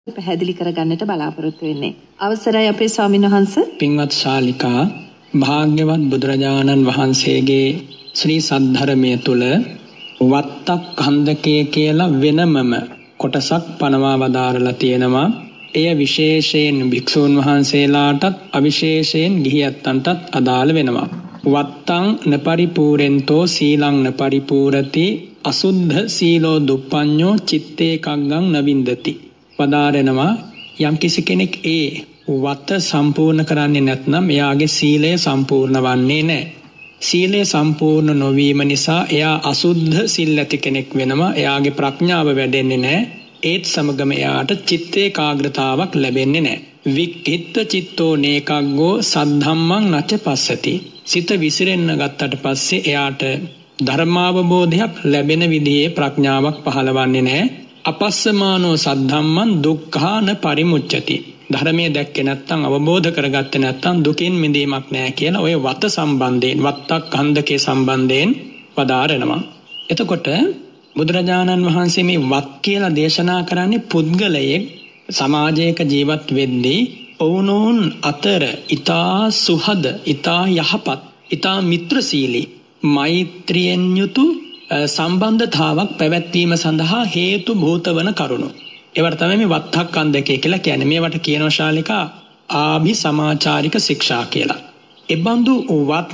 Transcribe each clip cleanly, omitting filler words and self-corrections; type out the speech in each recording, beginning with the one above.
පැහැදිලි කරගන්නට බලාපොරොත්තු වෙන්නේ. අවසරයි අපේ ස්වාමීන් වහන්ස. පින්වත් ශාලිකා, භාග්‍යවත් බුදුරජාණන් වහන්සේගේ ශ්‍රී සද්ධර්මයේ තුල වත්තක් ඛණ්ඩකය කියලා වෙනමම කොටසක් පනවා වදාරලා තියෙනවා. එය විශේෂයෙන් භික්ෂූන් වහන්සේලාටත් අවිශේෂයෙන් ගිහියන්ටත් අදාළ වෙනවා. වත්තං නපරිපූරෙන්තෝ සීලං නපරිපූරති අසුද්ධ සීලෝ දුප්පඤ්ඤෝ චිත්තේ කග්ගං නවින්දති. වදාරනවා යම් කිසි කෙනෙක් ඒ වත සම්පූර්ණ කරන්නේ නැත්නම් එයාගේ සීලය සම්පූර්ණ වන්නේ නැහැ. සීලය සම්පූර්ණ නොවීම නිසා එයා අසුද්ධ සිල් ඇති කෙනෙක් වෙනවා. එයාගේ ප්‍රඥාව වැඩෙන්නේ නැහැ. ඒත් සමගම එයාට චිත්ත ඒකාග්‍රතාවක් ලැබෙන්නේ නැහැ. වික්ඛිත්ත චිත්තෝ නේකග්ගෝ සද්ධම්මං නච පස්සති. සිත විසිරෙන්න ගත්තට පස්සේ එයාට ධර්මාවබෝධයක් ලැබෙන විදිහේ ප්‍රඥාවක් පහළවන්නේ නැහැ. අපස්සමානෝ සද්ධම්මං දුක්ඛාන පරිමුච්ඡති. ධර්මයේ දැක්කේ නැත්නම් අවබෝධ කරගත්තේ නැත්නම් දුකින් මිදීමක් නැහැ කියලා ඔය වත සම්බන්ධයෙන් වත්තක් ඛණ්ඩකේ සම්බන්ධයෙන් පදාරනවා. එතකොට බුදුරජාණන් වහන්සේ මේ වත් කියලා දේශනා කරන්නේ පුද්ගලයෙක් සමාජයක ජීවත් වෙද්දී ඔවුනොවුන් අතර ඊතා සුහද, ඊතා යහපත්, ඊතා මිත්‍රශීලී, මෛත්‍රියෙන් යුතු සම්බන්ධතාවක් පැවැත්වීම සඳහා හේතු භූතවන කරුණු. ඒවට තමයි මේ වත්තක්ඛණ්ඩකය කියලා කියන්නේ. මේවට කියනවා ශාලිකා ආභි සමාචාරික ශික්ෂා කියලා. එබඳු වත්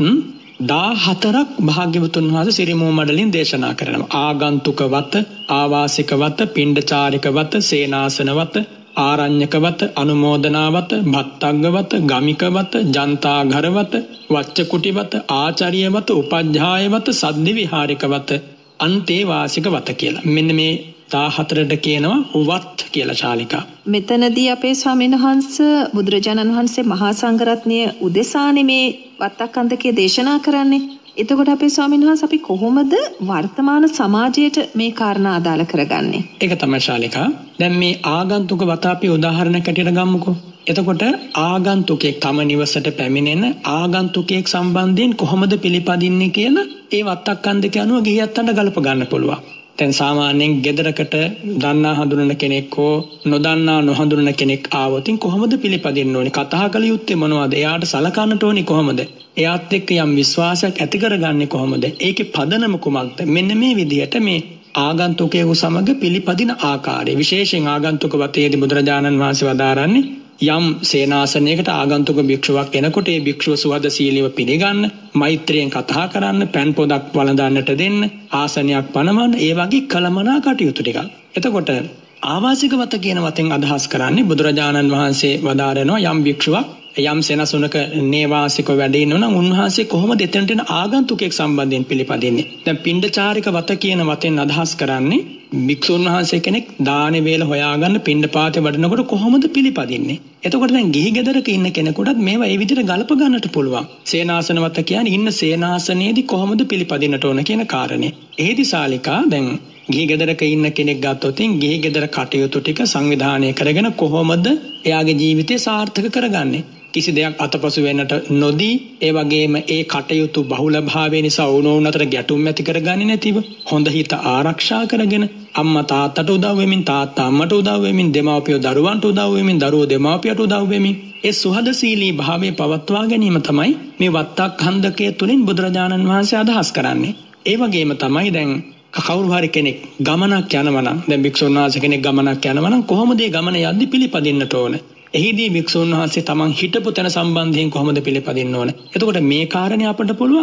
14ක් භාග්‍යවතුන් වහන්සේ සිරිමෝ මඩලින් දේශනා කරනවා. ආගන්තුක වත, ආවාසික වත, පිණ්ඩචාරික වත, සේනාසන වත, ආරණ්‍යක වත, අනුමෝදනා වත, භත්තග්ග වත, ගමික වත, ජන්තාඝර වත, වච්චකුටි වත, ආචාර්ය වත, උපජ්ජාය වත, සද්දි විහාරික වත, අන්තේ වාසික වත කියලා. මෙන්න මේ 14ට කියනවා වත් කියලා ශාලිකා. මෙතනදී අපේ ස්වාමීන් වහන්සේ බුදුරජාණන් වහන්සේ මහා සංඝරත්නය උදෙසානේ මේ වත්තක්ඛණ්ඩකය දේශනා කරන්නේ. එතකොට අපේ ස්වාමීන් වහන්සේ අපි කොහොමද වර්තමාන සමාජයට මේ කාරණා අදාළ කරගන්නේ? ඒක තමයි ශාලිකා. දැන් මේ ආගන්තුක වත අපි උදාහරණයක් ඇටියට ගමුකෝ. එතකොට ආගන්තුකෙක් තම නිවසට පැමිණෙන ආගන්තුකෙක් සම්බන්ධයෙන් කොහොමද පිළිපදින්නේ කියලා ඒ වත්තක්ඛණ්ඩකය අනුව ගිහියන්ට ගලප ගන්න පුළුවන්. දැන් සාමාන්‍යයෙන් ගෙදරකට දන්නා හඳුනන කෙනෙක් හෝ නොදන්නා නොහඳුනන කෙනෙක් ආවොත් කොහොමද පිළිපදින්න ඕනේ? කතා කළ යුත්තේ මොනවද? එයාට සලකන්නට ඕනේ කොහොමද? එයාත් එක්ක යම් විශ්වාසයක් ඇති කරගන්නේ කොහොමද? ඒකේ පදනම කුමක්ද? මෙන්න මේ විදිහට මේ ආගන්තුකයෙකු සමග පිළිපදින ආකාරය විශේෂයෙන් ආගන්තුක වතේදී බුදුරජාණන් වහන්සේ වදාරන්නේ යම් සේනාසනයකට ආගන්තුක භික්ෂුවක් එනකොට ඒ භික්ෂුව සුහදශීලීව පිළිගන්න, මෛත්‍රියෙන් කතා කරන්න, පෑන් පොදක් වළඳන්නට දෙන්න, ආසනයක් පනවන්න, ඒ වගේ කලමනා කටයුතු ටිකක්. එතකොට ආවාසික වත කියන වතෙන් අදහස් කරන්නේ බුදුරජාණන් වහන්සේ වදාරනවා යම් භික්ෂුවක් යම් සෙනසුනක නේවාසිකව වැඩ ඉන්නවා නම් උන්වහන්සේ කොහොමද එතනට එන ආගන්තුකෙක් සම්බන්ධයෙන් පිළිපදින්නේ? දැන් පිණ්ඩචාරික වත කියන වතෙන් අදහස් කරන්නේ භික්ෂුන් වහන්සේ කෙනෙක් දානේ වේල හොයාගන්න පිණ්ඩපාතේ වඩනකොට කොහොමද පිළිපදින්නේ? එතකොට දැන් ගිහි ගෙදරක ඉන්න කෙනෙකුටත් මේවා ඒ විදිහට ගලප ගන්නට පුළුවන්. සේනාසන වත කියන්නේ ඉන්න සේනාසනයේදී කොහොමද පිළිපදින්නට ඕන කියන කාරණේ. එහෙදි ශාලිකා දැන් ගිහි ගෙදරක ඉන්න කෙනෙක් ගත්තොත් ගිහි ගෙදර කටයුතු ටික සංවිධානය කරගෙන කොහොමද එයාගේ ජීවිතය සාර්ථක කරගන්නේ? කිසි දෙයක් අතපසු වෙන්නට නොදී ඒ වගේම ඒ කටයුතු බහුලභාවය නිසා වුණොන් අතර ගැටුම් ඇති කරගන්නේ නැතිව හොඳ හිත ආරක්ෂා කරගෙන අම්මා තාත්තට උදව් වෙමින් තාත්තා අම්මට උදව් වෙමින් දෙමාපියෝ දරුවන්ට උදව් වෙමින් දරුවෝ දෙමාපියට උදව් වෙමින් ඒ සුහදශීලී භාවය පවත්වා ගැනීම තමයි මේ වත්තක්ඛණ්ඩකය තුලින් බුදුරජාණන් වහන්සේ අදහස් කරන්නේ. ඒ වගේම තමයි දැන් කවුරු හරි කෙනෙක් ගමනක් යනවා නම් දැන් භික්ෂුන් වහන්සේ කෙනෙක් ගමනක් යනවා නම් කොහොමද ඒ ගමන යද්දි පිළිපදින්නට ඕන? එහිදී භික්ෂුන් වහන්සේ තමන් හිටපු තැන සම්බන්ධයෙන් කොහොමද පිළිපදින්න ඕන? එතකොට මේ කාරණේ අපිට පුළුවන්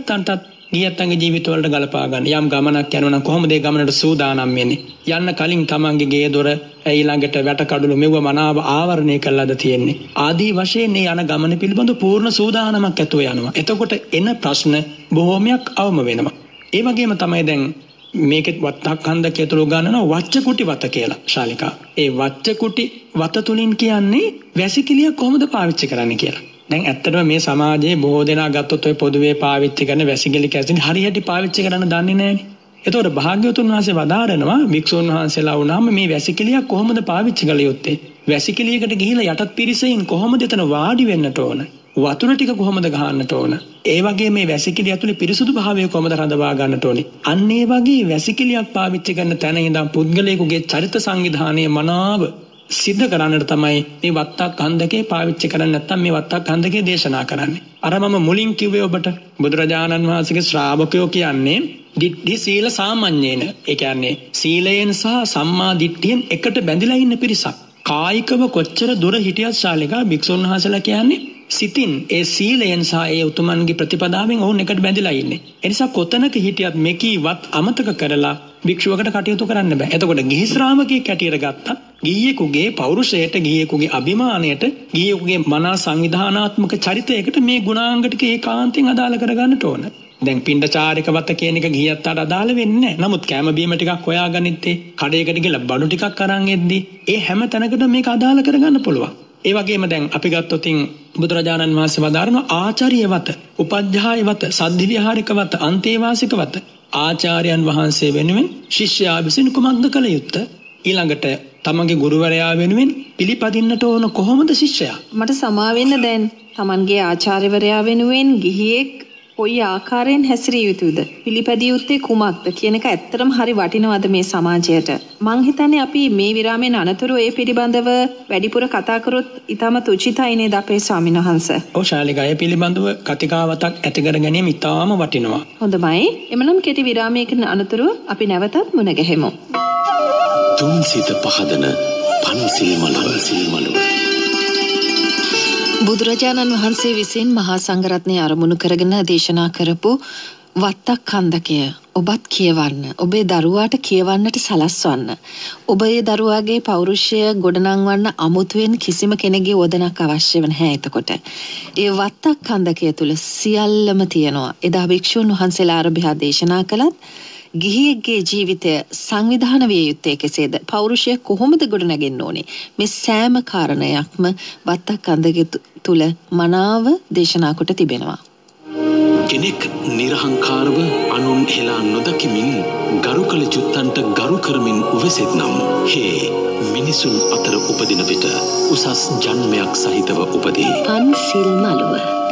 ගියත්තන්ගේ ජීවිතවලට ගලපා ගන්න. යම් ගමනක් යනවා නම් කොහොමද ඒ ගමනට සූදානම් වෙන්නේ? යන්න කලින් තමන්ගේ ගේ දොර ඊළඟට වැටකඩළු මෙව මනාව ආවරණය කළාද තියෙන්නේ. ආදී වශයෙන් මේ යන ගමන පිළිබඳ පූර්ණ සූදානමක් ඇතුව යනවා. එතකොට එන ප්‍රශ්න බොහෝමයක් අවම වෙනවා. ඒ වගේම තමයි දැන් මේකෙත් වත්තක්ඛණ්ඩකය තුල ගන්නනවා වච්චකුටි වත කියලා ශාලිකා. ඒ වච්චකුටි වත තුලින් කියන්නේ වැසිකිළිය කොහොමද පාවිච්චි කරන්නේ කියලා. දැන් ඇත්තටම මේ සමාජයේ බොහෝ දෙනා ගත්තොත් ඔය පොදුවේ පාවිච්චි කරන වැසිකිළි කැසින් හරියට පාවිච්චි කරන්න දන්නේ නැහැනේ. එතකොට භාග්‍යවතුන් වහන්සේ වදාරනවා වික්ෂුන් වහන්සේලා වුණාම මේ වැසිකිළිය කොහොමද පාවිච්චි කළ යුත්තේ? වැසිකිළියකට ගිහිලා යටත් පිරිසෙන් කොහොමද එතන වාඩි වෙන්නට ඕන? වතුර ටික කොහොමද ගහන්නට ඕන? ඒ වගේ මේ වැසිකිළිය ඇතුලේ පිරිසුදු භාවය කොහොමද රඳවා ගන්නට ඕනේ? අන්න ඒ වගේ වැසිකිළියක් පාවිච්චි කරන තැන ඉඳන් පුද්ගලයෙකුගේ චරිත සංවිධානයේ මනාව සිද්ධ කරන්නට තමයි මේ වත්තක් හන්දකේ පාවිච්චි කරන්නේ නැත්නම් මේ වත්තක් හන්දකේ දේශනා කරන්නේ. අර මම මුලින් කිව්වේ ඔබට බුදුරජාණන් වහන්සේගේ ශ්‍රාවකයෝ කියන්නේ දිට්ඨි සීල සාමඤ්ඤේන. ඒ කියන්නේ සීලයෙන් සහ සම්මා දිට්ඨියෙන් එකට බැඳිලා ඉන්න පිරිසක්. කායිකව කොච්චර දුර හිටියත් ශාලිකා භික්ෂුන් වහන්සේලා කියන්නේ සිතින් ඒ සීලයෙන් සහ ඒ උතුමන්ගේ ප්‍රතිපදාවෙන් ඔවුන් එකට බැඳිලා ඉන්නේ. ඒ නිසා කොතනක හිටියත් මෙකීවත් අමතක කරලා භික්ෂුවකට කටයුතු කරන්න බෑ. එතකොට ගිහි ශ්‍රාවකයෙක් කැටියට ගත්තත් ගිහියෙකුගේ පෞරුෂයට, ගිහියෙකුගේ අභිමානයට, ගිහියෙකුගේ මනා සංවිධානාත්මක චරිතයකට මේ ගුණාංග ටික ඒකාන්තයෙන් අදාළ කරගන්නට ඕන. දැන් පිණ්ඩචාරික වත කියන එක ගියත් අදාළ වෙන්නේ නැහැ. නමුත් කැම බීම ටිකක් හොයාගනිද්දී, කඩේකට ගිහලා බඩු ටිකක් අරන් එද්දී ඒ හැම තැනකටම මේක අදාළ කරගන්න පුළුවන්. ඒ වගේම දැන් අපි ගත්තොත් බුදුරජාණන් වහන්සේ වදාරන ආචාර්යවත, උපධ්‍යායවත, සද්ධි විහාරිකවත, අන්තේවාසිකවත ආචාර්යයන් වහන්සේ වෙනුවෙන් ශිෂ්‍යයා විසින් කුමක්ද කළ යුත්තේ? ඊළඟට තමන්ගේ ගුරුවරයා වෙනුවෙන් පිළිපදින්නට ඕන කොහොමද ශිෂ්‍යයා? මට සමා වෙන්න දැන් තමන්ගේ ආචාර්යවරයා වෙනුවෙන් ගිහියෙක් කොයි ආකාරයෙන් හැසිරිය යුතුද? පිළිපැදිය යුත්තේ කුමක්ද කියන එක ඇත්තටම හරි වටිනවද මේ සමාජයට? මං හිතන්නේ අපි මේ විරාමයෙන් අනතුරු ඒ පිළිබඳව වැඩිපුර කතා කරොත් ඉතාමත් උචිතයි නේද අපේ ස්වාමීන් වහන්සේ? ඔව් ශාලිකා, ඒ පිළිබඳව කතිකාවතක් ඇති කර ගැනීම ඉතාම වටිනවා. හොඳයි. එමනම් කෙටි විරාමයකින් අනතුරු අපි නැවතත් මුණ ගැහෙමු. තුන් සිත පහදන පන්සිල් මළුව. බුදුරජාණන් වහන්සේ විසින් මහා සංඝරත්නය අරමුණු කරගෙන දේශනා කරපු වත්තක් හන්දකය ඔබත් කියවන්න, ඔබේ දරුවාට කියවන්නට සලස්වන්න. ඔබේ දරුවාගේ පෞරුෂය ගොඩනංවන්න අමුතුවෙන් කිසිම කෙනෙකුගේ වදනක් අවශ්‍ය නැහැ. එතකොට ඒ වත්තක් හන්දකය තුල සියල්ලම තියෙනවා. එදා භික්ෂුන් වහන්සේලා ආරම්භය දේශනා කළත් ගිහියෙක්ගේ ජීවිතය සංවිධාන විය යුත්තේ කෙසේද? පෞරුෂය කොහොමද ගොඩනගෙන්න ඕනේ? මේ සෑම කාරණයක්ම වත්තක් හන්දකය තුල මනාව දේශනා කොට තිබෙනවා. කෙනෙක් නිර්හංකාරව අනුන් හෙලා නොදකිමින් ගරු කළ චුත්තන්ට ගරු කරමින් උවසෙත්නම් හේ මිනිසුන් අතර උපදින විට උසස් ජන්මයක් සහිතව උපදී. පන්සිල් මළුව.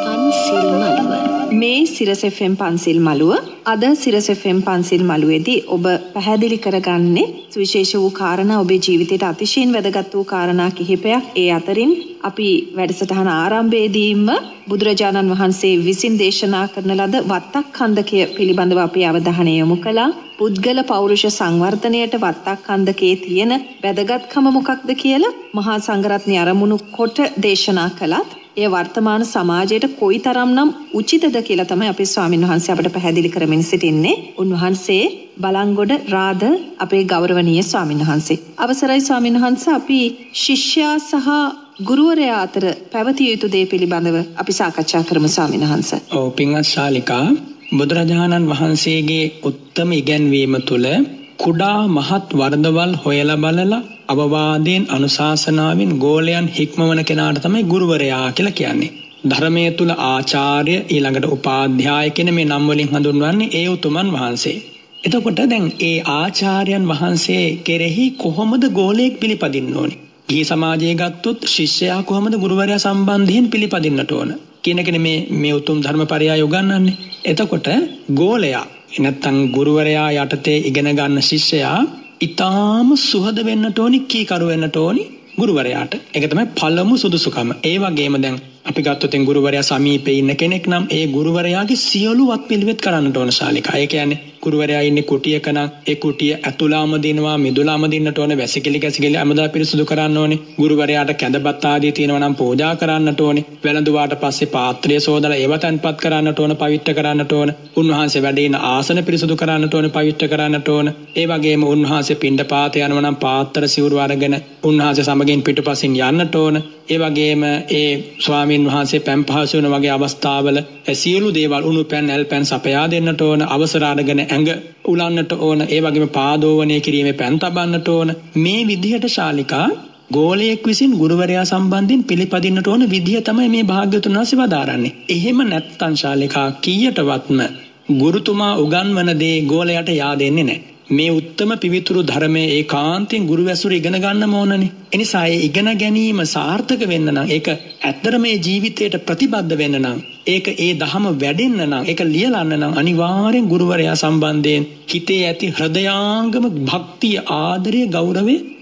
මේ සිරස FM පන්සිල් මළුව අද සිරස FM පන්සිල් මළුවේදී ඔබ පැහැදිලි කරගන්නේ සුවිශේෂ වූ කාරණා, ඔබේ ජීවිතයට අතිශයින් වැදගත් වූ කාරණා කිහිපයක්. ඒ අතරින් අපි වැඩසටහන ආරම්භයේදීම බුදුරජාණන් වහන්සේ විසින් දේශනා කරන ලද වත්තක් හන්දකය පිළිබඳව අපි අවධානය යොමු කළා. පුද්ගල පෞරුෂ සංවර්ධනයට වත්තක් හන්දකයේ තියෙන වැදගත්කම මොකක්ද කියලා මහා සංඝරත්නය අරමුණු කොට දේශනා කළත් ඒ වර්තමාන සමාජයට කොයිතරම්නම් උචිතද කියලා තමයි අපේ ස්වාමීන් වහන්සේ අපට පැහැදිලි කරමින් සිටින්නේ. උන්වහන්සේ බලංගොඩ රාද අපේ ගෞරවනීය ස්වාමීන් වහන්සේ. අවසරයි ස්වාමීන් වහන්සේ, අපි ශිෂ්‍යයා සහ ගුරුවරයා අතර පැවතිය යුතු දේ පිළිබඳව අපි සාකච්ඡා කරමු ස්වාමීන් වහන්සේ. ඔව් පින්වත් ශාලිකා, බුදුරජාණන් වහන්සේගේ උත්තම ඉගැන්වීම තුළ කුඩා මහත් වරදවල් හොයලා බලලා අවවාදයෙන් අනුශාසනාවෙන් ගෝලයන් හික්මවන කෙනාට තමයි ගුරුවරයා කියලා කියන්නේ. ධර්මයේ තුල ආචාර්ය, ඊළඟට උපාධ්‍යාය කියන මේ නම් වලින් හඳුන්වන්නේ ඒ උතුමන් වහන්සේ. එතකොට දැන් ඒ ආචාර්යයන් වහන්සේ කෙරෙහි කොහොමද ගෝලයෙක් පිළිපදින්න ඕනේ? ගිහි සමාජයේ ගත්තොත් ශිෂ්‍යයා කොහොමද ගුරුවරයා සම්බන්ධයෙන් පිළිපදින්නට ඕන කියන එක මේ උතුම් ධර්මපරයය උගන්වන්නේ. එතකොට ගෝලයා නැත්තම් ගුරුවරයා යටතේ ඉගෙන ගන්න ශිෂ්‍යයා ඊටාම සුහද වෙන්නට ඕනි, කීකරු වෙන්නට ඕනි ගුරුවරයාට. ඒක තමයි පළමු සුදුසුකම. ඒ වගේම දැන් අපි ගත්තොත් ගුරුවරයා සමීපේ ඉන්න කෙනෙක් නම් ඒ ගුරුවරයාගේ සියලු වත් පිළිවෙත් කරන්නට ඕන ශාලිකා. ඒ කියන්නේ ගුරුවරයා ඉන්නේ කුටියක නම් ඒ කුටිය ඇතුළාම දිනවා, මිදුලාම දින්නට ඕනේ, වැසිකිලි කැසිකිලි හැමදා පිරිසුදු කරන්න ඕනේ. ගුරුවරයාට කැඳපත් ආදී තියෙනවා නම් පූජා කරන්නට ඕනේ. වැළඳුවාට පස්සේ පාත්‍රය සෝදලා ඒව තැන්පත් කරන්නට ඕන, පවිත්‍ර කරන්නට ඕන. උන්වහන්සේ වැඩ ඉන ආසන පිරිසුදු කරන්නට ඕන, පවිත්‍ර කරන්නට ඕන. ඒ වගේම උන්වහන්සේ පිණ්ඩපාත යනවා නම් පාත්‍ර සිවුරු අරගෙන උන්වහන්සේ සමගින් පිටුපසින් යන්නට ඕන. ඒ වගේම ඒ ස්වාමීන් වහන්සේ පැන් පහසු වෙන වගේ අවස්ථාවල සියලු දේවල් උණු පැන්, ඇල් පැන් සපයා දෙන්නට ඕන. අවසර අරගෙන ඇඟ උලන්නට ඕන. ඒ වගේම පාදෝවණය කිරීමේ පැන් තබන්නට ඕන. මේ විදිහට ශාලිකා ගෝලයෙක් විසින් ගුරුවරයා සම්බන්ධයෙන් පිළිපදින්නට ඕන විදිහ තමයි මේ භාග්‍යවතුන් වහන්සේ වදාරන්නේ. එහෙම නැත්නම් ශාලිකා කීයටවත්ම ගුරුතුමා උගන්වන දේ ගෝලයට yaadෙන්නේ නැහැ. මේ උත්තම පිවිතුරු ධර්මයේ ඒකාන්තයෙන් ගුරු වැසුර ඉගෙන ගන්න ඕනනේ. එනිසා ඒ ඉගෙන ගැනීම සාර්ථක වෙන්න නම්, ඒක ඇත්තටම මේ ජීවිතයට ප්‍රතිබද්ධ වෙන්න නම්, ඒක ඒ ධහම වැඩෙන්න නම්, ඒක ලියලන්න නම් අනිවාර්යෙන් ගුරුවරයා සම්බන්ධයෙන් හිතේ ඇති හෘදයාංගම භක්තිය, ආදරය, ගෞරවය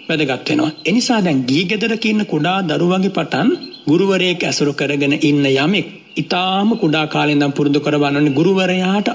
වැදගත් වෙනවා. ඒ නිසා දැන් ගිහි ගෙදරක ඉන්න කුඩා දරුවගේ පටන් ගුරුවරයෙක් ඇසුරු කරගෙන ඉන්න යමෙක් ඊටාම කුඩා කාලේ ඉඳන් පුරුදු කරවන්නේ ගුරුවරයාට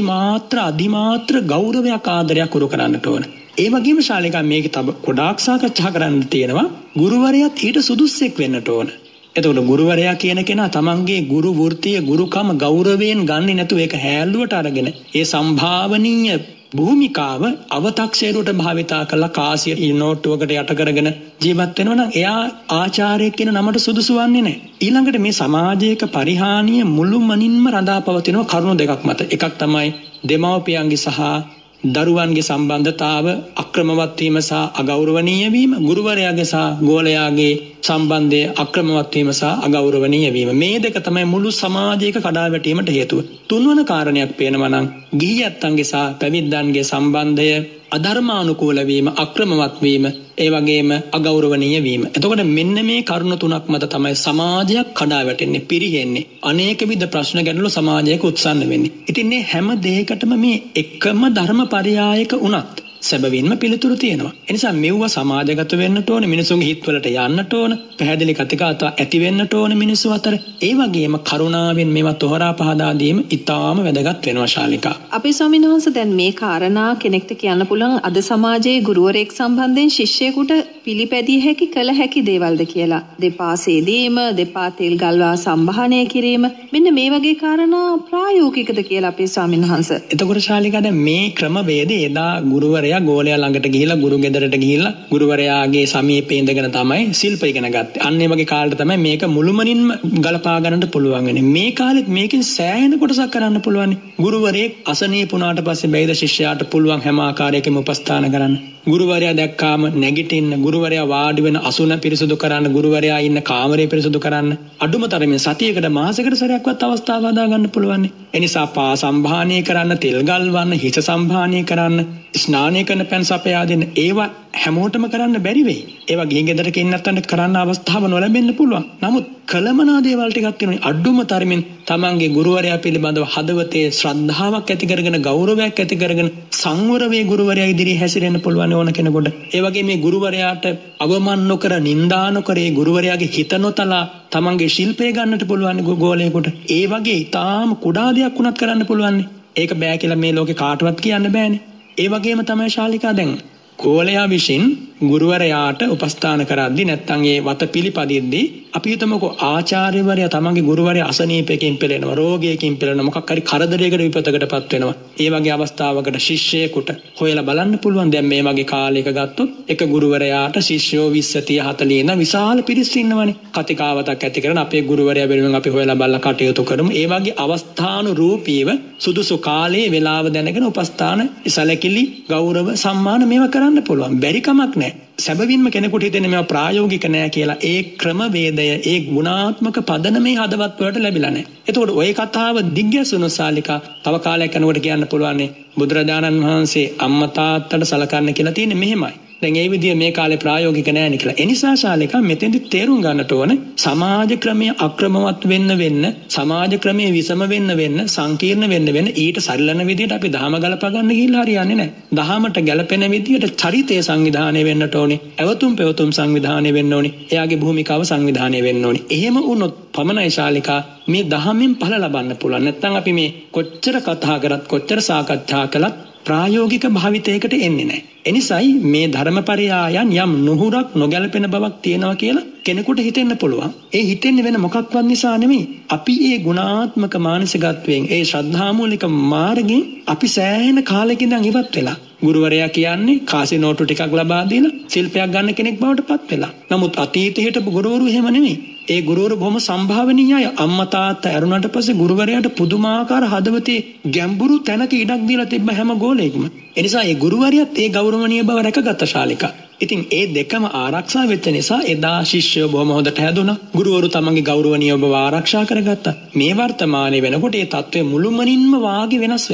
අතිමාත්‍ර ගෞරවයක් ආදරයක් උරු කරන්නට ඕන. ඒ වගේම ශාලිකා මේක තව ගොඩාක් සාකච්ඡා කරන්න තියෙනවා. ගුරුවරයාත් ඊට සුදුස්සෙක් වෙන්නට ඕන. එතකොට ගුරුවරයා කියන කෙනා තමන්ගේ ගුරු වෘත්තිය ගුරුකම ගෞරවයෙන් ගන්නේ නැතුව ඒක හැල්ලුවට අරගෙන ඒ සම්භාවනීය භූමිකාව අව탁සේරුවට භාවිතා කරලා කාසිය නෝට්ටුවකට යට කරගෙන ජීවත් වෙනවා නම් එයා ආචාර්යෙක් කියන නමට සුදුසු වන්නේ නැහැ. ඊළඟට මේ සමාජයක පරිහානිය මුළුමනින්ම රඳා පවතින කරුණු දෙකක් මත. එකක් තමයි දෙමව්පියන්ගේ සහ දරුවන්ගේ සම්බන්ධතාව අක්‍රමවත් වීම සහ අගෞරවනීය වීම, ගුරුවරයාගේ සහ ගෝලයාගේ සම්බන්ධය අක්‍රමවත් වීම සහ අගෞරවනීය වීම. මේ දෙක තමයි මුළු සමාජයක කඩාවැටීමට හේතුව. තුන්වන කාරණයක් පේනවා නම් ගිහියන්ගේ සහ පැවිද්දන්ගේ සම්බන්ධය අධර්මානුකූල වීම, අක්‍රමවත් වීම, ඒ වගේම අගෞරවනීය වීම. එතකොට මෙන්න මේ කරුණු තුනක් මත තමයි සමාජයක් කඩාවැටෙන්නේ, පිරිහෙන්නේ. අනේක විද ප්‍රශ්න ගැටලු සමාජයක උත්සන්න වෙන්නේ. ඉතින් මේ හැම දෙයකටම මේ එකම ධර්ම පරයායක උනත් සැබවින්ම පිළිතුරු තියෙනවා. ඒ නිසා මෙව්ව සමාජගත වෙන්නට ඕන, මිනිසුන්ගේ හිත්වලට යන්නට ඕන, පැහැදිලි කතිකාවත ඇති වෙන්නට ඕන මිනිස්සු අතර. ඒ වගේම කරුණාවෙන් මේවා තොහරා පහදා දීම ඉතාම වැදගත් වෙනවා ශාලිකා. අපේ ස්වාමීන් වහන්සේ දැන් මේ කාරණා කෙනෙක්ට කියන්න පුළුවන් අද සමාජයේ ගුරුවරයෙක් සම්බන්ධයෙන් ශිෂ්‍යයෙකුට පිළිපැදිය හැකි කළ හැකි දේවල්ද කියලා. දෙපා සේදීම, දෙපා තෙල් ගල්වා සම්භාහනය කිරීම, මෙන්න මේ වගේ කාරණා ප්‍රායෝගිකද කියලා අපේ ස්වාමීන් වහන්සේ. එතකොට ශාලිකා දැන් මේ ක්‍රමවේදය එදා ගුරුවරයා ගෝලයා ළඟට ගිහිලා ගුරු ගෙදරට ගිහිල්ලා ගුරුවරයාගේ සමීපේ ඉඳගෙන තමයි ශිල්ප ඉගෙන ගත්තේ. අන්න ඒ වගේ කාලෙට තමයි මේක මුළුමනින්ම ගලපා ගන්නට පුළුවන් වෙන්නේ. මේ කාලෙත් මේකෙන් සෑහෙන කොටසක් කරන්න පුළුවන්. ගුරුවරයෙක් අසනීප වුණාට පස්සේ බැයිද ශිෂ්‍යයාට පුළුවන් හැම ආකාරයකම උපස්ථාන කරන්න. ගුරුවරයා දැක්කාම නැගිටින්න, ගුරුවරයා වාඩි වෙන අසුන පිරිසුදු කරන්න, ගුරුවරයා ඉන්න කාමරය පිරිසුදු කරන්න අඩුම තරමින් සතියකට මාසයකට සැරයක්වත් අවස්ථාව හදා ගන්න පුළුවන්. ඒ නිසා පා සම්භාහනය කරන්න, තෙල් ගල්වන්න, හිස සම්භාහනය කරන්න, ස්නානය කරන පැන් සපයා දෙන්න, ඒවා හැමෝටම කරන්න බැරි වෙයි. ඒවා ගිහින් ගෙදරක ඉන්නත් කරන්න අවස්ථාව නොලැබෙන්න පුළුවන්. නමුත් කලමනා දේවල් ටිකක් තියෙනවා. අඩුම තරමින් තමන්ගේ ගුරුවරයා පිළිබඳව හදවතේ ශ්‍රද්ධාවක් ඇති කරගෙන, ගෞරවයක් ඇති කරගෙන සංවර වේ ගුරුවරයා ඉදිරියේ හැසිරෙන්න පුළුවන් ඕන කෙනෙකුට. ඒ වගේ මේ ගුරුවරයාට අවමන් නොකර, නිඳා නොකර, ඒ ගුරුවරයාගේ හිත නොතලා තමන්ගේ ශිල්පය ගන්නට පුළුවන් ගෝලයෙකුට. ඒ වගේ ඊටාම කුඩා දෙයක් වුණත් කරන්න පුළුවන්. ඒක බෑ කියලා මේ ලෝකේ කාටවත් කියන්න බෑනේ. ඒ වගේම තමයි ශාලිකා දැන් ගෝලයා විසින් ගුරුවරයාට උපස්ථාන කරද්දී නැත්නම් ඒ වත පිළිපදිද්දී අපි හිතමුකෝ ආචාර්යවරයා තමන්ගේ ගුරුවරයා අසනීපයකින් පෙළෙනවා, රෝගයකින් පෙළෙනවා, මොකක් හරි කරදරයකට විපතකටපත් වෙනවා. ඒ වගේ අවස්ථාවකට ශිෂ්‍යයෙකුට හොයලා බලන්න පුළුවන්. දැන් මේ වගේ කාලයක ගත්තොත් එක ගුරුවරයාට ශිෂ්‍යෝ 20 30 40 ඉන්න විශාල පිරිස් ඉන්නවනේ. කතිකාවතක් ඇති කරන අපේ ගුරුවරයා වෙනුවෙන් අපි හොයලා බලලා කටයුතු කරමු. ඒ වගේ අවස්ථානුරූපීව සුදුසු කාලයේ වේලාව දැනගෙන උපස්ථාන, සැලකිලි, ගෞරව, සම්මාන මේවා කරන්න පුළුවන්. බැරි කමක් නැහැ. සැබවින්ම කෙනෙකුට හිතෙන්නේ මේවා ප්‍රායෝගික නෑ කියලා. ඒ ක්‍රමවේදය, ඒ ගුණාත්මක පදනමේ හදවත් වලට ලැබිලා නැහැ. එතකොට ওই කතාව දිග්ගැසුණු ශාලිකා තව කාලයක් යනකොට කියන්න පුළුවන් බුදුරජාණන් වහන්සේ අම්මා තාත්තට සලකන්න කියලා තියෙන්නේ මෙහෙමයි. දැන් ඒ විදිය මේ කාලේ ප්‍රායෝගික නැහැ නේ කියලා. ඒ නිසා ශාලිකා මෙතෙන්දි තේරුම් ගන්නට ඕන සමාජ ක්‍රමයේ අක්‍රමවත් වෙන්න සමාජ ක්‍රමයේ විසම වෙන්න සංකීර්ණ වෙන්න ඊට සරිලන විදියට අපි දහම ගලපා ගන්න ගිහිල්ලා හරියන්නේ නැහැ. දහමට ගැලපෙන විදියට චරිතය සංවිධානය වෙන්නට ඕනේ. ඇවතුම් පැවතුම් සංවිධානය වෙන්න ඕනේ. එයාගේ භූමිකාව සංවිධානය වෙන්න ඕනේ. එහෙම වුණොත් පමණයි ශාලිකා මේ දහමෙන් ඵල ලබන්න පුළුවන්. නැත්නම් අපි මේ කොච්චර කතා කරත් කොච්චර සාකච්ඡා කළත් ප්‍රායෝගික භාවිතයකට එන්නේ නැහැ. එනිසායි මේ ධර්මපරයායන් යම් නුහුරක් නොගැලපෙන බවක් තියෙනවා කියලා කෙනෙකුට හිතෙන්න පුළුවන්. ඒ හිතෙන්නේ වෙන මොකක්වත් නිසා නෙමෙයි. අපි ඒ ගුණාත්මක මානසිකත්වයෙන්, ඒ ශ්‍රද්ධාමූලික මාර්ගයෙන් අපි සෑහෙන කාලෙක ඉඳන් ඉවත් වෙලා. ගුරුවරයා කියන්නේ කාසි නෝටු ටිකක් ලබා දීලා ශිල්පයක් ගන්න කෙනෙක් බවට පත් වෙලා. නමුත් අතීතයේ හිටපු ගුරුවරු එහෙම නෙමෙයි. ඒ ගුරුවරු බොහොම සම්භාවනීය අය. අම්මා තාත්තා ඇරුණාට පස්සේ ගුරුවරයාට පුදුමාකාර හදවතේ ගැඹුරු තැනක ඉඩක් දීලා තිබ්බ හැම ගෝලයෙක්ම. ඒ නිසා ඒ ගුරුවරයාත් ඒ ගෞරවණීය බව රැකගත්ත ශාලිකා. ඉතින් ඒ දෙකම ආරක්ෂා වෙච්ච නිසා එදා ශිෂ්‍යයෝ බොහොම හොඳට හැදුණා. ගුරුවරු තමන්ගේ ගෞරවණීය බව ආරක්ෂා කරගත්තා. මේ වර්තමානයේ වෙනකොට ඒ තත්ත්වය මුළුමනින්ම වාගේ වෙනස් වෙලා.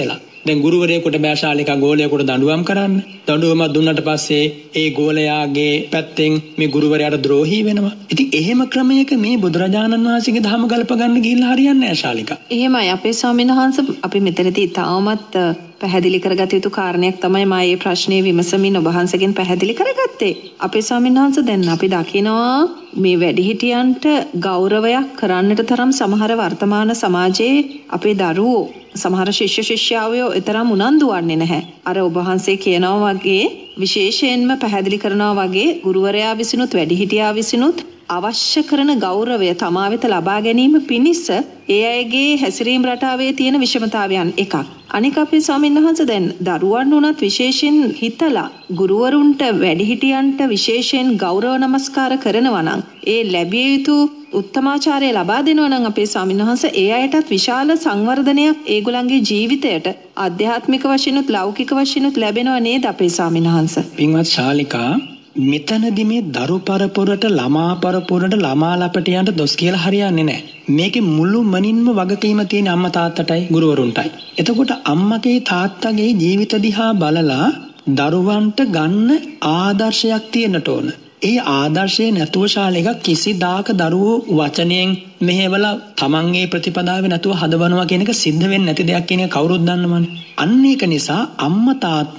දැන් ගුරුවරයෙකුට බෑ ශාලිකා ගෝලයෙකුට දඬුවම් කරන්න. දඬුවමක් දුන්නට පස්සේ ඒ ගෝලයාගේ පැත්තෙන් මේ ගුරුවරයාට ද්‍රෝහී වෙනවා. ඉතින් එහෙම ක්‍රමයක මේ බුදුරජාණන් වහන්සේගේ ධර්ම ගල්ප ගන්න ගිහිල්ලා හරියන්නේ නැහැ ශාලිකා. එහෙමයි අපේ ස්වාමීන් වහන්සේ අපි මෙතනදී තාමත් පැහැදිලි කරගත යුතු කාරණයක් තමයි මා මේ ප්‍රශ්නේ විමසමින් ඔබ වහන්සේගෙන් පැහැදිලි කරගත්තේ. අපේ ස්වාමීන් වහන්සේ දැන් අපි දකිනවා මේ වැඩිහිටියන්ට ගෞරවයක් කරන්නට තරම් සමහර වර්තමාන සමාජයේ අපේ දරුවෝ සමහර ශිෂ්‍ය ශිෂ්‍යාවෝ ඊතරම් උනන්දු වන්නේ නැහැ. අර ඔබ වහන්සේ කියනවා වගේ විශේෂයෙන්ම පැහැදිලි කරනවා වගේ ගුරුවරයා විසිනුත් වැඩිහිටියා විසිනුත් අවශ්‍ය කරන ගෞරවය තමා වෙත ලබා ගැනීම පිණිස ඒ අයගේ හැසිරීම් රටාවේ තියෙන විෂමතාවයන් එකක්. අනික අපේ ස්වාමීන් වහන්සේ දැන් දරුවන් උනත් විශේෂයෙන් හිතලා ගුරුවරුන්ට වැඩිහිටියන්ට විශේෂයෙන් ගෞරව නමස්කාර කරනවා නම් ඒ ලැබිය යුතු උත්තමාචාරය ලබා දෙනවා නම් අපේ ස්වාමීන් වහන්සේ ඒ අයටත් විශාල සංවර්ධනයක් ඒගොල්ලන්ගේ ජීවිතයට ආධ්‍යාත්මික වශයෙන්ුත් ලෞකික වශයෙන්ුත් ලැබෙනවා නේද අපේ ස්වාමීන් වහන්සේ. පින්වත් ශාලිකා මෙතනදී මේ දරු පරපුරට ළමා පරපුරට ළමා ලපට යන්න දොස් කියලා හරියන්නේ නැහැ. මේකේ මුළු මනින්ම වගකීම තියෙන අම්මා තාත්තටයි ගුරුවරුන්ටයි. එතකොට අම්මගේ තාත්තගේ ජීවිත දිහා බලලා දරුවන්ට ගන්න ආදර්ශයක් තියෙන්නට ඕන. ඒ ආදර්ශය නැතුව ශාලික කිසිදාක දරුවෝ වචනයෙන් මෙහෙवला තමන්ගේ ප්‍රතිපදාවේ නැතුව හදවනවා කියන එක සිද්ධ වෙන්නේ නැති දෙයක් කියන එක කවුරුත් දන්නවනේ. අන්න ඒක නිසා අම්මා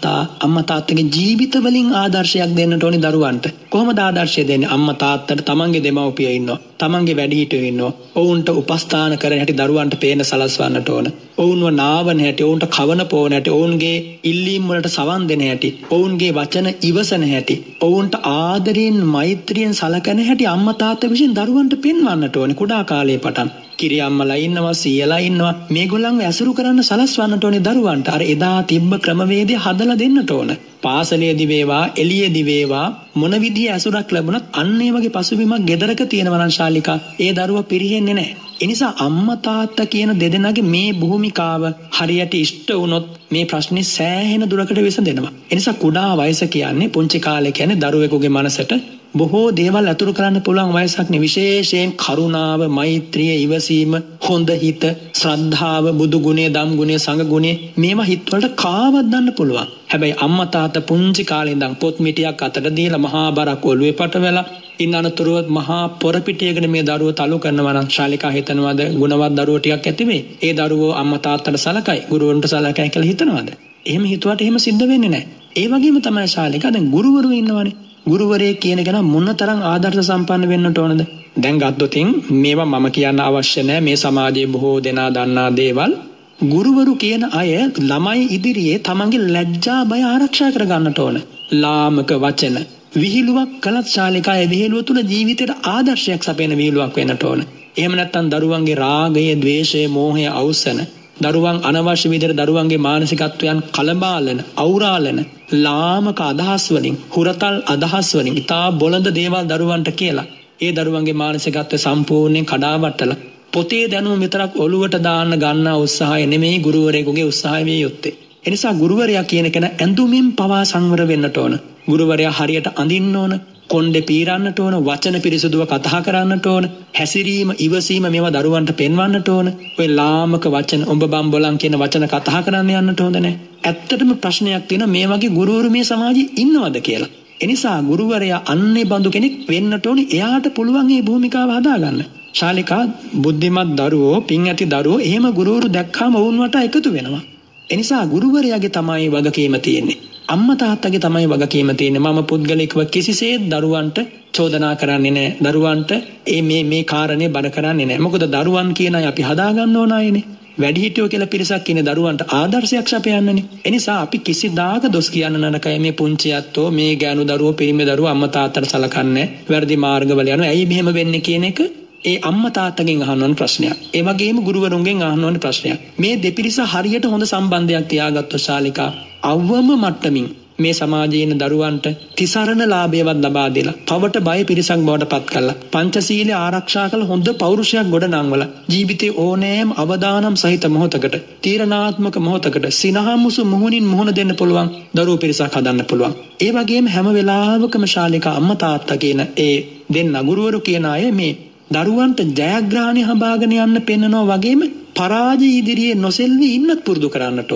තාත්තගේ ජීවිත වලින් ආදර්ශයක් දෙන්නට ඕනේ දරුවන්ට. කොහොමද ආදර්ශය දෙන්නේ? අම්මා තාත්තට තමන්ගේ දෙමව්පියෝ ඉන්නවා. තමන්ගේ වැඩිහිටියෝ ඉන්නවා. ඔවුන්ට උපස්ථාන කරන හැටි දරුවන්ට පේන සලස්වන්නට ඕන. ඔවුන්ව නාවන හැටි, ඔවුන්ට කවන පොවන හැටි, ඔවුන්ගේ ඉල්ලීම් වලට සවන් දෙන හැටි, ඔවුන්ගේ වචන ඉවසන හැටි, ඔවුන්ට ආදරයෙන් මෛත්‍රියෙන් සලකන හැටි අම්මා තාත්තා විසින් දරුවන්ට පෙන්වන්නට ඕනේ කුඩා කාලේ පටන්. කිරි අම්මලා ඉන්නවා, සීයලා ඉන්නවා. මේගොල්ලන්ව ඇසුරු කරන්න සලස්වන්නට ඕනේ දරුවන්ට. අර එදා තිබ්බ ක්‍රමවේදය හදලා දෙන්නට ඕන. පාසලේදී වේවා, එළියේදී වේවා මොන විදිහේ ඇසුරක් ලැබුණත් අන්න ඒ වගේ පසුබිමක් ගෙදරක තියෙනවා නම් ශාලිකා ඒ දරුවා පිරිහෙන්නේ නැහැ. ඒ නිසා අම්මා තාත්තා කියන දෙදෙනාගේ මේ භූමිකාව හරියට ඉෂ්ට වුණොත් මේ ප්‍රශ්නේ සෑහෙන දුරකට විසඳෙනවා. ඒ නිසා කුඩා වයස කියන්නේ පුංචි කාලේ කියන්නේ දරුවෙකුගේ මනසට බොහෝ දේවල් අතුරු කරන්න පුළුවන් වයසක් නේ. විශේෂයෙන් කරුණාව, මෛත්‍රිය, ඉවසීම, හොඳ හිත, ශ්‍රද්ධාව, බුදු ගුණය, දම් ගුණය, සංඝ ගුණය මේවා හිත වලට කාවත් දාන්න පුළුවන්. හැබැයි අම්මා තාත්තා පුංචි කාලේ ඉඳන් පොත් මිටියක් අතට දීලා මහා බරක් ඔළුවේ පටවලා ඉන්න අනතුරුව මහා පොර පිටියකට මේ දරුවෝ තලු කරනවා නම් ශාලිකා හිතනවාද ගුණවත් දරුවෝ ටිකක් ඇති වෙයි. ඒ දරුවෝ අම්මා තාත්තට සලකයි, ගුරුවරුන්ට සලකයි කියලා හිතනවාද? එහෙම හිතුවට එහෙම සිද්ධ වෙන්නේ නැහැ. ඒ වගේම තමයි ශාලිකා දැන් ගුරුවරු ඉන්නවනේ. ගුරුවරයෙක් කියන කෙනා මොනතරම් ආදර්ශ සම්පන්න වෙන්නට ඕනද? දැන් ගත්තොතින් මේවා මම කියන්න අවශ්‍ය නැහැ. මේ සමාජයේ බොහෝ දෙනා දන්නා දේවල්. ගුරුවරු කියන අය ළමයි ඉදිරියේ තමන්ගේ ලැජ්ජා බය ආරක්ෂා කර ගන්නට ඕන. ලාමක වචන විහිළුවක් කළත් ශාලිකායේ විහිළුව තුළ ජීවිතේට ආදර්ශයක් සපයන විහිළුවක් වෙන්නට ඕන. එහෙම නැත්නම් දරුවන්ගේ රාගය, ద్వේෂය, මෝහය අවසන දරුවන් අනවශ්‍ය විදිහට දරුවන්ගේ මානසිකත්වයන් කලබාලන, අවුරාලන, ලාමක අදහස් වලින්, හුරතල් අදහස් වලින් ඉතා බොළඳ දේවල් දරුවන්ට කියලා ඒ දරුවන්ගේ මානසිකත්වය සම්පූර්ණයෙන් කඩාවැටලා පොතේ දැනුම විතරක් ඔළුවට දාන්න ගන්න උත්සාහය නෙමෙයි ගුරුවරයෙකුගේ උත්සාහය විය යුත්තේ. ඒ නිසා ගුරුවරයා කියන කෙනා ඇඳුමින් පවා සංවර වෙන්නට ඕන. ගුරුවරයා හරියට අඳින්න ඕන, කොණ්ඩේ පීරන්නට ඕන, වචන පිරිසුදුව කතා කරන්නට ඕන, හැසිරීම, ඉවසීම මේවා දරුවන්ට පෙන්වන්නට ඕන. ඔය ලාමක වචන, ඔබ බම්බලන් කියන වචන කතා කරන්න යන්නට හොඳ නැහැ. ඇත්තටම ප්‍රශ්නයක් තියෙනවා මේ වගේ ගුරුවරු මේ සමාජයේ ඉන්නවද කියලා. ඒ නිසා ගුරුවරයා අන්නේ බඳු කෙනෙක් වෙන්නට ඕනේ. එයාට පුළුවන් මේ භූමිකාව හදාගන්න. ශාලිකා බුද්ධිමත් දරුවෝ, පින් ඇති දරුවෝ එහෙම ගුරුවරු දැක්කාම වුන් වට එකතු වෙනවා. ඒ නිසා ගුරුවරයාගේ තමයි වගකීම තියෙන්නේ. අම්මා තාත්තගේ තමයි වගකීම තියෙන්නේ. මම පුද්ගලිකව කිසිසේත් දරුවන්ට චෝදනා කරන්නේ නැහැ. දරුවන්ට මේ කාරණේ බල කරන්නේ නැහැ. මොකද දරුවන් කියන අය අපි හදාගන්න ඕන අයනේ. වැඩිහිටියෝ කියලා පිරිසක් ඉන්නේ දරුවන්ට ආදර්ශයක් සපයන්නනේ. ඒ නිසා අපි කිසිදාක දොස් කියන්න නරකයි. මේ පුංචි අත්තෝ, මේ ගෑනු දරුවෝ, පිරිමි දරුවෝ අම්මා තාත්තට සලකන්නේ වැරදි මාර්ගවල යනවා. ඇයි මෙහෙම වෙන්නේ කියන එක ඒ අම්මා තාත්තගෙන් අහන්න ඕන ප්‍රශ්නයක්. ඒ වගේම ගුරුවරුන්ගෙන් අහන්න ඕන ප්‍රශ්නයක්. මේ දෙපිරිස හරියට හොඳ සම්බන්ධයක් තියාගත්තොත් ශාලිකා අවම මට්ටමින් මේ සමාජයේ ඉන්න දරුවන්ට තිසරණ ලාභයවත් ලබා දෙලා, පවට බය පිරිසක් බවට පත් කරලා, පංචශීලය ආරක්ෂා කළ හොඳ පෞරුෂයක් ගොඩ නංවලා, ජීවිතේ ඕනෑම අවදානම් සහිත මොහොතකට, තීරණාත්මක මොහොතකට සිනහමුසු මුහුණින් මුහුණ දෙන්න පුළුවන් දරුවෝ පිරිසක් හදන්න පුළුවන්. ඒ වගේම හැම වෙලාවකම ශාලිකා අම්මා තාත්තා කියන ඒ දෙන්න ගුරුවරු කියන අය මේ දරුවන්ට ජයග්‍රහණය හඹාගෙන යන්න පෙන්නනවා වගේම පරාජය ඉදිරියේ නොසෙල්වි ඉන්නත් පුරුදු කරන්නට ඕන.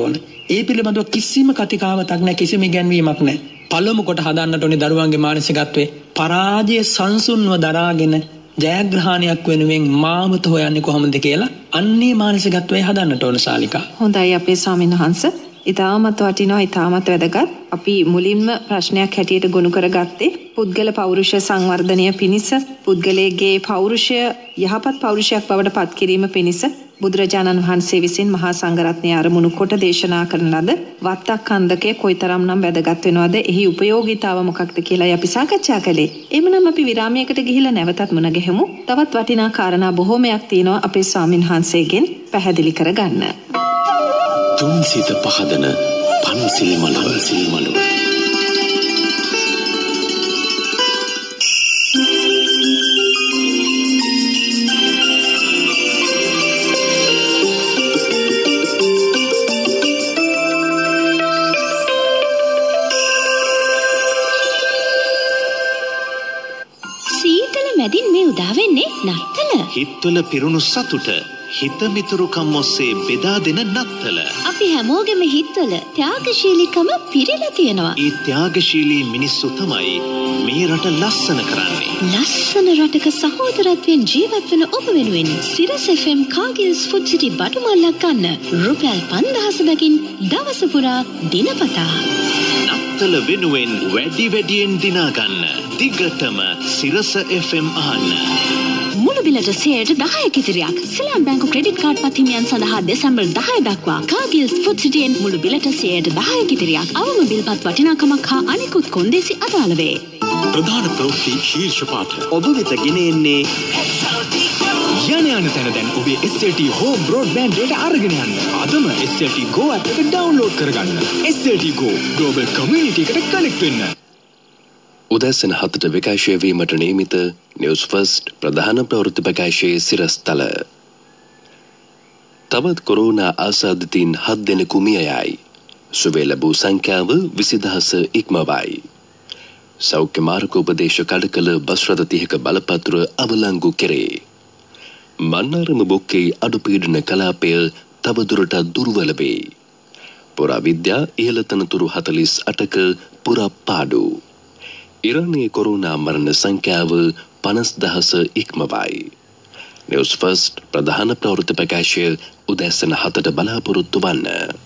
ඒ පිළිබඳව කිසිම කතිකාවතක් නැහැ, කිසිම ඉගැන්වීමක් නැහැ. පළමු කොට හදන්නට ඕනේ දරුවන්ගේ මානසිකත්වයේ පරාජය සංසුන්ව දරාගෙන ජයග්‍රහණයක් වෙනුවෙන් මාවත හොයන්නේ කොහොමද කියලා අන්නේ මානසිකත්වයේ හදන්නට ඕන ශාලිකා. හොඳයි අපේ ස්වාමීන් වහන්සේ. ඉතාමත් වටිනවා, ඉතාමත් වැදගත්. අපි මුලින්ම ප්‍රශ්නයක් හැටියට ගොනු කරගත්තේ පුද්ගල පෞරුෂ සංවර්ධනය පිණිස, පුද්ගලයේ පෞරුෂය යහපත් පෞරුෂයක් බවට පත් කිරීම පිණිස බුදුරජාණන් වහන්සේ විසින් මහා සංඝරත්නය අරමුණු කොට දේශනා කරන ලද වත්තක්ඛන්දකය කොයිතරම්නම් වැදගත් වෙනවද, එහි උපයෝගීතාව මොකක්ද කියලායි අපි සාකච්ඡා කළේ. එhmenan අපි විරාමයකට ගිහිල්ලා නැවතත් මුණ ගැහෙමු. තවත් වටිනා කාරණා බොහෝමයක් තියෙනවා අපේ ස්වාමින් වහන්සේගෙන් පැහැදිලි කරගන්න. තුන්සිත පහදන පන්සිල් මළුව. සීතල මැදින් මේ උදා වෙන්නේ නත්තල. හිත්වල පිරුණු සතුට හිත මිතුරුකම් ඔස්සේ බෙදා දෙන නත්තල. අපි හැමෝගෙම හිත්වල ත්‍යාගශීලීකම පිරීලා තියෙනවා. ඒ ත්‍යාගශීලී මිනිස්සු තමයි මේ රට ලස්සන කරන්නේ. ලස්සන රටක සහෝදරත්වයෙන් ජීවත් වෙන ඔබ වෙනුවෙන් සිරස් FM කාගිල්ස් ෆුඩ් සිටි බඩු මල්ලක් ගන්න රුපියල් 5000 බැගින් දවස පුරා දිනපතා. නත්තල වෙනුවෙන් වැඩියෙන් දිනා ගන්න. දිගටම සිරස FM අහන්න. මුළු බිලට 10% ඉතිරියක්. සිලාන් බැංකු ක්‍රෙඩිට් කාඩ් පත්හිමියන් සඳහා දෙසැම්බර් 10 දක්වා කාගිල්ස් ෆුඩ් සිටියෙන් මුළු බිලට 10% ඉතිරියක්. අවම බිල්පත් වටිනාකමක් හා අනිකුත් කොන්දේසි අදාළ වේ. ප්‍රධාන ප්‍රවෘත්ති ශීර්ෂ පාඨ ඔබ වෙත ගෙන එන්නේ යන තැන දැන් ඔබේ SLT home broadband data අරගෙන යන්න. අදම SLT Go app එක download කරගන්න. SLT Go global community එකට connect වෙන්න. උදැසන 7ට විකාශය වීමට නියමිත නිවුස් ෆස්ට් ප්‍රධාන ප්‍රවෘත්ති ප්‍රකාශයේ සිරස්තල. තවත් කොරෝනා ආසාදිතයින් 7 දෙනෙකු මිය යයි. සුවය ලැබූ සංඛ්‍යාව 20000 ඉක්මවයි. සෞඛ්‍ය මාර්ග උපදේශ කඩකල බස් රථ 30ක බලපත්‍ර අවලංගු කෙරේ. මන්නාරම බොක්කේ අඩුපීඩන කලාපය තවදුරටත් දුර්වල වේ. පුරා විද්‍යා ඉහළ තනතුරු 48ක පුරාපාඩු. ඉරානයේ කොරෝනා මරණ සංඛ්‍යාව 50000 ඉක්මවයි. නිවුස් ෆස්ට් ප්‍රධාන ප්‍රවෘත්ති ප්‍රකාශය උදැසන 7ට බලාපොරොත්තු වන්න.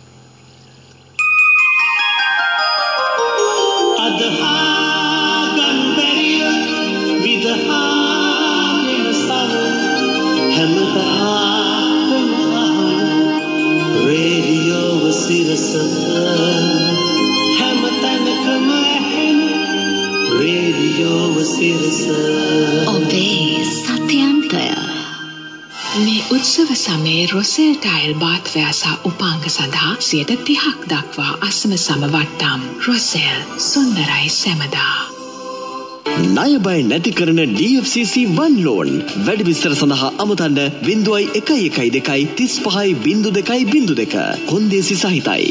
ඔබේ සත්‍යන්තය. මේ උත්සව සමයේ රොසෙල් ටයිල් බාත් ව්‍යාසා උපාංග සඳහා 30% දක්වා අසම සම වට්ටම්. රොසෙල් සුන්දරයි සැමදා. ණය බය නැති කරන DFCC One Loan වැඩි විස්තර සඳහා අමතන්න 0112350202 කොන්දේසි සහිතයි.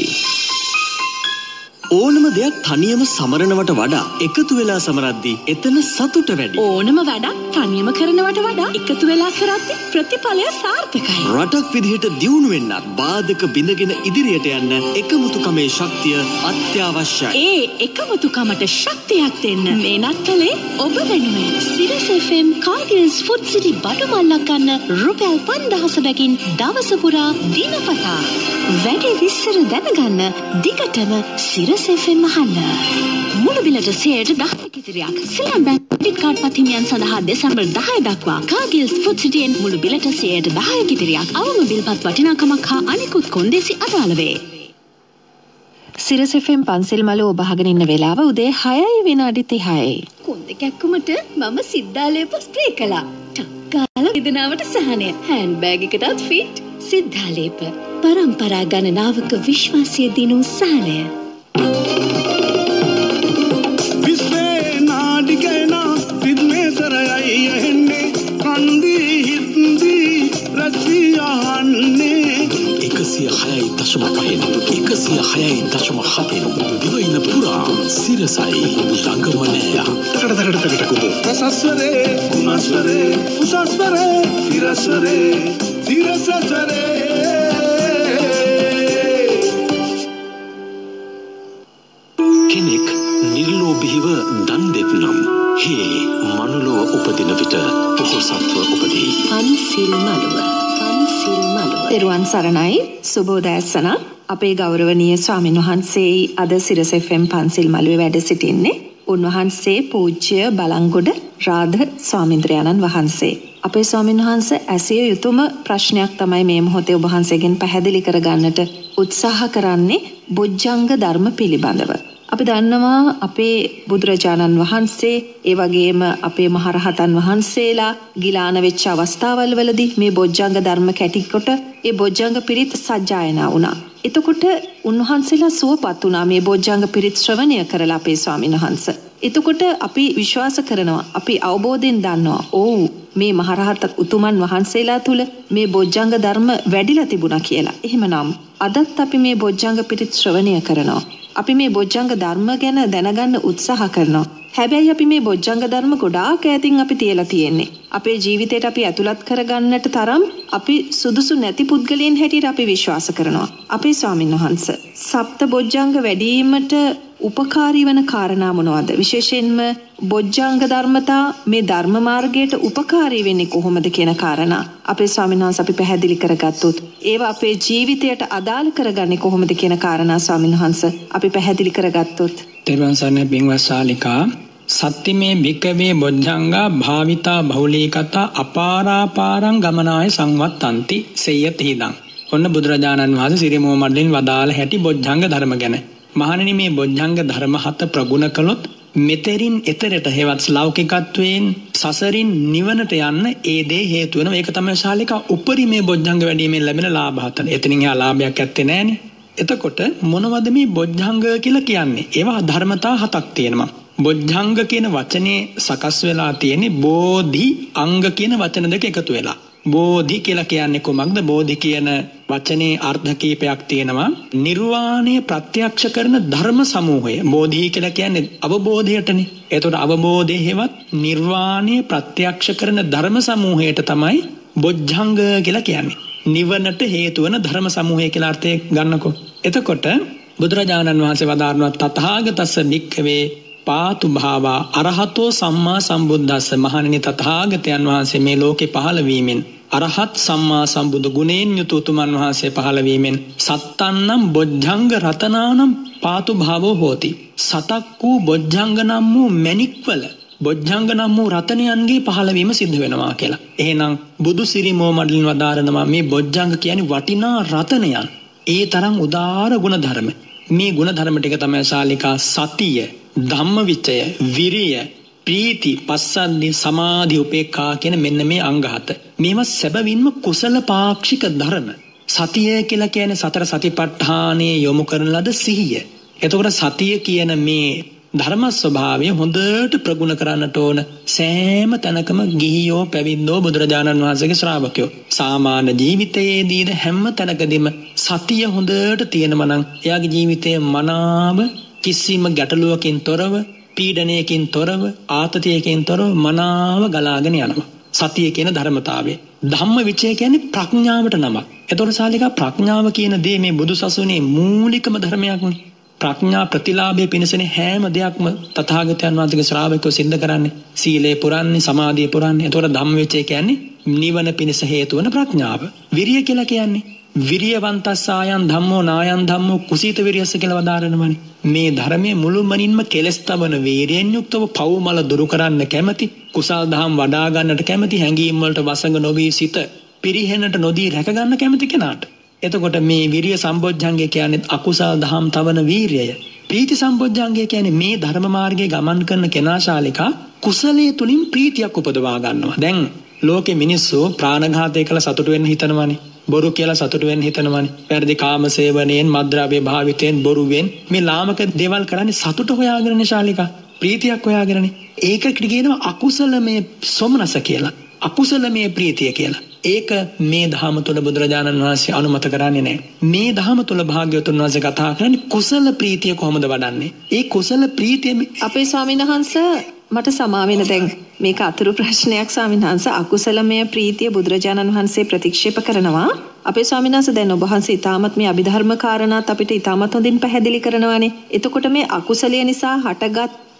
ඕනම දෙයක් තනියම සමරනවට වඩා එකතු වෙලා සමරද්දී එතන සතුට වැඩි. ඕනම වැඩක් තනියම කරනවට වඩා එකතු වෙලා කරද්දී ප්‍රතිඵලය සාර්ථකයි. රටක් විදිහට දියුණු වෙන්නත් බාධක බිඳගෙන ඉදිරියට යන්න එකමුතුකමේ ශක්තිය අත්‍යවශ්‍යයි. ඒ එකමුතුකමට ශක්තියක් දෙන්න මේ නත්තලේ ඔබ වෙනුවෙන් සිරස් FM කාගිල්ස් ෆුඩ් සිටි බඩු මල්ලක් ගන්න රුපියල් 5000 බැගින් දවස පුරා දිනපතා. වැඩි විස්තර දැනගන්න දිගටම සිරස් FM අහන්න. මුළු බිලට 10% ඉතිරියක්. සිලාන් බැංකු ක්‍රෙඩිට් කාඩ් පත්හිමියන් සඳහා දෙසැම්බර් 10 දක්වා කාගිල්ස් ෆුඩ් සිටියෙන් මුළු බිලට 10% ඉතිරියක්. අවම බිල්පත් වටිනාකමක් හා අනිකුත් කොන්දේසි අදාළ වේ. සිරස් FM පන්සිල් මළුව ඔබ අහගෙන ඉන්න වෙලාව උදේ 6යි විනාඩි 30යි. කොන්ද කැක්කුමට මම සිද්ධාලේප ස්ප්‍රේ කළා. ටක්කාල වේදනාවට සහනය. හෑන්ඩ් බෑග් එකටත් ෆිට්. සිද්ධාලේප පරම්පරා ගණනාවක විශ්වාසය දිනු සහනය. දිවයින පුරා සිරසයි දඟමනය තකට කුද රසස්වරේ කුණස්වරේ උසස්වරේ තිරස්වරේ තිරසස්වරේ පොහොසත්ව උපදී. පන්සිල් මළුව. තෙරුවන් සරණයි. සුබෝදෑසන. අපේ ගෞරවනීය ස්වාමින් වහන්සේ අද සිරස FM පන්සිල් මළුවේ වැඩ සිටින්නේ. උන්වහන්සේ පූජ්‍ය බලංගොඩ රාධ ස්වාමීන්ද්‍රයන්න් වහන්සේ. අපේ ස්වාමින් වහන්සේ ඇසිය යුතුම ප්‍රශ්නයක් තමයි මේ මොහොතේ ඔබ වහන්සේගෙන් පැහැදිලි කරගන්නට උත්සාහ කරන්නේ බොජ්ජංග ධර්ම පිළිබඳව. අපි දන්නවා අපේ බුදුරජාණන් වහන්සේ ඒ වගේම අපේ මහරහතන් වහන්සේලා ගිලාන වෙච්ච අවස්ථාවල් වලදී මේ බොජ්ජංග ධර්ම කැටිකොට ඒ බොජ්ජංග පිරිත් සජ්ජායනා වුණා. එතකොට උන්වහන්සේලා සුවපත් වුණා මේ බොජ්ජංග පිරිත් ශ්‍රවණය කරලා අපේ ස්වාමීන් වහන්සේ. එතකොට අපි විශ්වාස කරනවා අපි අවබෝධයෙන් දන්නවා ඕ මේ මහරහත් උතුමන් වහන්සේලා තුල මේ බොජ්ජංග ධර්ම වැඩිලා තිබුණා කියලා. එහෙමනම් අදත් අපි මේ බොජ්ජංග පිරිත් ශ්‍රවණය කරනවා. අපි මේ බොජ්ජංග ධර්ම ගැන දැනගන්න උත්සාහ කරනවා. හැබැයි අපි මේ බොජ්ජංග ධර්ම ගොඩාක් ඈතින් අපි තියලා තියෙන්නේ. අපේ ජීවිතේට අපි ඇතුළත් කරගන්නට තරම් අපි සුදුසු නැති පුද්ගලයන් හැටියට අපි විශ්වාස කරනවා. අපේ ස්වාමීන් වහන්සේ සප්ත බොජ්ජංග වැඩිවීමට උපකාරී වන කාරණා මොනවද? විශේෂයෙන්ම බොජ්ජංග ධර්මතා මේ ධර්ම මාර්ගයට උපකාරී වෙන්නේ කොහොමද කියන කාරණා අපේ ස්වාමීන් වහන්සේ අපි පැහැදිලි කරගත්තොත් ඒවා අපේ ජීවිතයට අදාළ කරගන්නේ කොහොමද කියන කාරණා ස්වාමීන් වහන්සේ අපි පැහැදිලි කරගත්තොත්. තෙරුවන් සරණයි පින්වත් ශාලිකා. සත්‍තිමේ භික්කවේ බොජ්ජංගා භාවිතා බහුලීකතා අපාරාපාරං ගමනාය සංවත්තಂತಿ සේයති හිදං. ඔන්න බුදුරජාණන් වහන්සේ සිරිමෝ මඩලින් වදාළ හැටි බොජ්ජංග ධර්ම ගැන. මහණෙනි මේ බොජ්ජංග ධර්ම 7 ප්‍රගුණ කළොත් මෙතරින් එතරට හේවත් ලෞකිකත්වයෙන් සසරින් නිවනට යන්න ඒ දේ හේතු වෙනවා. ඒක තමයි ශාලිකා උපරිමේ බොජ්ජංග වැඩිමෙන් ලැබෙන ලාභ 7. එතනින් එහා ලාභයක් ඇත්තේ නැහනේ. එතකොට මොනවද මේ බොජ්ජංග කියලා කියන්නේ? ඒවා ධර්මතා 7ක් තියෙනවා. බොජ්ජංග කියන වචනේ සකස් වෙලා තියෙන්නේ බෝධි අංග කියන වචන දෙක එකතු වෙලා. බෝධි කියලා කියන්නේ කොමක්ද? බෝධි කියන වචනේ අර්ථ කීපයක් තියෙනවා. නිර්වාණය ප්‍රත්‍යක්ෂ කරන ධර්ම සමූහය. බෝධි කියලා කියන්නේ අවබෝධයටනේ. ඒතකොට අවබෝධය හේවත් නිර්වාණය ප්‍රත්‍යක්ෂ කරන ධර්ම සමූහයට තමයි බොජ්ජංග කියලා කියන්නේ. නිවනට හේතු වන ධර්ම සමූහය කියලා අර්ථය ගන්නකො. එතකොට බුදුරජාණන් වහන්සේ වදාරනවා තථාගතස්ස භික්ඛවේ පාතු භාවා අරහතෝ සම්මා සම්බුද්දස්ස. මහණෙනි තථාගතයන් වහන්සේ මේ ලෝකේ පහළ වීමෙන් අරහත් සම්මා සම්බුදු ගුණයෙන් යුතු උතුමන් වහන්සේ පහළ වීමෙන් සත්තන්නම් බොජ්ජංග රතනානම් පාතු භාවෝ හෝති. සතක් වූ බොජ්ජංග නම් වූ මණික්වල බොජ්ජංග නම් වූ රතනයන්ගේ පහළවීම සිද්ධ වෙනවා කියලා. එහෙනම් බුදු සිරිමෝ මඩලින් වදාරනවා මේ බොජ්ජංග කියන්නේ වටිනා රතනයන්. ඒ තරම් උදාර ගුණ ධර්ම. මේ ගුණ ධර්ම ටික තමයි ශාලිකා සතිය, ධම්මවිචය, විරිය, ප්‍රීති, පස්සද්ධි, සමාධි, උපේක්ඛා කියන මෙන්න මේ අංග 7. මේවා සැබවින්ම කුසල පාක්ෂික ධර්ම. සතිය කියලා කියන්නේ සතර සතිපට්ඨානයේ යොමු කරන ලද සිහිය. එතකොට සතිය කියන මේ ධර්ම ස්වභාවය හොඳට ප්‍රගුණ කරන්නට ඕන සෑම තැනකම ගිහියෝ පැවිද්දෝ බුදුරජාණන් වහන්සේගේ ශ්‍රාවකයෝ. සාමාන්‍ය ජීවිතයේදීද හැම තැනකදීම සතිය හොඳට තියෙනවා නම් එයාගේ ජීවිතය මනාව කිසිම ගැටලුවකින් තොරව, පීඩනයකින් තොරව, ආතතියකින් තොරව මනාව ගලාගෙන යනවා. සතිය කියන ධර්මතාවය. ධම්ම විචය කියන්නේ ප්‍රඥාවට නමක්. එතකොට ශාලිකා ප්‍රඥාව කියන දේ මේ බුදුසසුනේ මූලිකම ධර්මයක්නේ. ප්‍රඥා ප්‍රතිලාභයේ පිණිසනේ හැම දෙයක්ම තථාගතයන් වහන්සේගේ ශ්‍රාවකයෝ සිද්ධ කරන්නේ. සීලේ පුරන්නේ, සමාධිය පුරන්නේ. එතකොට ධම්මවිචය කියන්නේ නිවන පිණිස හේතු වන ප්‍රඥාව. විරිය කියලා කියන්නේ විරියවන්තස්සායන් ධම්මෝ නායන් ධම්මෝ කුසීත විරියස්ස කියලා වදාරනවානේ. මේ ධර්මයේ මුළුමනින්ම කෙලස් තබන වීරියෙන් යුක්තව පව්මල දුරු කරන්න කැමැති, කුසල් දහම් වඩා ගන්නට කැමැති, හැඟීම් වලට වසඟ නොවී සිට පිරිහෙන්නට නොදී රැක ගන්න කැමැති කෙනාට. එතකොට මේ විරිය සම්බොජ්ජංගය කියන්නේ අකුසල් දහම් තවන වීරිය. ප්‍රීති සම්බොජ්ජංගය කියන්නේ මේ ධර්ම මාර්ගයේ ගමන් කරන කෙනා ශාලිකා කුසලයේ තුලින් ප්‍රීතියක් උපදවා ගන්නවා. දැන් ලෝකේ මිනිස්සු ප්‍රාණඝාතය කළ සතුටු වෙන්න හිතනවානේ. බොරු කියලා සතුටු වෙන්න හිතනවානේ. වැරදි කාම සේවනයෙන්, මද්ද්‍රව්‍ය භාවිතයෙන්, බොරුවෙන් මේ ලාමක දේවල් කරන්නේ සතුට හොයාගෙනනේ ශාලිකා. ප්‍රීතියක් හොයාගෙනනේ. ඒකට කියනවා අකුසලමය සොමනස කියලා. අකුසලමය ප්‍රීතිය කියලා. ඒක මේ ධහම තුල බුදුරජාණන් වහන්සේ අනුමත කරන්නේ නැහැ. මේ ධහම තුල භාග්‍යවතුන් වහන්සේ කතා කරන්නේ කුසල ප්‍රීතිය කොහොමද වඩන්නේ? ඒ කුසල ප්‍රීතිය අපේ ස්වාමීන් වහන්සේ මට සමා වෙන දැන් මේක අතුරු ප්‍රශ්නයක් ස්වාමීන් වහන්සේ. අකුසලමය ප්‍රීතිය බුදුරජාණන් වහන්සේ ප්‍රතික්ෂේප කරනවා. අපේ ස්වාමීන් වහන්සේ දැන් ඔබ වහන්සේ ඊටමත් මේ අභිධර්ම කාරණාත් අපිට ඊටමත් හොඳින් පැහැදිලි කරනවානේ. එතකොට මේ අකුසලය නිසා හටගත්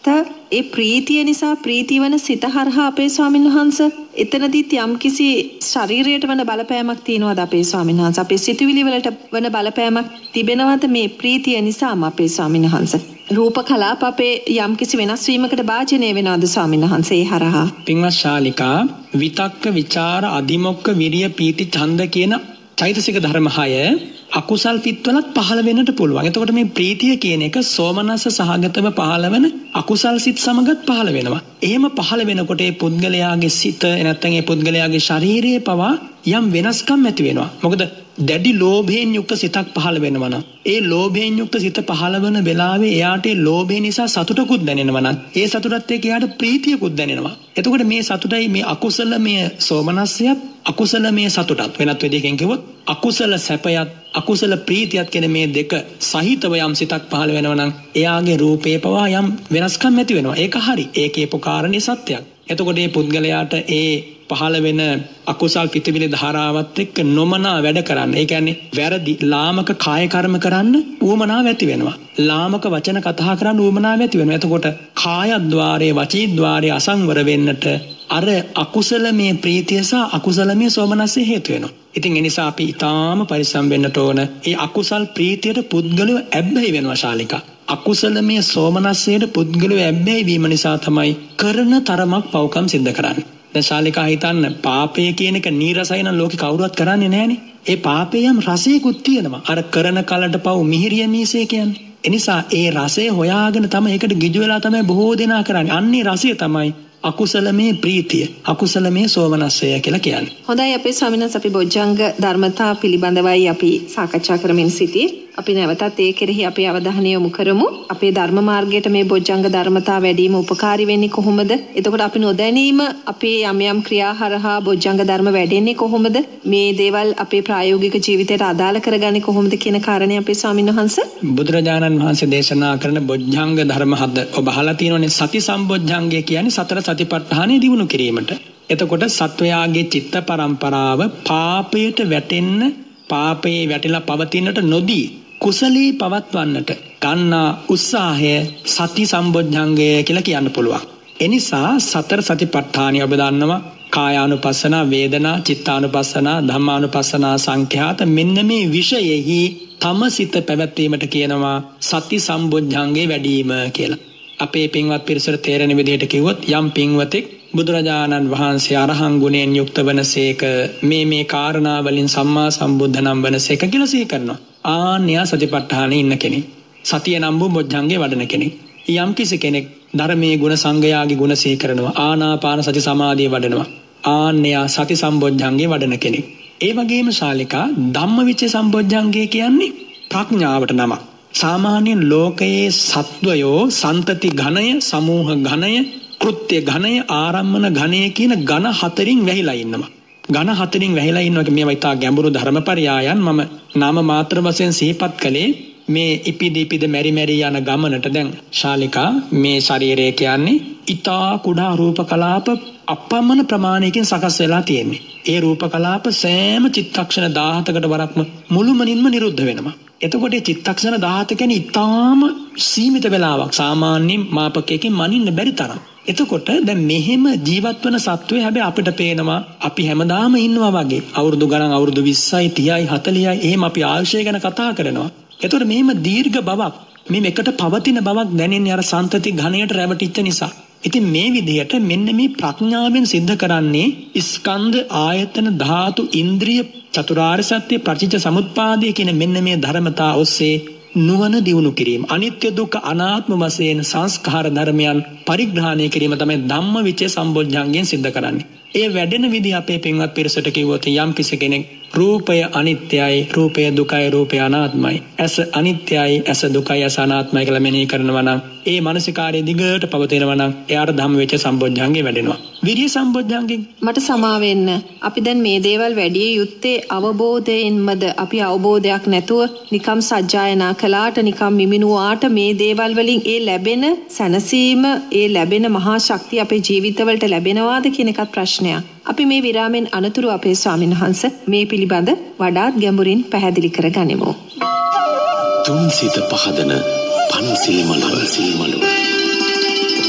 ඒ ප්‍රීතිය නිසා ප්‍රීති වන සිත හරහා අපේ ස්වාමීන් වහන්සේ එතනදීත් යම්කිසි ශරීරයට වන බලපෑමක් තියෙනවද අපේ ස්වාමීන් වහන්සේ? අපේ සිතුවිලි වලට වන බලපෑමක් තිබෙනවද මේ ප්‍රීතිය නිසාම අපේ ස්වාමීන් වහන්සේ? රූප කලාප අපේ යම්කිසි වෙනස් වීමකට භාජනය වෙනවද ස්වාමීන් වහන්සේ ඒ හරහා? පින්වත් ශාලිකා, විතක්ක, විචාර, අදිමොක්ක, විරිය, පීති, ඡන්ද කියන චෛතසික ධර්ම 6 අකුසල් පිටවලත් පහළ වෙන්නට පුළුවන්. එතකොට මේ ප්‍රීතිය කියන එක සෝමනස්ස සහගතව පහළ වෙන අකුසල් සිත් සමගත් පහළ වෙනවා. එහෙම පහළ වෙනකොට ඒ පුද්ගලයාගේ සිත නැත්නම් ඒ පුද්ගලයාගේ ශරීරයේ පවා යම් වෙනස්කම් ඇති වෙනවා. මොකද දැඩි ලෝභයෙන් යුක්ත සිතක් පහළ වෙනවා නම් ඒ ලෝභයෙන් යුක්ත සිත පහළ වෙන වෙලාවේ එයාට ඒ ලෝභය නිසා සතුටකුත් දැනෙනවා නම් ඒ සතුටත් එක්ක එයාට ප්‍රීතියකුත් දැනෙනවා. එතකොට මේ සතුටයි මේ අකුසලමය සෝමනස්සයත් අකුසලමය සතුටත් වෙනත් විදිහකින් කිව්වොත් අකුසල සැපයත් අකුසල ප්‍රීතියත් කියන මේ දෙක සහිතව යම් සිතක් පහළ වෙනවා නම් එයාගේ රූපේ පවා යම් වෙනස්කම් ඇති වෙනවා. ඒක හරි. ඒකේ උපකාරණේ සත්‍යයක්. එතකොට මේ පුද්ගලයාට ඒ පහළ වෙන අකුසල් පිටිවිලි ධාරාවත් එක්ක නොමනා වැඩ කරන්න. ඒ කියන්නේ වැරදි ලාමක කාය කර්ම කරන්න උවමනාව ඇති වෙනවා. ලාමක වචන කතා කරන්න උවමනාව ඇති වෙනවා. එතකොට කායද්්වාරයේ වචීද්්වාරයේ අසංවර වෙන්නට අර අකුසලමේ ප්‍රීතිය සහ අකුසලමේ සෝමනස්සේ හේතු වෙනවා. ඉතින් ඒ නිසා අපි ඊටාම පරිස්සම් වෙන්නට ඕන. ඒ අකුසල් ප්‍රීතියට පුද්ගලව ඇබ්බැහි වෙනවා ශාලිකා. අකුසලමේ සෝමනස්සයට පුද්ගලව ඇබ්බැහි වීම නිසා තමයි කරන තරමක් පව්කම් සිද්ධ කරන්නේ. දැන් ශාලිකා හිතන්න පාපය කියන එක නීරසයි නම් ලෝකේ කවුරුවත් කරන්නේ නැහනේ. ඒ පාපේ යම් රසයකුත් තියෙනවා. අර කරන කලට පව් මිහිරිය මීසේ කියන්නේ. ඒ නිසා ඒ රසය හොයාගෙන තමයි ඒකට ගිජු වෙලා තමයි බොහෝ දෙනා කරන්නේ. අන්නේ රසය තමයි අකුසලමේ ප්‍රීතිය, අකුසලමේ සෝමනස්සය කියලා කියන්නේ. හොඳයි අපේ ස්වාමීන් වහන්සේ අපි බොජ්ජංග ධර්මතා පිළිබඳවයි අපි සාකච්ඡා කරමින් සිටියේ. අපි නැවතත් ඒ කෙරෙහි අපේ අවධානය යොමු කරමු. අපේ ධර්ම මාර්ගයට මේ බොජ්ජංග ධර්මතා වැඩිම උපකාරී වෙන්නේ කොහොමද? එතකොට අපි නොදැනීම අපේ යම් යම් ක්‍රියා හරහා බොජ්ජංග ධර්ම වැඩෙන්නේ කොහොමද? මේ දේවල් අපේ ප්‍රායෝගික ජීවිතයට අදාළ කරගන්නේ කොහොමද කියන කාරණේ අපේ ස්වාමීන් වහන්සේ බුදුරජාණන් වහන්සේ දේශනා කරන බොජ්ජංග ධර්ම හද ඔබ අහලා තියෙනවනේ. සති සම්බොජ්ජංගය කියන්නේ සතර සතිපට්ඨානෙ දිනු කිරීමට. එතකොට සත්වයාගේ චිත්ත පරම්පරාව පාපයට වැටෙන්න, පාපයේ වැටිලා පවතිනට නොදී කුසලී පවත්වන්නට ගන්නා උත්සාහය සති සම්බොජ්ජංගය කියලා කියන්න පුළුවන්. එනිසා සතර සතිපට්ඨානිය ඔබ දන්නවා. කායානුපස්සනා, වේදනා, චිත්තානුපස්සනා, ධම්මානුපස්සනා, සංඛ්‍යාත මෙන්න මේ විෂයෙහි තම සිත පැවැත්වීමට කියනවා සති සම්බොජ්ජංගේ වැඩිම කියලා. අපේ පින්වත් පිරිසට තේරෙන විදිහට කිව්වොත් යම් පින්වතෙක් බුදුරජාණන් වහන්සේ අරහං ගුණයෙන් යුක්ත වනසේක මේ කාරණා වලින් සම්මා සම්බුද්ධ නම් වනසේක කියලා සිහි කරනවා. ආන්‍ය සතිපට්ඨානෙ ඉන්න කෙනෙක්. සතිය නම් වූ බොජ්ජංගේ වඩන කෙනෙක්. යම් කිසි කෙනෙක් ධර්මයේ ගුණ සංගයාගේ ගුණ සිහි කරනවා. ආනාපාන සති සමාධිය වඩනවා. ආන්‍ය සති සම්බොජ්ජංගේ වඩන කෙනෙක්. ඒ වගේම ශාලිකා ධම්මවිචේ සම්බොජ්ජංගේ කියන්නේ ප්‍රඥාවට නමක්. සාමාන්‍යයෙන් ලෝකයේ සත්වයෝ සන්තති ඝණය, සමූහ ඝණය, කෘත්‍ය ඝණය, ආරම්මන ඝණය කියන ඝන හතරින් වැහිලා ඉන්නවා. ඝන හතරින් වැහිලා ඉන්නවා. මේවා ඉතා ගැඹුරු ධර්මපරයයන්. මම නාම මාත්‍ර වශයෙන් සිහිපත් කළේ මේ ඉපිද මෙරි මෙරි යන ගමනට. දැන් ශාලිකා මේ ශරීරය කියන්නේ ඉතා කුඩා රූප කලාප අපමණ ප්‍රමාණයකින් සකස් වෙලා තියෙන්නේ. ඒ රූප කලාප සෑම චිත්තක්ෂණ 17කට වරක්ම මුළුමනින්ම නිරුද්ධ වෙනවා. එතකොට චිත්තක්ෂණ 17 කියන්නේ ඉතාම සීමිත වෙලාවක්. සාමාන්‍යයෙන් මාපකයකින් මනින්න බැරි තරම්. එතකොට දැන් මෙහෙම ජීවත් වෙන සත්වය හැබැයි අපිට පේනවා අපි හැමදාම ඉන්නවා වගේ. අවුරුදු ගණන් අවුරුදු 20යි 30යි 40යි එහෙම අපි ආයුෂය ගැන කතා කරනවා. එතකොට මෙහෙම දීර්ඝ බවක් මේ එකට පවතින බවක් දැනෙන්නේ අර සන්තති ඝණයට රැවටිච්ච නිසා. ඉතින් මේ විදිහට මෙන්න මේ ප්‍රඥාවෙන් සිද්ධ කරන්නේ ස්කන්ධ ආයතන ධාතු ඉන්ද්‍රිය චතුරාර්ය සත්‍ය පටිච්ච සමුප්පාදය කියන මෙන්න මේ ධර්මතා ඔස්සේ නුවණ දියුණු කිරීම. අනිත්‍ය දුක්ඛ අනාත්ම වශයෙන් සංස්කාර ධර්මයන් පරිග්‍රහණය කිරීම තමයි ධම්මවිචේ සම්බොජ්ජංගයෙන් සිද්ධ කරන්නේ. ඒ වැඩෙන විදිහ අපේ පින්වත් පිරිසට කිව්වොත් යම් කිසි කෙනෙක් රූපය අනිත්‍යයි, රූපය දුකයි, රූපය අනාත්මයි, ඇස අනිත්‍යයි, ඇස දුකයි, ඇස අනාත්මයි කියලා මෙනෙහි කරනවා නම් ඒ මානසිකාරයේ දිගට පවතිනවා නම් එයාට ධම්මවිචේ සම්බොජ්ජංගේ වැඩෙනවා. විරිය සම්බොජ්ජංගේ මට සමා වෙන්න. අපි දැන් මේ දේවල් වැඩි යුත්තේ අවබෝධයෙන්මද? අපි අවබෝධයක් නැතුව නිකම් සජ්ජායනා කළාට, නිකම් මිමිනුවාට මේ දේවල් වලින් ඒ ලැබෙන සැනසීම, ඒ ලැබෙන මහා ශක්තිය අපේ ජීවිතවලට ලැබෙනවාද කියන එකත් ප්‍රශ්නයක්. අපි මේ විරාමෙන් අනතුරු අපේ ස්වාමීන් වහන්සේ මේ පිළිබඳ වඩාත් ගැඹුරින් පැහැදිලි කර ගනිමු. තුන් සිත පහදන පන්සිල් මළුව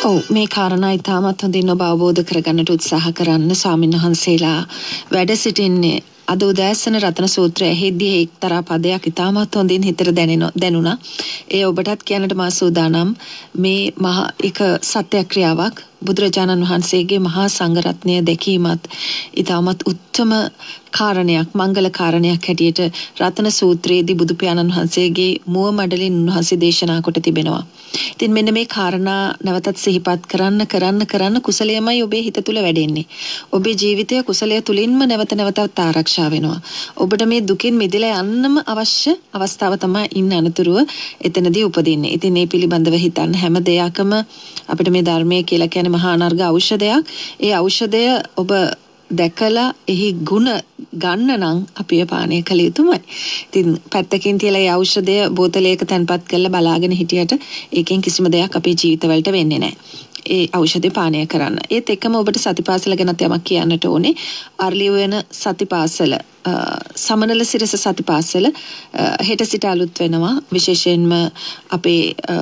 ඔව් මේ කාරණා ඉතාමත් හොඳින් ඔබ අවබෝධ කරගන්නට උත්සාහ කරන්න ස්වාමීන් වහන්සේලා වැඩ සිටින්නේ අද උදෑසන රතන සූත්‍රය ඇහෙද්දී එක්තරා පදයක් ඉතාමත් හොඳින් හිතට දැනුණා. ඒ ඔබටත් කියන්නට මා සූදානම්. මේ මහා එක සත්‍යක්‍රියාවක් බුදුරජාණන් වහන්සේගේ මහා සංඝරත්නය දැකීමත් ඉතාමත් උත්තම කාරණයක්, මංගල කාරණයක් හැටියට රතන සූත්‍රයේදී බුදු පියාණන් වහන්සේගේ මුව මඩලින් උන්වහන්සේ දේශනා කොට තිබෙනවා. ඉතින් මෙන්න මේ කාරණා නැවතත් සිහිපත් කරන්න කුසලයමයි ඔබේ හිත තුළ වැඩෙන්නේ. ඔබේ ජීවිතය කුසලය තුලින්ම නැවත නැවතත් ආරක්ෂා වෙනවා. ඔබට මේ දුකින් මිදලා යන්නම අවශ්‍ය අවස්ථාව තමයි ඉන්න අනතුරුව එතනදී උපදින්නේ. ඉතින් මේ පිළිබඳව හිතන්න හැම දෙයකම අපිට මේ ධර්මයේ කියලා කියන්නේ මහා අනර්ග ඖෂධයක්. ඒ ඖෂධය ඔබ දැකලා එහි ಗುಣ ගන්න නම් අපි පානය කළ යුතුමයි. ඉතින් පැත්තකින් තියලා ඒ ඖෂධය බෝතලයක තැන්පත් කරලා බලාගෙන හිටියට ඒකෙන් කිසිම දෙයක් අපේ ජීවිතවලට වෙන්නේ නැහැ. ඒ ඖෂධය පානය කරන්න. ඒත් එක්කම ඔබට සතිපාසල ගැනත් යමක් කියන්නට ඕනේ. අර්ලිය වෙන සතිපාසල සමනල සිරස සතිපාසල හෙට සිට අලුත් වෙනවා. විශේෂයෙන්ම අපේ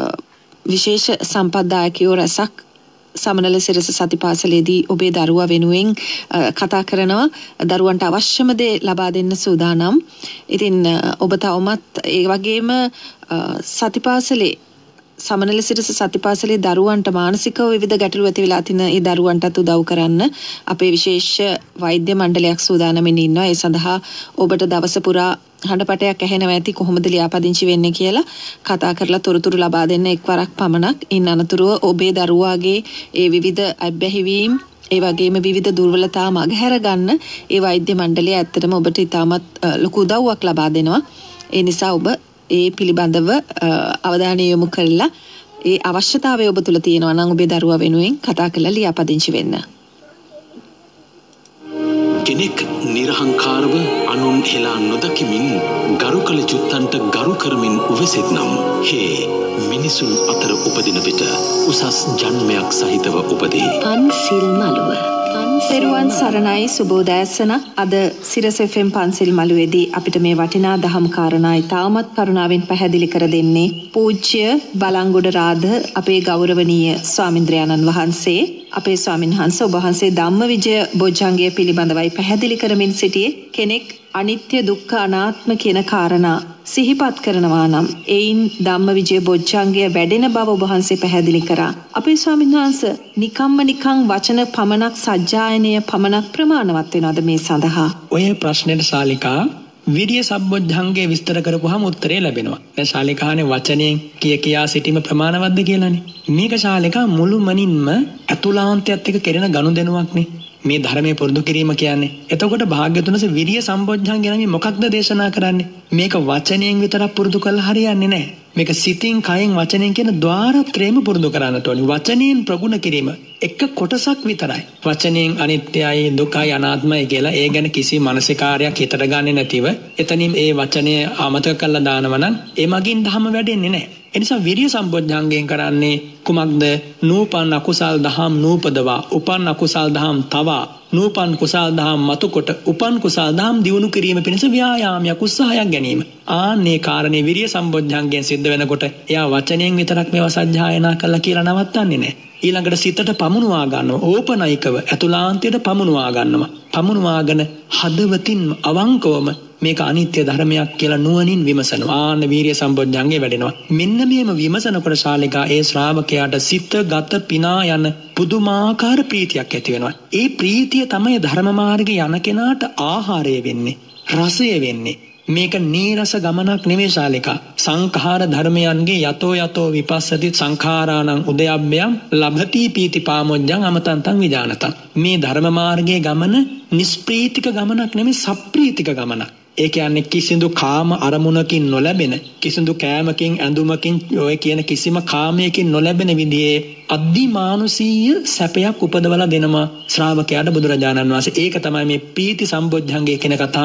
විශේෂ සම්පත්දායකයෝ රැසක් සමනල සිරස සතිපාසලේදී ඔබේ දරුවා වෙනුවෙන් කතා කරනවා. දරුවන්ට අවශ්‍යම දේ ලබා දෙන්න සූදානම්. ඉතින් ඔබ තවමත් ඒ වගේම සතිපාසලේ සමනල සිරස සතිපාසලේ දරුවන්ට මානසිකව විවිධ ගැටලු ඇති වෙලා තින ඒ දරුවන්ටත් උදව් කරන්න අපේ විශේෂ වෛද්‍ය මණ්ඩලයක් සූදානම්ින් ඉන්නවා. ඒ සඳහා ඔබට දවස පුරා හඬපටයක් ඇහෙනවා ඇති කොහොමද ලියාපදිංචි වෙන්නේ කියලා කතා කරලා තොරතුරු ලබා දෙන්න එක්වරක් පමණක්. ඉන් අනතුරුව ඔබේ දරුවාගේ ඒ විවිධ අබ්බැහිවීම් ඒ වගේම විවිධ දුර්වලතා මගහැර ගන්න ඒ වෛද්‍ය මණ්ඩලය ඇත්තටම ඔබට ඉතාමත් ලොකු උදව්වක් ලබා දෙනවා. ඒ නිසා ඔබ ඒ පිළිබඳව අවධානය යොමු කරලා ඒ අවශ්‍යතාවය ඔබ තුල තියෙනවා නම් ඔබේ දරුවා වෙනුවෙන් කතා කරලා ලියාපදිංචි වෙන්න. කෙනෙක් නිර්හංකාරව අනුන් හෙලා නොදකිමින් ගරු කළ චුත්තන්ට ගරු කරමින් උවසෙත්නම් හේ මිනිසුන් අතර උපදින විට උසස් ජන්මයක් සහිතව උපදී. පන්සිල් මළුව පෙරුවන් සරණයි සුබෝදෑසන. අද සිරස FM පන්සිල් මළුවේදී අපිට මේ වටිනා දහම් කාරණා ඉතාමත් කරුණාවෙන් පැහැදිලි කර දෙන්නේ පූජ්‍ය බලංගොඩ රාධ අපේ ගෞරවනීය ස්වාමින්ද්‍රයාණන් වහන්සේ. අපේ ස්වාමීන් වහන්සේ ඔබ වහන්සේ ධම්මවිජය බොජ්ජංගය පිළිබඳවයි පැහැදිලි කරමින් සිටියේ. කෙනෙක් අනිත්‍ය දුක්ඛ අනාත්ම කියන කාරණා සිහිපත් කරනවා නම් එයින් ධම්මවිජය බොජ්ජංගය වැඩෙන බව ඔබ වහන්සේ පැහැදිලි කරා. අපේ ස්වාමීන් වහන්සේ නිකම් වචන පමණක් සජ්ජායනය පමණක් ප්‍රමාණවත් වෙනවද මේ සඳහා? ඔය ප්‍රශ්නෙට ශාලිකා විරිය සම්බොජ්ජංගේ විස්තර කරපුවාම උත්තරේ ලැබෙනවා. දැන් ශාලිකානේ වචනයෙන් කියා සිටීම ප්‍රමාණවත්ද කියලානේ. මේක ශාලිකා මුළුමනින්ම අතුලාන්තයත් එක්ක කෙරෙන ගනුදෙනුවක්නේ. මේ ධර්මයේ පුරුදු කිරීම කියන්නේ. එතකොට භාග්‍යවතුන් වහන්සේ විරිය සම්බොජ්ජංගේ නම් මොකක්ද දේශනා කරන්නේ? මේක වචනයෙන් විතරක් පුරුදු කරලා හරියන්නේ නැහැ. මේක සිතින් කයෙන් වචනයෙන් කියන ద్వාරත්‍රයම පුරුදු කරන්නට ඕනේ. වචනයෙන් ප්‍රගුණ කිරීම එක කොටසක් විතරයි. වචනයෙන් අනිත්‍යයි දුකයි අනාත්මයි කියලා ඒ ගැන කිසි මානසිකාරයක් හිතට ගන්නෙ නැතිව එතනින් ඒ වචනය අමතක කරලා දානවා නම් ඒ මගින් ධර්ම වැඩෙන්නේ නැහැ. එනිසා විරිය සම්බොජ්ජංගයෙන් කරන්නේ කුමක්ද? නූපන් අකුසල් දහම් නූපදවා උපන් අකුසල් දහම් තවා නූපන් කුසල් දහම් මතුකොට උපන් කුසල් දහම් දියුණු කිරීම පිණිස ව්‍යායාමයක් උත්සාහයක් ගැනීම. ආන්නේ කාරණේ විරිය සම්බොජ්ජංගයෙන් සිද්ධ වෙනකොට එයා වචනයෙන් විතරක් මේවා සජ්ජායනා කළා කියලා නවත්තන්නේ නැහැ. ඊළඟට සිතට පමුණුවා ගන්නවා. ඕපනයිකව ඇතුලාන්තයට පමුණුවා ගන්නවා. පමුණුවාගෙන හදවතින් අවංකවම මේක අනිත්‍ය ධර්මයක් කියලා නුවණින් විමසනවා. ආන්න වීරිය සම්බොජ්ජංගේ වැඩෙනවා. මෙන්න මේම විමසනකොට ශාලිකා ඒ ශ්‍රාවකයාට සිත ගත පිනා යන පුදුමාකාර ප්‍රීතියක් ඇති වෙනවා. ඒ ප්‍රීතිය තමයි ධර්ම මාර්ගේ යන කෙනාට ආහාරය වෙන්නේ, රසය වෙන්නේ. මේක නීරස ගමනක් නෙවෙයි ශාලිකා. සංඛාර ධර්මයන්ගේ යතෝ විපස්සති සංඛාරාණං උදයබ්බයං ලබති පීති පාමොජ්ජං අමතන්තං විජානතං. මේ ධර්ම මාර්ගයේ ගමන නිෂ්ප්‍රීතික ගමනක් නෙවෙයි සප්‍රීතික ගමනක්. ඒ කියන්නේ කිසිදු කාම අරමුණකින් නොලැබෙන, කිසිදු කෑමකින් ඇඳුමකින් ඔය කියන කිසිම කාමයකින් නොලැබෙන විදිහේ අධිමානුෂීය සැපයක් උපදවලා දෙනවා ශ්‍රාවකයාට බුදුරජාණන් වහන්සේ. ඒක තමයි මේ පීති සම්බොජ්ජංගේ කියන කතාවෙන්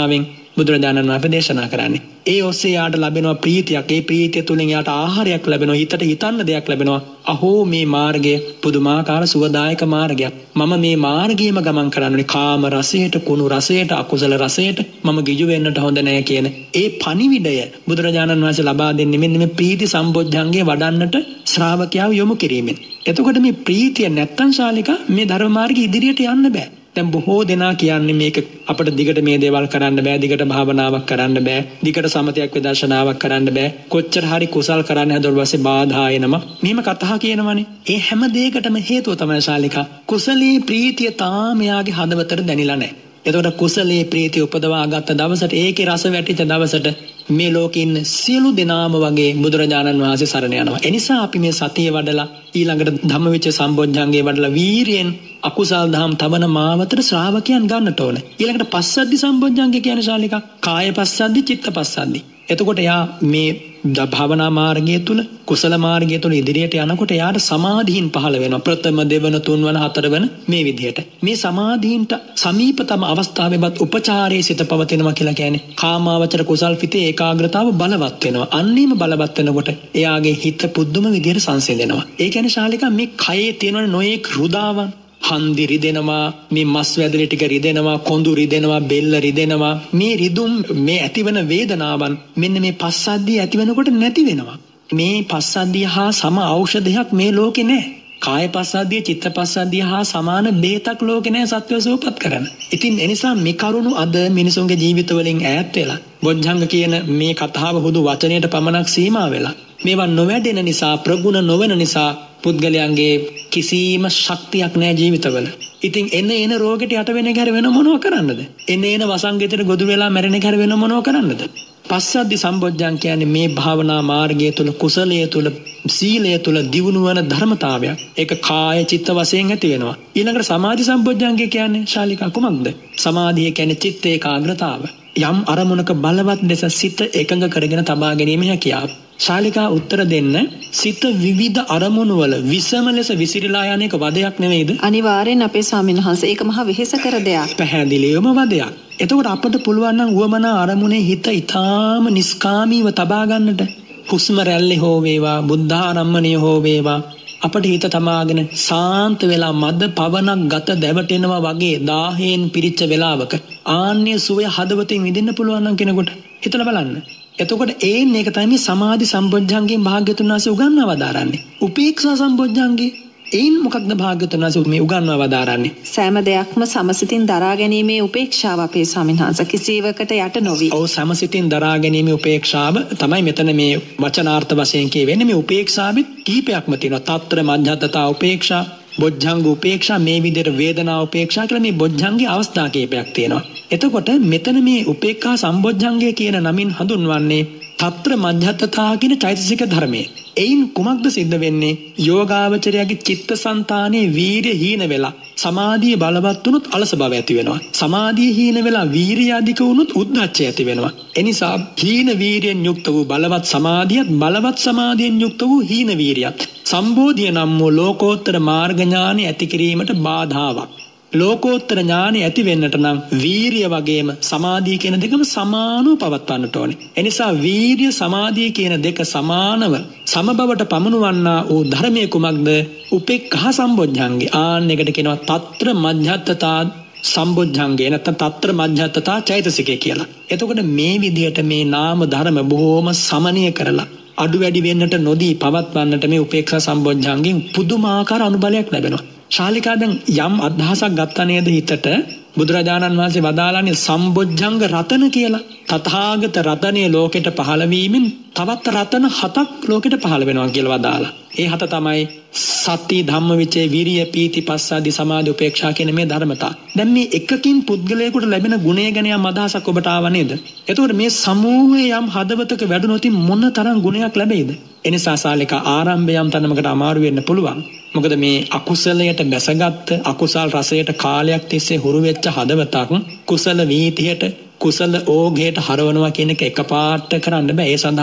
බුදුරජාණන් වහන්සේ දේශනා කරන්නේ. ඒ ඔස්සේ යාට ලැබෙනවා ප්‍රීතියක්. ඒ ප්‍රීතිය තුලින් යාට ආහාරයක් ලැබෙනවා. හිතට හිතන්න දෙයක් ලැබෙනවා. අහෝ මේ මාර්ගය පුදුමාකාර සුවදායක මාර්ගයක්. මම මේ මාර්ගයේම ගමන් කරන්නේ කාම රසයට, කුණු රසයට, අකුසල රසයට මම ගිජු වෙන්නට හොඳ නැහැ කියන ඒ පණිවිඩය බුදුරජාණන් වහන්සේ ලබා දෙන්නේ මෙන්න මේ ප්‍රීති සම්බොජ්ජංගේ වඩන්නට ශ්‍රාවකයාව යොමු කිරීමෙන්. එතකොට මේ ප්‍රීතිය නැත්තම් ශාලිකා මේ ධර්ම මාර්ගයේ ඉදිරියට යන්න බෑ. දැන් බොහෝ දෙනා කියන්නේ මේක අපිට දිගට මේ දේවල් කරන්න බෑ, දිගට භාවනාවක් කරන්න බෑ, දිගට සමතයක් විදර්ශනාවක් කරන්න බෑ, කොච්චර හරි කුසල් කරන්න හැදුවා පස්සේ බාධා එනවා. මෙහෙම කතා කියනවනේ. ඒ හැම දෙයකටම හේතුව තමයි ශාලිකා කුසලී ප්‍රීතිය තාම යාගේ හදවතට දැනිලා නැහැ. එතකොට කුසලී ප්‍රීතිය උපදවා ගත්ත දවසට, ඒකේ රස වැටිච්ච දවසට මේ ලෝකේ ඉන්න සියලු දෙනාම වගේ බුදුරජාණන් වහන්සේ සරණ යනවා. ඒ නිසා අපි මේ සතිය වඩලා ඊළඟට ධම්මවිචේ සම්බොජ්ජංගේ වඩලා වීරියෙන් අකුසල් දහම් තබන මාවතට ශ්‍රාවකයන් ගන්නට ඕනේ. ඊළඟට පස්සද්ධි සම්බොජ්ජංගේ කියන්නේ ශාලිකා කාය පස්සද්ධි, චිත්ත පස්සද්ධි. එතකොට යා මේ භාවනා මාර්ගය තුල, කුසල මාර්ගය තුල ඉදිරියට යනකොට යාට සමාධීන් පහළ වෙනවා. ප්‍රථම, දෙවන, තුන්වන, හතරවන මේ විදිහට. මේ සමාධීන්ට සමීපතම අවස්ථාවේවත් උපචාරයේ සිට පවතිනවා කියලා කියන්නේ කාමාවචර කුසල් පිටේ ඒකාග්‍රතාව බලවත් වෙනවා. අන්නේම බලවත් වෙනකොට එයාගේ හිත පුදුම විදිහට සංසිඳෙනවා. ඒ කියන්නේ ශාලිකා මේ කයේ තියෙන නොයෙක් රුදාවන්, හන්දි රිදෙනවා, මේ මස් වැදලි ටික රිදෙනවා, කොඳු රිදෙනවා, බෙල්ල රිදෙනවා. මේ රිදුම්, මේ ඇතිවන වේදනාවන් මෙන්න මේ පස්සද්ධිය ඇති වෙනකොට නැති වෙනවා. මේ පස්සද්ධිය හා සම ඖෂධයක් මේ ලෝකේ නැහැ. කාය පස්සද්ධිය, චිත්ත පස්සද්ධිය හා සමාන බේතක් ලෝකේ නැහැ සත්‍ය සෝපත් කරන්න. ඉතින් ඒ නිසා මේ කරුණු අද මිනිසුන්ගේ ජීවිතවලින් ඈත් වෙලා බොජ්ජංග කියන මේ කතාව හුදු වචනයට පමණක් සීමා වෙලා මේවා නොවැඩෙන නිසා, ප්‍රගුණ නොවන නිසා පුද්ගලයන්ගේ කිසිම ශක්තියක් නැහැ ජීවිතවල. ඉතින් එන රෝගෙට යට වෙන එක හැර වෙන මොනව කරන්නද? එන වසංගතයට ගොදුරු වෙලා මැරෙන එක හැර වෙන මොනව කරන්නද? පස්සද්ධි සම්බොජ්ජං කියන්නේ මේ භාවනා මාර්ගය තුල, කුසලයේ තුල, සීලය තුල දියුණු වන ධර්මතාවයක්. ඒක කාය චිත්ත වශයෙන් ඇති වෙනවා. ඊළඟට සමාධි සම්බොජ්ජංගය කියන්නේ ශාලිකා කුමක්ද? සමාධිය කියන්නේ චිත්ත ඒකාග්‍රතාව. යම් අරමුණක බලවත් ලෙස සිත එකඟ කරගෙන තබා ගැනීම හැකියාව. ශාලිකා උත්තර දෙන්න, සිත විවිධ අරමුණු වල විසම ලෙස විසිරීලා යන එක වදයක් නෙවෙයිද? අනිවාර්යෙන් අපේ ස්වාමීන් වහන්සේ ඒක මහා වෙහෙසකර දෙයක්. පැහැදිලිවම වදයක්. එතකොට අපට පුළුවන් නම් උවමනා අරමුණේ හිත ඊටාම නිස්කාමීව තබා ගන්නට. හුස්ම රැල්ලේ හෝ වේවා, බුද්ධාරම්මණය හෝ වේවා, අපට හිත තමාගෙන සාන්ත වෙලා මද පවනක් ගත දැවටෙනවා වගේ දාහයෙන් පිරිච්ච වෙලාවක ආන්නේ සුවය හදවතින් විඳින්න පුළුවන් නම් කෙනෙකුට හිතලා බලන්න. එතකොට මේක තමයි සමාධි සම්බොජ්ජංගයෙන් භාග්‍යතුන් වහන්සේ උගන්වව වදාරන්නේ. උපේක්ෂා සම්බොජ්ජංගේ මොකක්ද භාග්‍යතුන් වහන්සේ මේ උගන්වව වදාරන්නේ? සෑම දෙයක්ම සමසිතින් දරා ගැනීමේ උපේක්ෂාව අපේ ස්වාමීන් වහන්සේ කිසිවකට යට නොවි. ඔව්, සමසිතින් දරා ගැනීමේ උපේක්ෂාව තමයි මෙතන මේ වචනාර්ථ වශයෙන් කියවෙන්නේ. මේ උපේක්ෂාවෙත් කිහිපයක්ම තියෙනවා. తත්‍ර මධ්‍යස්ථතා උපේක්ෂා, බොජ්ජංග උපේක්ෂා, මේ විදිහට වේදනා උපේක්ෂා කියලා මේ බොජ්ජංගේ අවස්ථා කීපයක් තියෙනවා. එතකොට මෙතන මේ උපේක්ඛා සම්බොජ්ජංගය කියන නමින් හඳුන්වන්නේ తත්‍ර මධ්‍යස්ථතා කියන චෛතසික ධර්මයේ. එයින් කුමක්ද සිද්ධ වෙන්නේ? යෝගාවචරයාගේ චිත්තසංතානයේ වීරිය හීන වෙලා සමාධිය බලවත් වුණොත් අලස බව ඇති වෙනවා. සමාධිය හීන වෙලා වීරිය අධික වුණොත් උද්ධච්චය ඇති වෙනවා. එනිසා හීන වීරියෙන් යුක්ත වූ බලවත් සමාධියත්, බලවත් සමාධියෙන් යුක්ත වූ හීන වීරියත් සම්බෝධිය නම් වූ ලෝකෝත්තර මාර්ග ඥානෙ ඇති කිරීමට බාධාවක්. ලෝකෝත්තර ඥානෙ ඇති වෙන්නට නම් වීරිය වගේම සමාධිය කියන දෙකම සමානව පවත්වන්නට ඕනේ. එනිසා වීරිය සමාධිය කියන දෙක සමානව සමබවට පමුණවන්නා වූ ධර්මයේ කුමක්ද? උපේක්ඛා සම්බොජ්ජංගේ. ආන්නයකට කියනවා తත්‍ර මධ්‍යස්ථතා සම්බොජ්ජංගේ, නැත්නම් తත්‍ර මධ්‍යස්ථතා චෛතසිකය කියලා. එතකොට මේ විදිහට මේ නාම ධර්ම බොහෝම සමනය කරලා අඩු වැඩි වෙන්නට නොදී පවත්වන්නට මේ උපේක්ෂා සම්බොජ්ජංගෙන් පුදුමාකාර අනුබලයක් ලැබෙනවා. ශාලිකා දැන් යම් අදහසක් ගත්තා නේද හිතට? බුදුරජාණන් වහන්සේ වදාළන්නේ සම්බොජ්ජංග රතන කියලා. තථාගත රතනේ ලෝකෙට පහළ වීමෙන් තවත් රතන 7ක් ලෝකෙට පහළ වෙනවා කියලා වදාලා. ඒ 7 තමයි සති, ධම්මවිචේ, විරිය, පීති, පස්සද්ධි, සමාධි, උපේක්ෂා කියන මේ ධර්මතා. දැන් මේ එකකින් පුද්ගලයාට ලැබෙන ගුණය ගැන යම් අදහසක් ඔබට ආව නේද? එතකොට මේ සමූහයේ යම් හදවතක වැඩුණොත් මොන තරම් ගුණයක් ලැබෙයිද? එනිසා ශාලිකා ආරම්භය යම් තැනකට අමාරු වෙන්න පුළුවන්. මොකද මේ අකුසලයට බැසගත්, අකුසල් රසයට කාලයක් තිස්සේ හුරු වෙච්ච හදවතක් කුසල වීතියට, කුසල ඕඝයට හරවනවා කියන එක එකපාරට කරන්න බෑ. ඒ සඳහා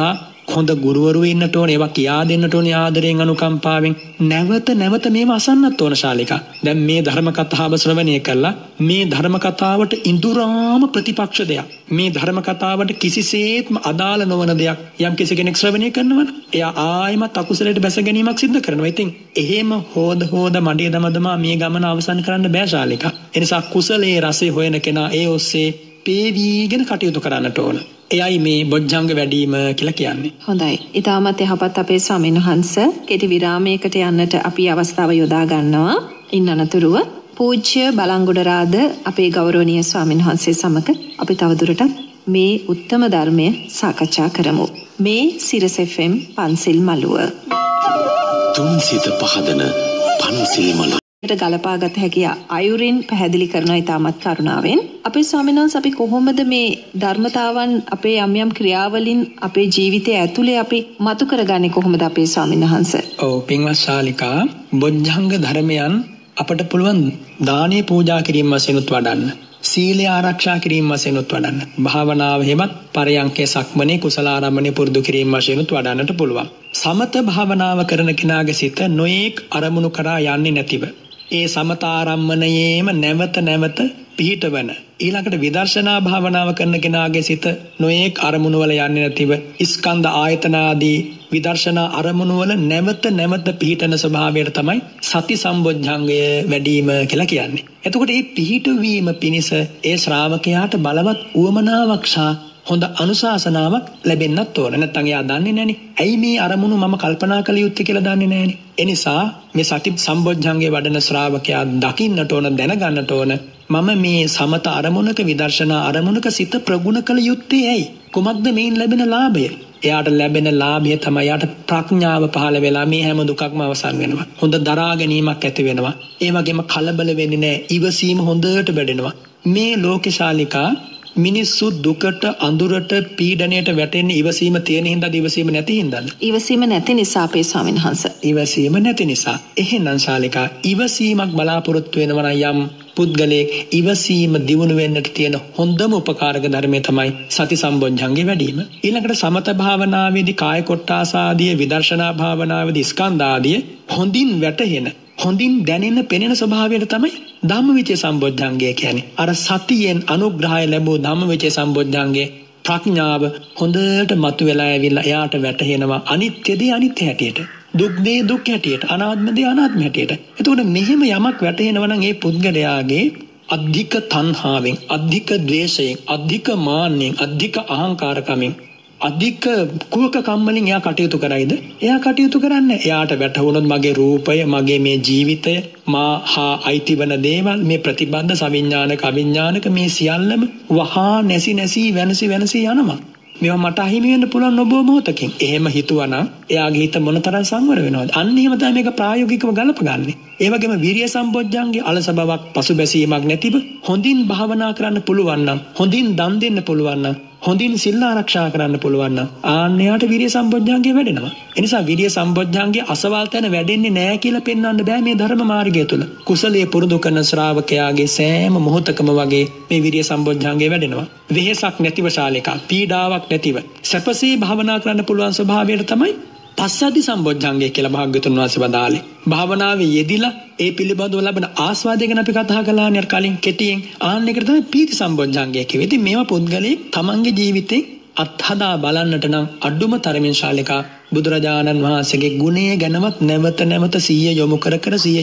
හොඳ ගුරුවරු ඉන්නට ඕනේ. ඒවා කියා දෙන්නට ඕනේ ආදරයෙන් අනුකම්පාවෙන්. නැවත නැවත මේව අසන්නත් ඕන ශාලිකා. දැන් මේ ධර්ම කතාව ශ්‍රවණය කළා. මේ ධර්ම කතාවට ඉඳුරාම ප්‍රතිපක්ෂ දෙයක්. මේ ධර්ම කතාවට කිසිසේත්ම අදාළ නොවන දෙයක් යම් කෙනෙක් ශ්‍රවණය කරනවනේ. එයා ආයෙමත් අකුසලයට බැස ගැනීමක් සිද්ධ කරනවා. ඉතින් එහෙම හොද මඩිය දමදමා මේ ගමන අවසන් කරන්න බෑ ශාලිකා. ඒ නිසා කුසලයේ රසය හොයන කෙනා ඒ ඔස්සේ පේවීගෙන කටයුතු කරන්නට ඕන. එයයි මේ බොජ්ජංග වැඩිම කියලා කියන්නේ. හොඳයි. ඊටමත් යහපත් අපේ ස්වාමීන් වහන්සේ කෙටි විරාමයකට යන්නට අපි අවස්ථාව යොදා ගන්නවා. ඉන් අනතුරුව පූජ්‍ය බලංගොඩ රාද අපේ ගෞරවනීය ස්වාමීන් වහන්සේ සමග අපි තවදුරටත් මේ උත්තම ධර්මය සාකච්ඡා කරමු. මේ සිරස FM පන්සිල් මළුව. තුන්සිත පහදන පන්සිල් මළුව. ගලපාගත හැකි අයුරින් පැහැදිලි කරන ඉතාමත් කරුණාවෙන් අපේ ස්වාමීන් වහන්සේ අපි කොහොමද මේ ධර්මතාවන් අපේ යම් ක්‍රියාවලින් අපේ ජීවිතය ඇතුලේ අපි මතු කරගන්නේ කොහොමද අපේ ස්වාමීන් වහන්සේ? ඔව් පින්වත් ශාලිකා බොජ්ජංග ධර්මයන් අපට පුළුවන් දානේ පූජා කිරීම වශයෙන්ුත් වඩන්න. සීලය ආරක්ෂා කිරීම වශයෙන්ුත් වඩන්න. භාවනාව හැමත් පරයන්කේ සක්මනේ කුසල ආරම්භනේ පුරුදු කිරීම වශයෙන්ුත් වඩන්නට පුළුවන්. සමත භාවනාව කරන කෙනාගේ සිත නොඑක් අරමුණු කරා යන්නේ නැතිව ඒ සමත ආරම්මණයේම නැවත පිහිටවන ඊළඟට විදර්ශනා භාවනාව කරන කෙනාගේ සිත නොඑක් අරමුණු වල යන්නේ නැතිව ස්කන්ධ ආයතන ආදී විදර්ශනා අරමුණු වල නැවත පිහිටන ස්වභාවයට තමයි සති සම්බොජ්ජංගය වැඩිම කියලා කියන්නේ. එතකොට මේ පිහිටවීම පිණිස ඒ ශ්‍රාවකයාට බලවත් උවමනාවක් සහ හොඳ අනුශාසනාවක් ලැබෙන්නත් ඕන. නැත්නම් එයා දන්නේ නැහනේ. ඇයි මේ අරමුණු මම කල්පනා කළ යුත්තේ කියලා දන්නේ නැහනේ. ඒ නිසා මේ සති සම්බොජ්ජංගේ වඩන ශ්‍රාවකයා දකින්නට ඕන, දැනගන්නට ඕන මම මේ සමත අරමුණක විදර්ශනා අරමුණක සිත ප්‍රගුණ කළ යුත්තේ ඇයි? කුමක්ද මේන් ලැබෙන ලාභය? එයාට ලැබෙන ලාභය තමයි එයාට ප්‍රඥාව පහළ වෙලා මේ හැම දුකක්ම අවසන් වෙනවා. හොඳ දරා ගැනීමක් ඇති වෙනවා. ඒ වගේම කලබල වෙන්නේ නැහැ. ඉවසීම හොඳට වැඩෙනවා. මේ ලෝකශාලිකා මිනිස්සු දුකට අඳුරට පීඩණයට වැටෙන්නේ ඉවසීම තියෙන හින්දාද ඉවසීම නැති හින්දාද? ඉවසීම නැති නිසා අපේ ස්වාමීන් වහන්සේ. ඉවසීම නැති නිසා. එහෙනම් ශාලිකා ඉවසීමක් බලාපොරොත්තු වෙනවා යම් පුද්ගලයෙක් ඉවසීම දියුණු වෙන්නට තියෙන හොඳම උපකාරක ධර්මය තමයි සති සම්බොජ්ජංගේ වැඩිම. ඊළඟට සමත භාවනාවේදී කාය කොට්ටාස ආදී විදර්ශනා භාවනාවේදී ස්කන්ධ ආදී හොඳින් වැටහෙන හොඳින් දැනෙන පෙනෙන ස්වභාවයට තමයි ධම්මවිචේ සම්බොජ්ජංගය කියන්නේ. අර සතියෙන් අනුග්‍රහය ලැබූ ධම්මවිචේ සම්බොජ්ජංගේ ප්‍රඥාව හොඳට මතුවලා ඇවිල්ලා එයාට වැටහෙනවා අනිත්‍ය දේ අනිත්‍ය හැටියට, දුක් දේ දුක් හැටියට, අනාත්ම දේ අනාත්ම හැටියට. එතකොට මෙහෙම යමක් වැටහෙනවා නම් ඒ පුද්ගලයාගේ අධික තණ්හාවෙන්, අධික ද්වේෂයෙන්, අධික මාන්නෙන්, අධික අහංකාරකමෙන්, අධික කුවක කම්මලින් එයා කටයුතු කරයිද? එයා කටයුතු කරන්නේ. එයාට වැටහුණොත් මගේ රූපය, මගේ මේ ජීවිතය, මා හා අයිති වන දේවල්, මේ ප්‍රතිබද්ධ සවිඥානික අවිඥානික මේ සියල්ලම වහා නැසි වෙනසි යනවා. මේවා මට අහිමි වෙන්න පුළුවන් නොබෝ මොහොතකින්. එහෙම හිතුවනම් එයාගේ හිත මොනතරම් සංවර වෙනවද? අන්න එහෙම තමයි මේක ප්‍රායෝගිකව ගලපගන්නේ. ඒ වගේම විරිය සම්බොජ්ජංගේ අලස බවක්, පසුබැසීමක් නැතිව හොඳින් භාවනා කරන්න පුළුවන් නම්, හොඳින් දන් දෙන්න පුළුවන් නම්, හොඳින් සිල් ආරක්ෂා කරන්න පුළුවන් නම් ආන්නයට විරිය සම්බොජ්ජංගේ වැඩෙනවා. ඒ නිසා විරිය සම්බොජ්ජංගේ අසවල් තැන වැඩෙන්නේ නැහැ කියලා පෙන්වන්න බෑ මේ ධර්ම මාර්ගය තුල. කුසලයේ පුරුදු කරන ශ්‍රාවකයාගේ සෑම මොහොතකම වගේ මේ විරිය සම්බොජ්ජංගේ වැඩෙනවා. වෙහෙසක් නැතිව ශාලිකා, පීඩාවක් නැතිව සැපසේ භාවනා කරන්න පුළුවන් ස්වභාවයට තමයි පස්සද්ධි සම්බොජ්ජංගය කියලා භාග්‍යතුන් වහන්සේ වදාළේ. භාවනාවේ යෙදිලා ඒ පිළිබඳව ලබන ආස්වාදය ගැන අපි කතා කළානේ අර කලින් කෙටියෙන්. ආන්න එකට තමයි පීති සම්බොජ්ජංගය කිව්වේ. ඉතින් මේවා පුද්ගලයේ තමන්ගේ ජීවිතේ අත්හදා බලන්නට නම් අඩුම තරමින් ශාලිකා බුදුරජාණන් වහන්සේගේ ගුණය ගැනවත් නැවත සිහිය යොමු කර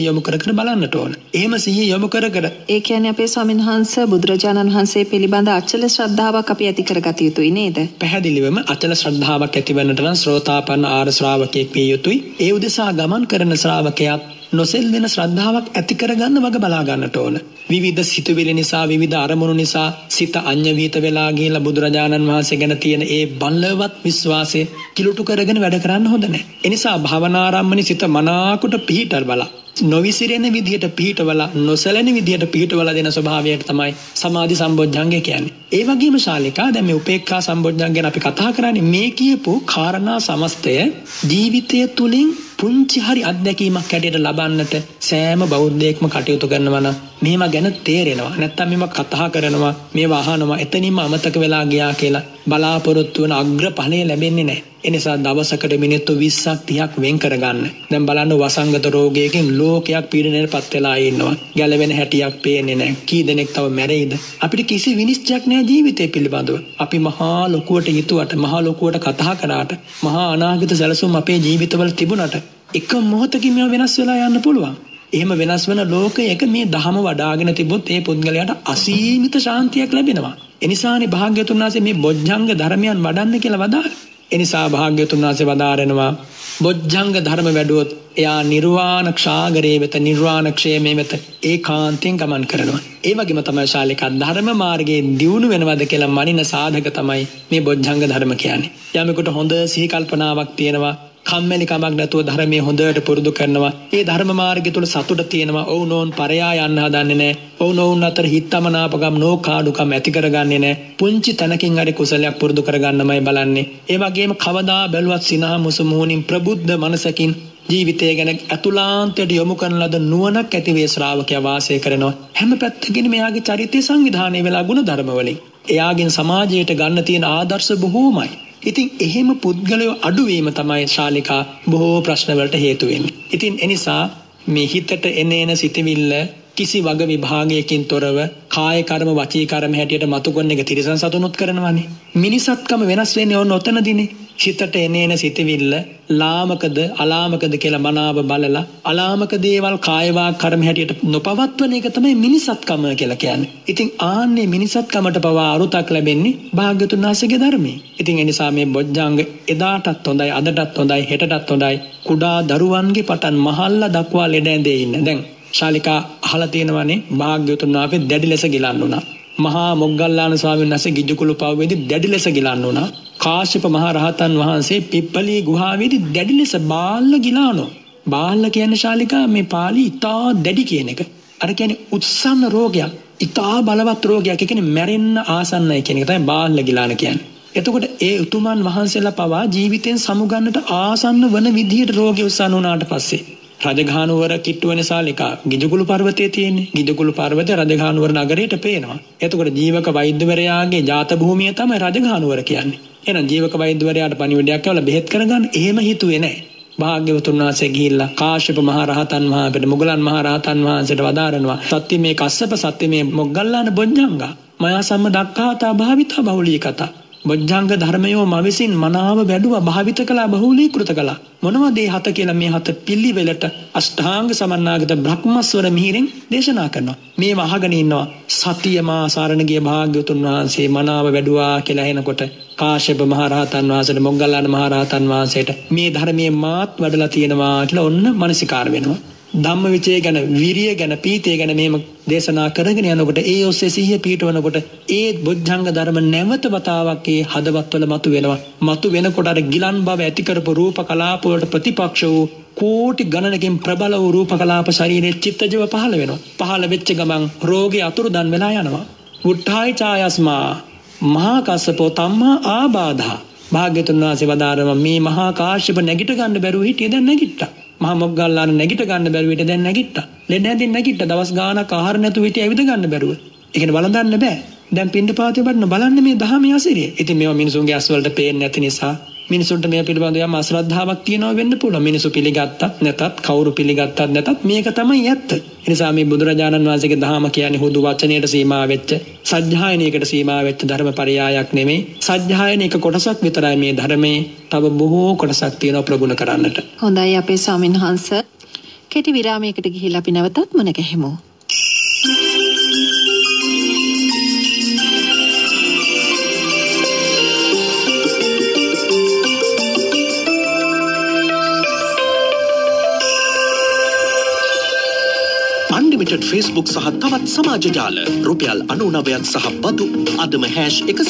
බලන්නට ඕන. එහෙම සිහිය යොමු කර ඒ කියන්නේ අපේ ස්වාමීන් වහන්සේ බුදුරජාණන් වහන්සේ පිළිබඳ අචල ශ්‍රද්ධාවක් අපි ඇති කරගත යුතුයි නේද? පැහැදිලිවම අචල ශ්‍රද්ධාවක් ඇති වෙන්නට නම් ශ්‍රෝතාපන්න ආර්ය ශ්‍රාවකයෙක් විය යුතුයි. ඒ උදෙසා ගමන් කරන ශ්‍රාවකයාත් නොසෙල් වෙන ශ්‍රද්ධාවක් ඇති කරගන්න වග බලා ගන්නට ඕන. විවිධ සිතුවිලි නිසා, විවිධ අරමුණු නිසා සිත අඤ්ඤ විහිත වෙලා ගිහිලා බුදුරජාණන් වහන්සේ ගැන තියෙන ඒ බලවත් විශ්වාසය කිලුටු කරගෙන වැඩ කරන්න හොඳ නැහැ. ඒ නිසා භාවනාරම්මනේ සිත මනාකොට පිහිටල් බලා, නොවිසිරෙන විදියට පිහිටවලා, නොසැලෙන විදියට පිහිටවලා දෙන ස්වභාවයට තමයි සමාධි සම්බොජ්ජංගය කියන්නේ. ඒ වගේම ශාලිකා දැන් මේ උපේක්ඛා සම්බොජ්ජංගය ගැන අපි කතා කරන්නේ. මේ කියපු කාරණා සමස්තය ජීවිතය තුලින් පුංචි හරි අත්දැකීමක් හැටියට ලබන්නට සෑම බෞද්ධයෙක්ම කටයුතු කරනවා නම් මෙහෙම ගැන තේරෙනවා. නැත්තම් මෙහෙම කතා කරනවා, මේවා අහනවා, එතනින්ම අමතක වෙලා ගියා කියලා බලාපොරොත්තු වෙන අග්‍රඵලය ලැබෙන්නේ නැහැ. ඒ නිසා දවසකට මිනිත්තු 20ක් 30ක් වෙන් කරගන්න. දැන් බලන්න වසංගත රෝගයකින් ලෝකයක් පීඩනයටපත් වෙලා ඉන්නවා. ගැලවෙන හැටියක් පේන්නේ නැහැ. කී දෙනෙක් තව මැරෙයිද? අපිට කිසි විනිශ්චයක් නැහැ ජීවිතය පිළිබඳව. අපි මහා ලොකුවට හිතුවට, මහා ලොකුවට කතා කරාට, මහා අනාගත සැලසුම් අපේ ජීවිතවල තිබුණට එක මොහොතකින් මේවා වෙනස් වෙලා යන්න පුළුවන්. එහෙම වෙනස් වෙන ලෝකයක මේ ධහම වඩාගෙන තිබොත් ඒ පුද්ගලයාට අසීමිත ශාන්තියක් ලැබෙනවා. එනිසානේ භාග්‍යවතුන් වහන්සේ මේ බොජ්ජංග ධර්මයන් වඩන්න කියලා වදාළේ. එනිසා භාග්‍යවතුන් වහන්සේ වදාරනවා බොජ්ජංග ධර්ම වැඩුවොත් එයා නිර්වාණ ක්ෂාගරේ වෙත, නිර්වාණ ක්ෂේමේ වෙත ඒකාන්තයෙන් ගමන් කරනවා. ඒ වගේම තමයි ශාලිකා ධර්ම මාර්ගයේ දියුණු වෙනවද කියලා මනින සාධක තමයි මේ බොජ්ජංග ධර්ම කියන්නේ. යමෙකුට හොඳ සිහි කල්පනාවක් තියෙනවා, කම්මැලි කමක් නැතුව ධර්මයේ හොඳට පුරුදු කරනවා, ඒ ධර්ම මාර්ගය තුල සතුට තියෙනවා, ඔවුනෝන් පරයා යන්න හදන්නේ නැහැ, ඔවුනෝන් අතර හිතමනාපකම් නෝකාඩුකම් ඇති කරගන්නේ නැහැ, පුංචි තැනකින් හරි කුසලයක් පුරුදු කරගන්නමයි බලන්නේ. ඒ වගේම කවදා බැලුවත් සිනහ මුසුමුහුණින් ප්‍රබුද්ධ මනසකින් ජීවිතය ගැන අතුලාන්තයට යොමු කරන ලද නුවණක් ඇති වේ ශ්‍රාවකයා වාසය කරනවා. හැම පැත්තකින්ම එයාගේ චරිතය සංවිධානය වෙලා ගුණ ධර්ම වලින් එයාගෙන් සමාජයට ගන්න තියෙන ආදර්ශ බොහෝමයි. ඉතින් එහෙම පුද්ගලයෝ අඩුවීම තමයි ශාලිකා බොහෝ ප්‍රශ්න වලට හේතු වෙන්නේ. ඉතින් එනිසා මේ හිතට එන සිතවිල්ල කිසි වග විභාගයකින් තොරව කාය කර්ම වචී කර්ම හැටියට මතු කරන එක තිරසන් සතුනුත් කරනවානේ. මිනිසත්කම වෙනස් වෙන්නේ ඕන ඔතනදීනේ. හිතට එන සිතවිල්ල ලාමකද අලාමකද කියලා මනාව බලලා අලාමක දේවල් කාය වාක් කර්ම හැටියට නොපවත්වන එක තමයි මිනිසත්කම කියලා කියන්නේ. ඉතින් ආන්නේ මිනිසත්කමට පවා අරුතක් ලැබෙන්නේ භාග්‍යතුන් වහන්සේගේ ධර්මයේ. ඉතින් ඒ නිසා මේ බොජ්ජංග එදාටත් හොඳයි, අදටත් හොඳයි, හෙටටත් හොඳයි. කුඩා දරුවන්ගේ පටන් මහල්ලා දක්වා ලෙඩ ඇඳේ ඉන්න. දැන් ශාලිකා අහලා තියෙනවානේ භාග්‍යවතුන් වහන්සේ දැඩි ලෙස ගිලන් වුණා. මහා මොග්ගල්ලාන ස්වාමීන් වහන්සේ ගිජුකුළු පව්වේදී දැඩි ලෙස ගිලන් වුණා. කාශ්‍යප මහ රහතන් වහන්සේ පිප්පලී ගුහාවේදී දැඩි ලෙස බාල්ල ගිලානෝ. බාල්ල කියන්නේ ශාලිකා මේ පාළි ඉතා දැඩි කියන එක. අර කියන්නේ උත්සන්න රෝගයක්, ඉතා බලවත් රෝගයක්. ඒ කියන්නේ මැරෙන්න ආසන්නයි කියන එක තමයි බාල්ල ගිලාන කියන්නේ. එතකොට ඒ උතුමන් වහන්සේලා පවා ජීවිතෙන් සමුගන්නට ආසන්න වන විදිහට රෝගය උත්සන්න වුණාට පස්සේ රජගහනුවර කිට්ටු වෙන ශාලිකා ගිජුකුළු පර්වතයේ තියෙන්නේ. ගිජුකුළු පර්වතය රජගහනුවර නගරයට පේනවා. එතකොට ජීවක වෛද්‍යවරයාගේ ජාත භූමිය තමයි රජගහනුවර කියන්නේ. එහෙනම් ජීවක වෛද්‍යවරයාට පණිවිඩයක් කියලා බෙහෙත් කරගන්න එහෙම හිතුවේ නැහැ. භාග්‍යවතුන් වහන්සේ ගිහිල්ලා කාශ්‍යප මහ රහතන් වහන්සේට, මුගලන් මහ රහතන් වහන්සේට වදාරනවා සත්‍ය මේ කස්සප සත්‍ය මේ මොග්ගල්ලාන බොජ්ජංගා මයා සම්ම දක්ඛාතා භාවිතා බහුලී කතා. බොජ්ජංග ධර්මයෝ මවිසින් මනාව වැඩුවා, භාවිත කළා, බහුලීකృత කළා. මොනවද මේ හත කියලා? මේ හත පිළිවෙලට අෂ්ටාංග සමන්නාගත බ්‍රහ්මස්වර මිහිරෙන් දේශනා කරනවා. මේව අහගෙන ඉන්නවා. සතිය මා සරණගිය භාග්‍යවතුන් වහන්සේ මනාව වැඩුවා කියලා එනකොට කාශ්‍යප මහ රහතන් වහන්සේට, මොග්ගල්ලාන මහ රහතන් වහන්සේට මේ ධර්මයේ මාත් වැඩලා තියෙනවා කියලා ඔන්න මනසිකාර වෙනවා. ධම්මවිචය ගැන, විරිය ගැන, පීතිය ගැන මෙහෙම දේශනා කරගෙන යනකොට ඒ ඔස්සේ සිහිය පීඨවනකොට ඒ බොජ්ජංග ධර්ම නැවත වතාවක් ඒ හදවත්වල මතු වෙනවා. මතු වෙනකොට අර ගිලන් බව ඇති කරපු රූප කලාප වලට ප්‍රතිපක්ෂ වූ කෝටි ගණනකින් ප්‍රබල වූ රූප කලාප ශරීරයේ චිත්තජව පහළ වෙනවා. පහළ වෙච්ච ගමන් රෝගේ අතුරුදන් වෙලා යනවා. උට්ඨායි ඡායස්මා මහා කස්සපෝ තම්මා ආබාධා. භාග්‍යතුන් වහන්සේ වදාරනවා මේ මහා කාශ්‍යප නැගිට ගන්න බැරුව හිටියේ දැන් නැගිට්ටා. මහා මොග්ගල්ලාන නැගිට ගන්න බැරුව හිටියේ දැන් නැගිට්ටා. ලෙඩ හැදින් නැගිට්ටා. දවස් ගාණක් ආහාර නැතුව හිටියේ ඇවිද ගන්න බැරුව. ඒ කියන්නේ වළඳන්න බෑ. දැන් පින්ඩපාතේ වඩන බලන්න මේ දහමේ අසිරිය. ඉතින් මේවා මිනිසුන්ගේ ඇස් වලට පේන්නේ නැති නිසා මිනිසුන්ට මේ පිළිබඳව යම් අශ්‍රද්ධාවක් තියෙනවා වෙන්න පුළුවන්. මිනිසු පිළිගත්තත් නැතත්, කවුරු පිළිගත්තත් නැතත් මේක තමයි ඇත්ත. ඒ නිසා මේ බුදුරජාණන් වහන්සේගේ දහම කියන්නේ හුදු වචනයට සීමා වෙච්ච, සජ්ජායනයකට සීමා වෙච්ච ධර්මපරයායක් නෙමෙයි. සජ්ජායනයක කොටසක් විතරයි මේ ධර්මයේ. තව බොහෝ කොටසක් තියෙනවා ප්‍රගුණ කරන්නට. හොඳයි අපේ ස්වාමීන් වහන්සේ. කෙටි විරාමයකට ගිහිල්ලා අපි නැවතත් මුණ ගැහෙමු. අන්ලිමිටඩ් Facebook සහ තවත් සමාජ ජාල රුපියල් 99ක් සහ බදු අදම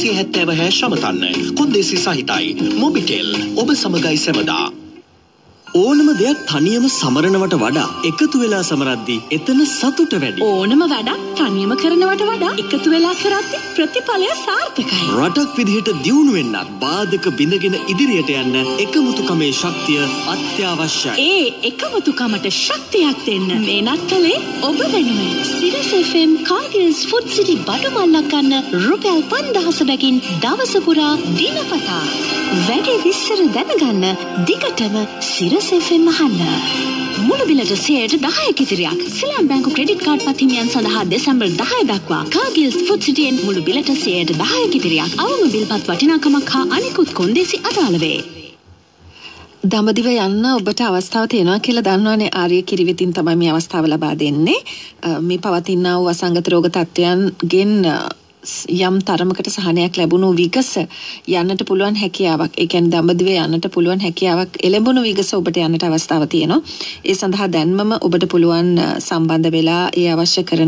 #170 අමතන්න. කොන්දේසි සහිතයි. මොබිටෙල් ඔබ සමගයි සැමදා. ඕනම දෙයක් තනියම සමරනවට වඩා එකතු වෙලා සමරද්දී එතන සතුට වැඩි. ඕනම වැඩක් තනියම කරනවට වඩා එකතු වෙලා කරද්දී ප්‍රතිඵලය සාර්ථකයි. රටක් විදිහට දියුණු වෙන්නත් බාධක බිඳගෙන ඉදිරියට යන්න එකමුතුකමේ ශක්තිය අත්‍යවශ්‍යයි. ඒ එකමුතුකමට ශක්තියක් දෙන්න මේ නත්තලේ ඔබ වෙනුවෙන් සිරස FM කාගිල්ස් ෆුඩ් සිටි බඩුමල්ලක් ගන්න රුපියල් 5000 බැගින් දවස පුරා දිනපතා වැඩි විස්තර දැනගන්න දිගටම සිරස FM අහන්න. මුළු බිලට 10% ඉතිරියක් සිලම් බැංකු ක්‍රෙඩිට් කාඩ් පත්හිමියන් සඳහා දෙසැම්බර් 10 දක්වා කාගිල්ස් ෆුඩ් සිටියෙන් මුළු බිලට 10% ඉතිරියක් අවම බිල්පත් වටිනාකමක් හා අනිකුත් කොන්දේසි අදාළ වේ. දඹදිව යන්න ඔබට අවස්ථාව තියෙනවා කියලා දන්නවනේ. ආර්ය කිරිවෙතින් තමයි මේ අවස්ථාව ලබා දෙන්නේ. මේ පවතිනා වූ අසංගත රෝග තත්ත්වයන්ගෙන් යම් තරමකට සහනයක් ලැබුණු විගස යන්නට පුළුවන් හැකියාවක්, ඒ කියන්නේ දඹදිව යන්නට පුළුවන් හැකියාවක් එළඹුණු විගස ඔබට යන්නට අවස්ථාව තියෙනවා. ඒ සඳහා දැන්මම ඔබට පුළුවන් සම්බන්ධ වෙලා ඒ අවශ්‍ය කරන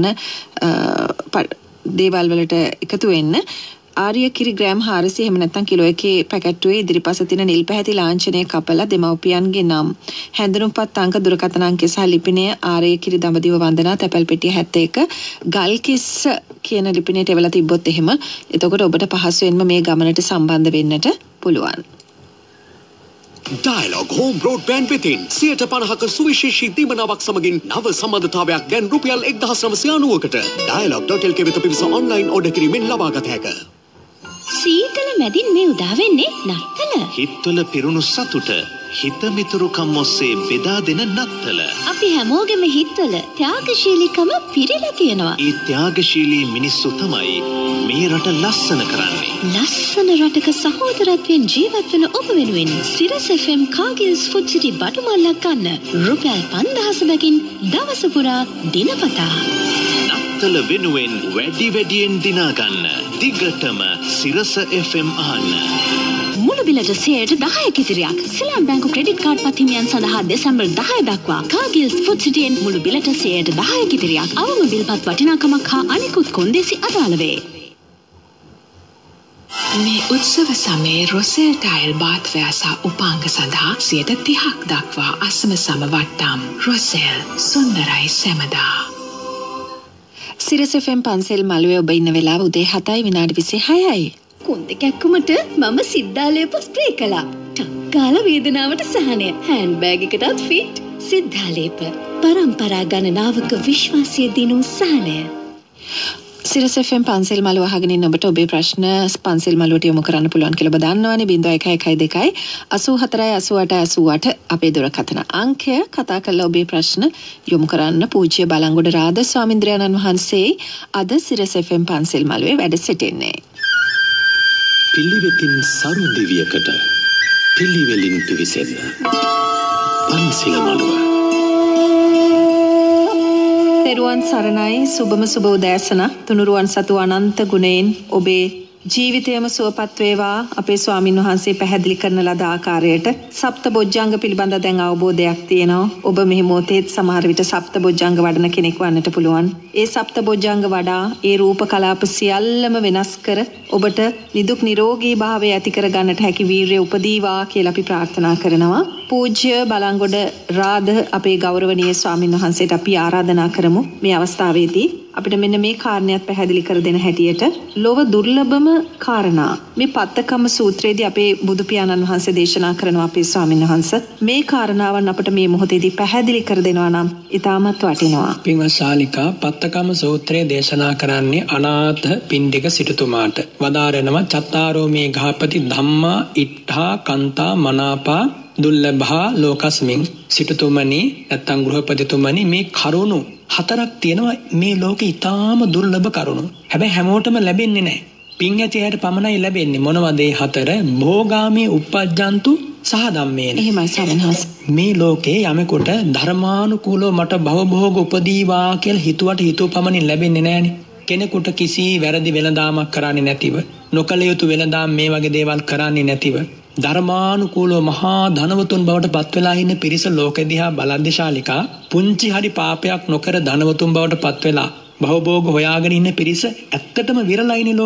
දේවල් වලට එකතු වෙන්න. ආර්ය කිරි ග්‍රෑම් 400 එහෙම නැත්නම් කිලෝ එකේ පැකට්ටුවේ ඉදිරිපස තියෙන නිල් පැහැති ලාංඡනය කපලා දෙමව්පියන්ගේ නම් හැඳුනුම්පත් අංක දුරකථන අංකය සහ ලිපිනය ආර්ය කිරි දඹදිව වන්දනා තැපැල් පෙට්ටිය 71 ගල්කිස්ස කියන ලිපිනයට එවලා තිබ්බොත් එහෙම එතකොට ඔබට පහසුවෙන්ම මේ ගමනට සම්බන්ධ වෙන්නට පුළුවන්. Dialog Home Broadband වෙතින් 50% සුවිශේෂී දීමනාවක් සමගින් නව සම්බන්ධතාවයක් දැන් රුපියල් 1990කට dialog.lk වෙත පිවිස ඔන්ලයින් ඕඩර් කිරීමෙන් ලබාගත හැක. සීතල මැදින් මේ උදා වෙන්නේ නත්තල. හිත්වල පිරුණු සතුට හිතමිතුරුකම් ඔස්සේ බෙදා දෙන නත්තල. අපි හැමෝගෙම හිත්වල ත්‍යාගශීලීකම පිරීලා තියෙනවා. ඒ ත්‍යාගශීලී මිනිස්සු තමයි මේ රට ලස්සන කරන්නේ. ලස්සන රටක සහෝදරත්වයෙන් ජීවත් වෙන ඔබ වෙනුවෙන් සිරස FM කාගිල්ස් ෆුඩ් සිටි බඩුමල්ලක් ගන්න රුපියල් 5000 බැගින් දවස පුරා දිනපතා. නත්තල වෙනුවෙන් වැඩියෙන් දිනා ගන්න. දිගටම සිරස FM අහන්න. මුළු බිලට 10% ඉතිරියක් සිලම් බැංකු ක්‍රෙඩිට් කාඩ් පත්හිමියන් සඳහා දෙසැම්බර් 10 දක්වා කාගිල්ස් ෆුඩ් සිටියෙන් මුළු බිලට 10% ඉතිරියක් අවම බිල්පත් වටිනාකමක් හා අනිකුත් කොන්දේසි අදාළ වේ. මේ උත්සව සමයේ රොසෙල් ටයිල් බාත්වැය සහ උපාංග සඳහා 30% දක්වා අසම සම වට්ටම්. රොසෙල් සුන්දරයි සැමදා. සිරස FM පන්සල් මළුවේ ඔබ ඉන්න වෙලාව උදේ 7:26යි. කුන්ද කැක්කුමට මම සිද්ධාලේප ස්ප්‍රේ කළා. ටක්කාල වේදනාවට සහනය. හෑන්ඩ් බෑග් එකටත් ෆිට්. සිද්ධාලේප පරම්පරා ගණනාවක විශ්වාසය දිනු සහනය. සිරස FM පන්සල් මළුව අහගෙන ඉන්න ඔබට ඔබේ ප්‍රශ්න පන්සල් මළුවට යොමු කරන්න පුළුවන් කියලා ඔබ දන්නවනේ. 0112 84 88 88 අපේ දුරකථන අංකය. කතා කරලා ඔබේ ප්‍රශ්න යොමු කරන්න. පූජ්‍ය බලංගොඩ රාද ස්වාමීන්ද්‍රයන්න් වහන්සේ අද සිරස FM පන්සල් මළුවේ වැඩ සිටින්නේ. පිළිවෙතින් සරු දෙවියකට පිළිවෙලින් පිවිසෙන්න පන්සල මළුව. තෙරුවන් සරණයි. සුබම සුබ උදෑසන. තුනුරුවන් සතු අනන්ත ගුණයෙන් ඔබේ ජීවිතයම සුවපත් වේවා. අපේ ස්වාමින් වහන්සේ පැහැදිලි කරන ලද ආකාරයට සප්ත බොජ්ජංග පිළිබඳ දැන් අවබෝධයක් තියෙනවා. ඔබ මෙහි මොහොතේත් සමහර විට සප්ත බොජ්ජංග වඩන කෙනෙක් වන්නට පුළුවන්. ඒ සප්ත බොජ්ජංග වඩා ඒ රූප කලාප සියල්ලම වෙනස් කර ඔබට නිදුක් නිරෝගී භාවය ඇති කර ගන්නට හැකි වීරිය උපදීවා කියලා අපි ප්‍රාර්ථනා කරනවා. පූජ්‍ය බලංගොඩ රාද අපේ ගෞරවනීය ස්වාමින් වහන්සේට අපි ආරාධනා කරමු මේ අවස්ථාවේදී අපිට මෙන්න මේ කාරණයක් පැහැදිලි කර දෙන හැටියට ලොව දුර්ලභම කාරණා මේ පත්තකම සූත්‍රයේදී අපේ බුදු පියාණන් වහන්සේ දේශනා කරනවා. අපේ ස්වාමින් වහන්සේ මේ කාරණාවන් අපිට මේ මොහොතේදී පැහැදිලි කර දෙනවා නම් ඉතාමත් වටිනවා. පින්වත් ශාලිකා පත්තකම සූත්‍රයේ දේශනා කරන්නේ අනාථ පින්ඩික සිටුතුමාට. වදාරනවා චත්තාරෝ මේ ගහපති ධම්මා ඉට්ඨා කන්තා මනාපා දුර්ලභා ලෝකස්මින්. සිටුතුමනි නැත්නම් ගෘහපතිතුමනි මේ කරුණු 4ක් තියෙනවා මේ ලෝකේ ඊටාම දුර්ලභ කරුණු. හැබැයි හැමෝටම ලැබෙන්නේ නැහැ. පින් ඇති අයට පමණයි ලැබෙන්නේ. මොනවද ඒ 4? භෝගාමී uppajjantu සහ ධම්මේන. එහෙමයි සමහස්. මේ ලෝකේ යමෙකුට ධර්මානුකූලව මට භවභෝග උපදීවා කියලා හිතුවට හිතුව පමණින් ලැබෙන්නේ නැහනේ. කෙනෙකුට කිසි වැරදි වෙළඳාමක් කරන්නේ නැතිව, නොකල යුතු වෙළඳාම් මේ වගේ දේවල් කරන්නේ නැතිව ධර්මානුකූලව මහා ධනවතුන් බවට පත් වෙලා ඉන්න පිරිස ලෝකෙ දිහා බලද්දී ශාලිකා පුංචි හරි පාපයක් නොකර ධනවතුන් බවට පත් වෙලා භවභෝග හොයාගෙන ඉන්න පිරිස ඇත්තටම විරලයිනේ ලෝකේ.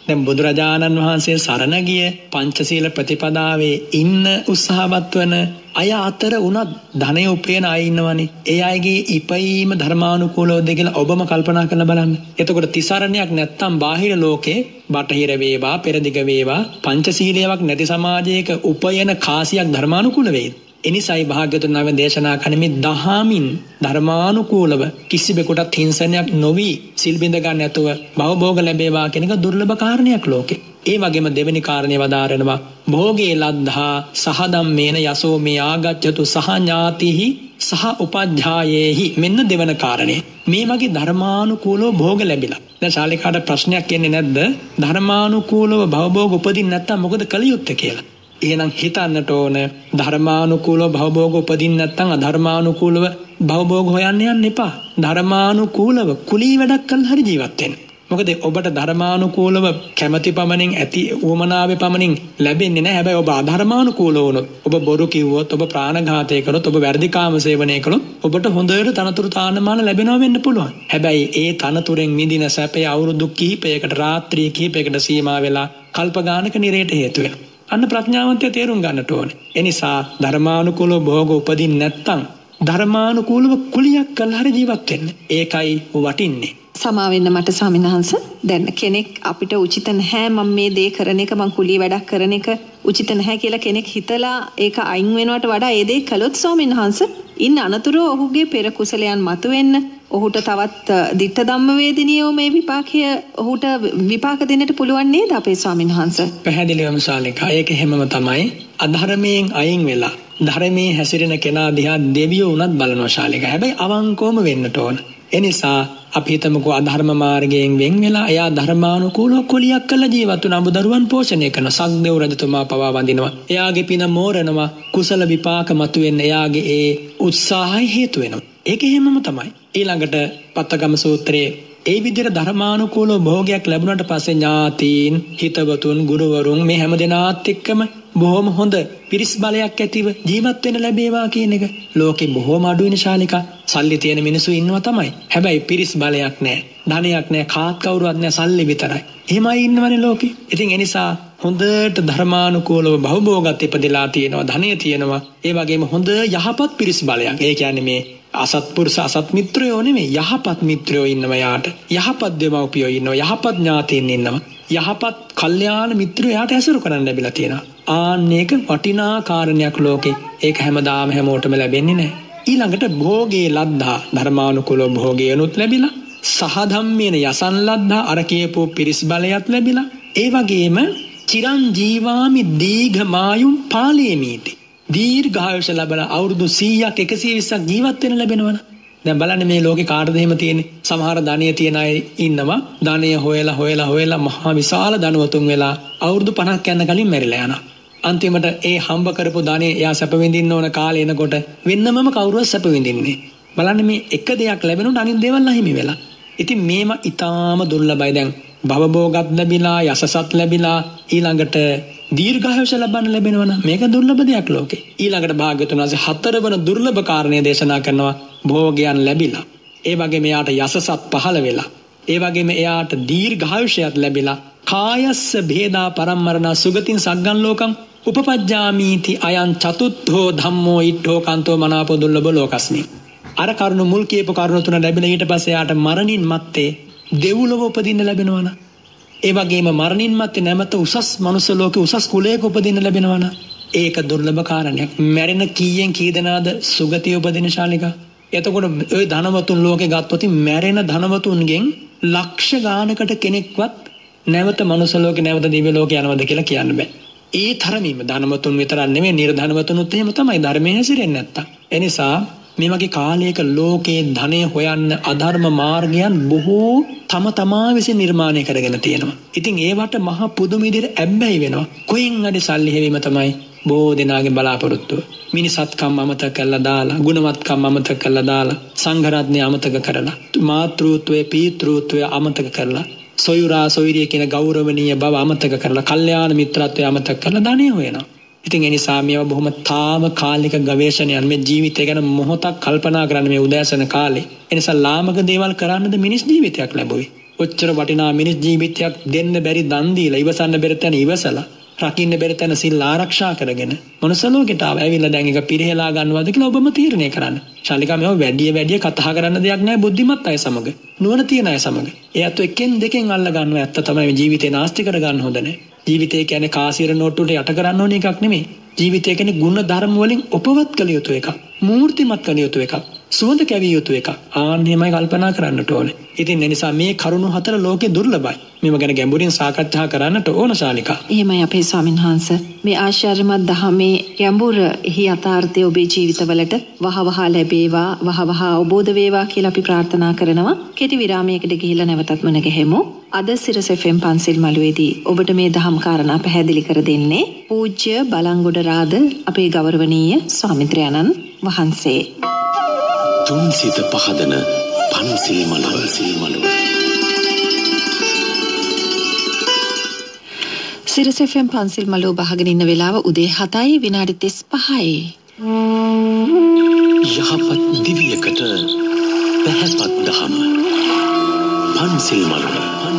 දැන් බුදුරජාණන් වහන්සේ සරණ ගිය පංචශීල ප්‍රතිපදාවේ ඉන්න උත්සාහවත් වන අය අතර උනත් ධනය උපයන අය ඉන්නවනේ. ඒ අයගේ ඉපීම ධර්මානුකූලවද කියලා ඔබම කල්පනා කරලා බලන්න. එතකොට තිසරණයක් නැත්තම් බාහිර ලෝකේ බටහිර වේවා පෙරදිග වේවා පංචශීලයක් නැති සමාජයක උපයන කාසියක් ධර්මානුකූල වෙයිද? එනිසායි භාග්‍යවතුන් වහන්සේ දේශනා කරන මේ දහමින් ධර්මානුකූලව කිසිවෙකුටත් හිංසනයක් නොවි සිල් බිඳ ගන්න නැතුව භවභෝග ලැබේවා කියන එක දුර්ලභ කාරණයක් ලෝකේ. ඒ වගේම දෙවෙනි කාරණේ වදාරනවා භෝගේ ලද්ධා සහ ධම්මේන යසෝ මේ ආගච්ඡතු සහ ඥාතිහි සහ උපජ්ජායේහි. මෙන්න දෙවන කාරණේ. මේ වගේ ධර්මානුකූලව භෝග ලැබිලා. දැන් ශාලිකාට ප්‍රශ්නයක් එන්නේ නැද්ද? ධර්මානුකූලව භවභෝග උපදින්න නැත්තම් මොකද කළ යුත්තේ කියලා? එහෙනම් හිතන්නට ඕන ධර්මානුකූලව භවභෝග උපදින්න නැත්නම් අධර්මානුකූලව භවභෝග හොයන්න යන්න එපා. ධර්මානුකූලව කුලී වැඩක් කරලා හරි ජීවත් වෙන්න. මොකද ඔබට ධර්මානුකූලව කැමැති පමණින් ඇති උවමනාවේ පමණින් ලැබෙන්නේ නැහැ. හැබැයි ඔබ අධර්මානුකූලව වුණොත්, ඔබ බොරු කිව්වොත්, ඔබ ප්‍රාණඝාතය කළොත්, ඔබ වැරදි කාම සේවනය කළොත් ඔබට හොඳට තනතුරු තාන්නමාන ලැබෙනවා වෙන්න පුළුවන්. හැබැයි ඒ තනතුරෙන් මිදින සැපේ අවුරුදු කිහිපයකට රාත්‍රී කිහිපයකට සීමා වෙලා කල්ප ගානක නිරේට හේතු වෙනවා. අන්න ප්‍රඥාවන්තය තේරුම් ගන්නට ඕනේ. එනිසා ධර්මානුකූලව භෝග උපදින්න නැත්තම් ධර්මානුකූලව කුලියක් කරලා හරි ජීවත් වෙන්න. ඒකයි වටින්නේ. සමා වෙන්න මට ස්වාමින්වහන්ස. දැන් කෙනෙක් අපිට උචිත නැහැ මම මේ දේ කරන එක මං කුලිය වැඩක් කරන එක උචිත නැහැ කියලා කෙනෙක් හිතලා ඒක අයින් වෙනවට වඩා ඒ දේ කළොත් ස්වාමින්වහන්ස ඉන්න අනතුරු ඔහුගේ පෙර කුසලයන් මතුවෙන්න ඔහුට තවත් ditta ධම්ම වේදිනියෝ මේ විපාකය ඔහුට විපාක දෙන්නට පුළුවන් නේද අපේ ස්වාමින්වහන්ස? පැහැදිලිවම ශාලිකා. ඒක හැමම තමයි අධර්මයෙන් අයින් වෙලා ධර්මයේ හැසිරෙන කෙනා දිහා දෙවියෝ උනත් බලනවා ශාලිකා. හැබැයි අවංකවම වෙන්නට ඕන. එනිසා අපි හිතමුකෝ අධර්ම මාර්ගයෙන් වෙන් වෙලා එයා ධර්මානුකූලව කුලියක් කරලා ජීවත් වුණ අමුදරුවන් පෝෂණය කරන සක්දේව රජතුමා පවා වඳිනවා. එයාගේ පින මෝරනවා. කුසල විපාක මතුවෙන්න එයාගේ ඒ උත්සාහය හේතු වෙනවා. ඒක හැමම තමයි. ඊළඟට පත්තගම සූත්‍රයේ ඒ විදිහට ධර්මානුකූලව භෝගයක් ලැබුණාට පස්සේ ඥාතීන්, හිතවතුන්, ගුරුවරුන් මේ හැම දෙනාත් එක්කම බොහොම හොඳ පිරිස් බලයක් ඇතිව ජීවත් වෙන්න ලැබේවා කියන එක ලෝකෙ බොහොම අඩුයිනේ ශාලිකා. සල්ලි තියෙන මිනිස්සු ඉන්නවා තමයි. හැබැයි පිරිස් බලයක් නැහැ. ධනයක් නැහැ. කාත් කවුරුවත් නැහැ. සල්ලි විතරයි. එහෙමයි ඉන්නවනේ ලෝකෙ. ඉතින් ඒ නිසා හොඳට ධර්මානුකූලව භවභෝගත් ඉපදලා තියෙනවා. ධනය තියෙනවා. ඒ වගේම හොඳ යහපත් පිරිස් බලයක්. ඒ කියන්නේ මේ අසත්පුරුෂ අසත් මිත්‍රයෝ නෙමෙයි යහපත් මිත්‍රයෝ ඉන්නවා යාට. යහපත් දෙමව්පියෝ ඉන්නවා. යහපත් ඥාතීන් ඉන්නවා. යහපත් කල්යාණ මිත්‍රයෝ යාට ඇසුරු කරන්න ලැබිලා තියෙනවා. ආන්නේක වටිනා කාරණයක් ලෝකේ. ඒක හැමදාම හැමෝටම ලැබෙන්නේ නැහැ. ඊළඟට භෝගේ ලද්දා ධර්මානුකූලව භෝගයනුත් ලැබිලා සහ ධම්මේන යසන් ලද්දා අර කියපු පිරිස් බලයත් ලැබිලා ඒ වගේම චිරං ජීවාමි දීඝමායුම් පාලේමීති දීර්ඝායුෂ ලැබලා අවුරුදු 100ක් 120ක් ජීවත් වෙන්න ලැබෙනවනේ. දැන් බලන්න මේ ලෝකේ කාටද එහෙම තියෙන්නේ? සමහර ධනිය තියන අය ඉන්නවා. ධනිය හොයලා මහා විශාල ධනවතුන් වෙලා අවුරුදු 50ක් යන කලින් මැරිලා යනවා. අන්තිමට ඒ හම්බ කරපු ධනෙ එයා සැප විඳින්න ඕන කාලේ එනකොට වෙන්නමම කවුරුවත් සැප විඳින්නේ. බලන්න මේ එක දෙයක් ලැබෙනොත් අනිත් දේවල් අහිමි වෙලා. ඉතින් මේව ඊටාම දුර්ලභයි. දැන් භවභෝගත් ලැබිලා යසසත් ලැබිලා ඊළඟට දීර්ඝායුෂ ලබන්න ලැබෙනවනම් මේක දුර්ලභ දෙයක් ලෝකේ. ඊළඟට භාග්‍යවතුන් වහන්සේ හතරවන දුර්ලභ කාරණය දේශනා කරනවා භෝගයන් ලැබිලා. ඒ වගේම එයාට යසසත් පහළ වෙලා. ඒ වගේම එයාට දීර්ඝායුෂයත් ලැබිලා. කායස්ස භේදා පරම්මරණ සුගතින් සග්ගන් ලෝකම් උපපජ්ජාමීති අයං චතුත්ථෝ ධම්මෝ ඉට්ඨෝ කාන්තෝ මනාපෝ දුර්ලභ ලෝකස්මි. අර කරුණු මුල් කියපු කරුණු තුන ලැබිලා ඊට පස්සේ යාට මරණින් මත්තේ දෙව්ලොව උපදින්න ලැබෙනවනම් ඒ වගේම මරණින් මත්තේ නැමත උසස් මනුස්ස ලෝකේ උසස් කුලයක උපදින්න ලැබෙනවනම් ඒක දුර්ලභ කාරණයක්. මැරෙන කීයෙන් කී දෙනාද සුගතිය උපදින ශාලිකා? එතකොට ওই ධනවතුන් ලෝකේ ගත්තොත් මැරෙන ධනවතුන්ගෙන් ලක්ෂ ගානකට කෙනෙක්වත් නැවත මනුස්ස ලෝකේ නැවත දිව්‍ය ලෝකේ යනවද කියලා කියන්න බෑ. ඒ තරමීම ධනවතුන් විතරක් නෙමෙයි නිර්ධනවතුනුත් එහෙම තමයි ධර්මයේ හැසිරෙන්නේ නැත්තම්. ඒ නිසා මේ වගේ කාලයක ලෝකේ ධනය හොයන්න අධර්ම මාර්ගයන් බොහෝ තමා විසින් නිර්මාණය කරගෙන තියෙනවා. ඉතින් ඒවට මහ පුදුම විදිහට ඇබ්බැහි වෙනවා. කොහෙන් හරි සල්ලි හැවීම තමයි බොහෝ දෙනාගේ බලාපොරොත්තුව. මිනිසත්කම් අමතක කරලා දාලා, ගුණවත්කම් අමතක කරලා දාලා, සංඝ රත්නය අමතක කරලා, මාතෘත්වයේ පීතෘත්වය අමතක කරලා, සොයුරා සොයුරිය කියන ගෞරවණීය බව අමතක කරලා, කල්යාණ මිත්‍රත්වය අමතක කරලා ධනෙ හොයනවා. ඉතින් ඒ නිසා මේවා බොහොම තාවකාලික ගවේෂණයන්. මේ ජීවිතය ගැන මොහොතක් කල්පනා කරන්න මේ උදෑසන කාලේ. ඒ නිසා ලාමක දේවල් කරන්නද මිනිස් ජීවිතයක් ලැබුවේ. ඔච්චර වටිනා මිනිස් ජීවිතයක් දෙන්න බැරි දන් දීලා ඉවසන්න බැරි තැන ඉවසලා රකින්න බැරි තැන සිල් ආරක්ෂා කරගෙන මනුස්ස ලෝකෙට ආවිල්ලා දැන් එක පිරිහෙලා ගන්නවද කියලා ඔබම තීරණය කරන්න. ශාලිකා මේව වැඩි කතා කරන්න දෙයක් නැහැ බුද්ධිමත් අය සමග. නුවණ තියන අය සමග. එයාත් එක්කෙන් දෙකෙන් අල්ල ගන්නවා. ඇත්ත තමයි ජීවිතේ නාස්ති කර ගන්න හොඳ නැහැ. ජීවිතය කියන්නේ කාසියර නෝට්ටුවට යට කරන්න ඕන එකක් නෙමෙයි. ජීවිතය කියන්නේ ගුණ ධර්ම වලින් උපවත් කළ යුතු එකක්. මූර්තිමත් කළ යුතු එකක්. සුවඳ කැවිය යුතු එකක්. ආන්නේමයි කල්පනා කරන්නට ඕනේ. ඉතින් ඒ නිසා මේ කරුණු හතර ලෝකේ දුර්ලභයි. මේව ගැන ගැඹුරින් සාකච්ඡා කරන්නට ඕන ශාලිකා. එහෙමයි අපේ ස්වාමීන් වහන්සේ. මේ ආශ්චර්යමත් දහමේ ගැඹුර එහි යථාර්ථය ඔබේ ජීවිතවලට වහවහ ලැබේවා, වහවහ අවබෝධ වේවා කියලා අපි ප්‍රාර්ථනා කරනවා. කෙටි විරාමයකට ගිහිල්ලා නැවතත් මුණ ගැහෙමු. අද සිරස FM පන්සිල් මළුවේදී ඔබට මේ දහම් කාරණා පැහැදිලි කර දෙන්නේ පූජ්‍ය බලංගොඩ රාද අපේ ගෞරවනීය ස්වාමිත්‍රයන්න් වහන්සේ. තුන්සිත පහදන පන්සිල් මළුව. සිරස FM පන්සිල් මළුව බහගෙන ඉන්න වෙලාව උදේ 7යි විනාඩි 35යි. යහපත් දිවියකට පැහැපත් දහම. පන්සිල් මළුව.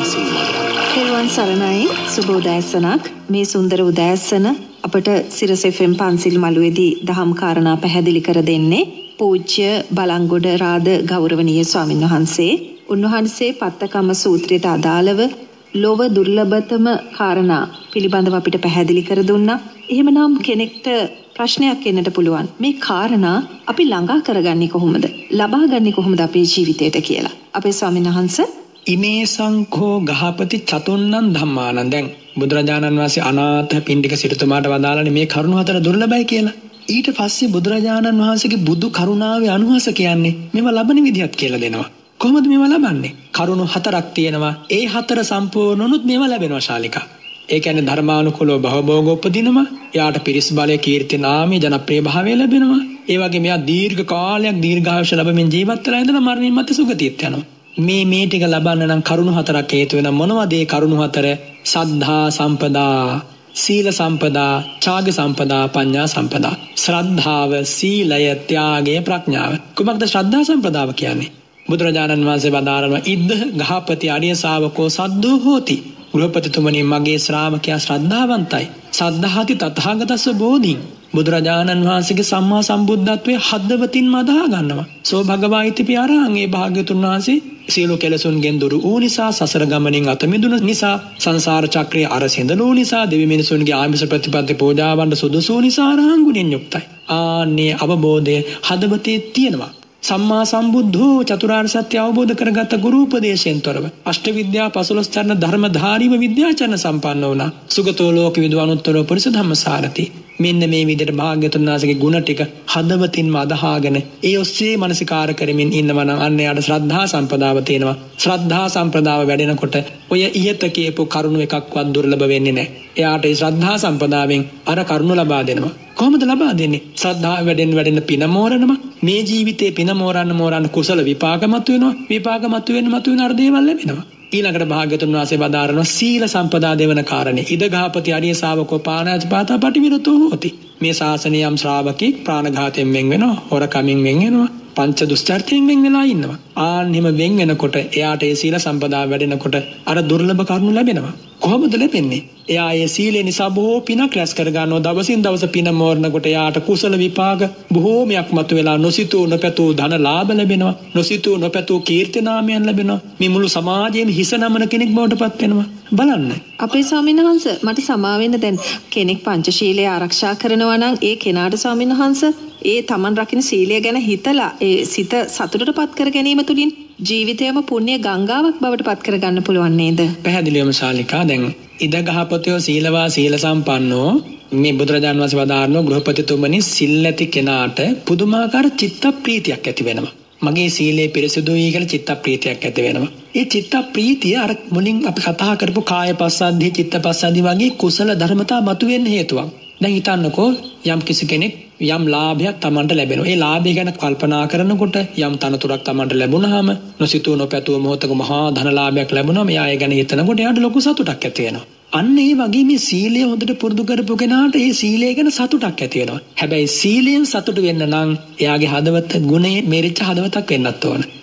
තෙරුවන් සරණයි. සුබ උදෑසනක්. මේ සුන්දර උදෑසන අපට සිරස FM පන්සිල් මළුවේදී දහම් කාරණා පැහැදිලි කර දෙන්නේ පූජ්‍ය බලංගොඩ රාද ගෞරවනීය ස්වාමින් වහන්සේ. උන්වහන්සේ පත්තකම සූත්‍රයට අදාළව ලෝව දුර්ලභතම කාරණා පිළිබඳව අපිට පැහැදිලි කර දුන්නා. එහෙමනම් කෙනෙක්ට ප්‍රශ්නයක් එන්නට පුළුවන්. මේ කාරණා අපි ළඟා කරගන්නේ කොහොමද? ලබාගන්නේ කොහොමද අපේ ජීවිතයට කියලා. අපේ ස්වාමීන් වහන්සේ ඉමේ සංඛෝ ගහපති චතුන්නං ධම්මානං. දැන් බුදුරජාණන් වහන්සේ අනාථ පිණ්ඩික සිටුතුමාට වදාළනේ මේ කරුණු හතර දුර්ලභයි කියලා. ඊට පස්සේ බුදුරජාණන් වහන්සේගේ බුදු කරුණාවේ අනුහස කියන්නේ මේවා ලබන විදිහත් කියලා දෙනවා. කොහොමද මේවා ලබන්නේ? කරුණු හතරක් තියෙනවා. ඒ හතර සම්පූර්ණ වුණොත් මේවා ලැබෙනවා ශාලිකා. ඒ කියන්නේ ධර්මානුකූලව භවභෝග උපදිනවා. එයාට පිරිස් බලය, කීර්ති නාමය, ජනප්‍රිය භාවය ලැබෙනවා. ඒ වගේ මෙයා දීර්ඝ කාලයක් දීර්ඝායුෂ ලැබමින් ජීවත් වෙලා ඉඳලා මරණින් මත්තේ සුගතියට යනවා. මේ ටික ලබන්න නම් කරුණු හතරක් හේතු වෙන මොනවද ඒ කරුණු හතර? සද්ධා සම්පදා, සීල සම්පදා, ඡාග සම්පදා, පඤ්ඤා සම්පදා. ශ්‍රද්ධාව, සීලය, ත්‍යාගය, ප්‍රඥාව. කුමක්ද ශ්‍රද්ධා සම්පදාව කියන්නේ? බුදුරජාණන් වහන්සේ වදාරනවා ඉද්ද ගහපති ආර්ය ශාවකෝ සද්දෝ හෝති. ගෘහපතිතුමනි මගේ ශ්‍රාවකයා ශ්‍රද්ධාවන්තයි. සද්ධාති තථාගතස්ස බෝධින්. බුදුරජාණන් වහන්සේගේ සම්මා සම්බුද්ධත්වයේ හදවතින්ම අදහා ගන්නවා. සෝ භගවා ඉතිපි අරහං. ඒ භාග්‍යතුන් වහන්සේ සියලු කෙලෙසුන්ගෙන් දුරු වූ නිසා, සසර ගමනින් අත මිදුණු නිසා, සංසාර චක්‍රයේ අරසින්දලු නිසා, දෙවි මිනිසුන්ගේ ආමිෂ ප්‍රතිපත්ති පූජාවන්ට සුදුසු නිසා අරහං ගුණෙන් යුක්තයි. ආන්නේ අවබෝධය හදවතේ තියෙනවා. සම්මා සම්බුද්ධෝ චතුරාර්ය සත්‍ය අවබෝධ කරගත් ගුරු උපදේශයෙන් තොරව අෂ්ට විද්‍යා 15 චරණ ධර්මධාරීව විද්‍යාචරණ සම්පන්න වුණා. සුගතෝ ලෝක විද්වානුත්තරෝ පුරිස ධම්මසාරති. මෙන්න මේ විදිහට භාග්‍යතුන් වහන්සේගේ ගුණ ටික හදවතින්ම අදහාගෙන ඒ ඔස්සේ මනසිකාර කරමින් ඉන්නවා නම් අන්න යාට ශ්‍රද්ධා සම්පදාව තියෙනවා. ශ්‍රද්ධා සම්පදාව වැඩෙනකොට ඔය ඉහත කියපු කරුණු එකක්වත් දුර්ලභ වෙන්නේ නැහැ. එයාට ඒ ශ්‍රද්ධා සම්පදාවෙන් අර කරුණු ලබා දෙනවා. කොහොමද ලබා දෙන්නේ? ශ්‍රද්ධාව වැඩෙන්න පින මෝරනවා. මේ ජීවිතේ පින මෝරන්න කුසල විපාක මත වෙනවා. විපාක මත වෙන අර දේවල් ලැබෙනවා. ඊළඟට භාග්‍යතුන් වහන්සේ වදාරනවා සීල සම්පදා දෙවන කාරණේ. ඉද ගහපති ආර්ය ශාවකෝ පාණාතිපාතා පටිවිරතෝ හෝති. මේ ශාසනය යම් ශ්‍රාවකෙක් ප්‍රාණඝාතයෙන් වෙන් වෙනවා, හොරකමින් වෙන් වෙනවා, පංච දුස්චර්තයෙන් වෙන් වෙලා ඉන්නවා. ආන්නෙම වෙන් වෙනකොට එයාට ඒ සීල සම්පදා වැඩෙනකොට අර දුර්ලභ කරුණු ලැබෙනවා. කොහොමද ලැබෙන්නේ? එයා ඒ සීලේ නිසා බොහෝ පිනක් රැස් කර ගන්නවා. දවසින් දවස පින මෝරනකොට එයාට කුසල විපාක බොහෝමයක් මතුවලා නොසිතූ නොපැතූ ධන ලාභ ලැබෙනවා. නොසිතූ නොපැතූ කීර්ති නාමයන් ලැබෙනවා. මේ මුළු සමාජයේම හිස නමන කෙනෙක් බවට පත් වෙනවා. බලන්න. අපේ ස්වාමීන් වහන්සේ මට සමා වෙන්න දැන් කෙනෙක් පංචශීලය ආරක්ෂා කරනවා නම් ඒ කෙනාට ස්වාමීන් වහන්සේ ඒ තමන් රකින්න සීලය ගැන හිතලා ඒ සිත සතුටටපත් කර ගැනීම තුළින් ජීවිතයම පුණ්‍ය ගංගාවක් බවට පත් කර ගන්න පුළුවන් නේද? පැහැදිලිවම ශාලිකා. දැන් ඉද ගහපතියෝ සීලවා සීල සම්පන්නෝ මේ බුදුරජාණන් වහන්සේ වදාारणෝ ගෘහපතිතුමනි සිල් ඇති කෙනාට පුදුමාකාර චිත්ත ප්‍රීතියක් ඇති වෙනවා. මගේ සීලේ පිරිසුදුයි කියලා චිත්ත ප්‍රීතියක් ඇති වෙනවා. ඒ චිත්ත ප්‍රීතිය අර මුලින් අපි කතා කරපු කාය පස්සද්ධි චිත්ත පස්සද්ධි වගේ කුසල ධර්මතා මතුවෙන්න හේතුවක්. දැන් හිතන්නකෝ යම් කිසි කෙනෙක් යම් ලාභයක් Tamanට ලැබෙනවා. ඒ ලාභය ගැන කල්පනා කරනකොට යම් තනතුරක් Tamanට ලැබුණාම නොසිතූ නොපැතූ මොහොතක මහා ධන ලාභයක් ලැබුණාම එයා ඒ ගැන හිතනකොට එයාට ලොකු සතුටක් ඇති වෙනවා. අන්න ඒ වගේ මේ සීලය හොඳට පුරුදු කරපු කෙනාට ඒ සීලය ගැන සතුටක් ඇති වෙනවා. හැබැයි සීලයෙන් සතුට වෙන්න නම් එයාගේ හදවත ගුණේ මෙරිච්ච හදවතක් වෙන්නත් ඕන.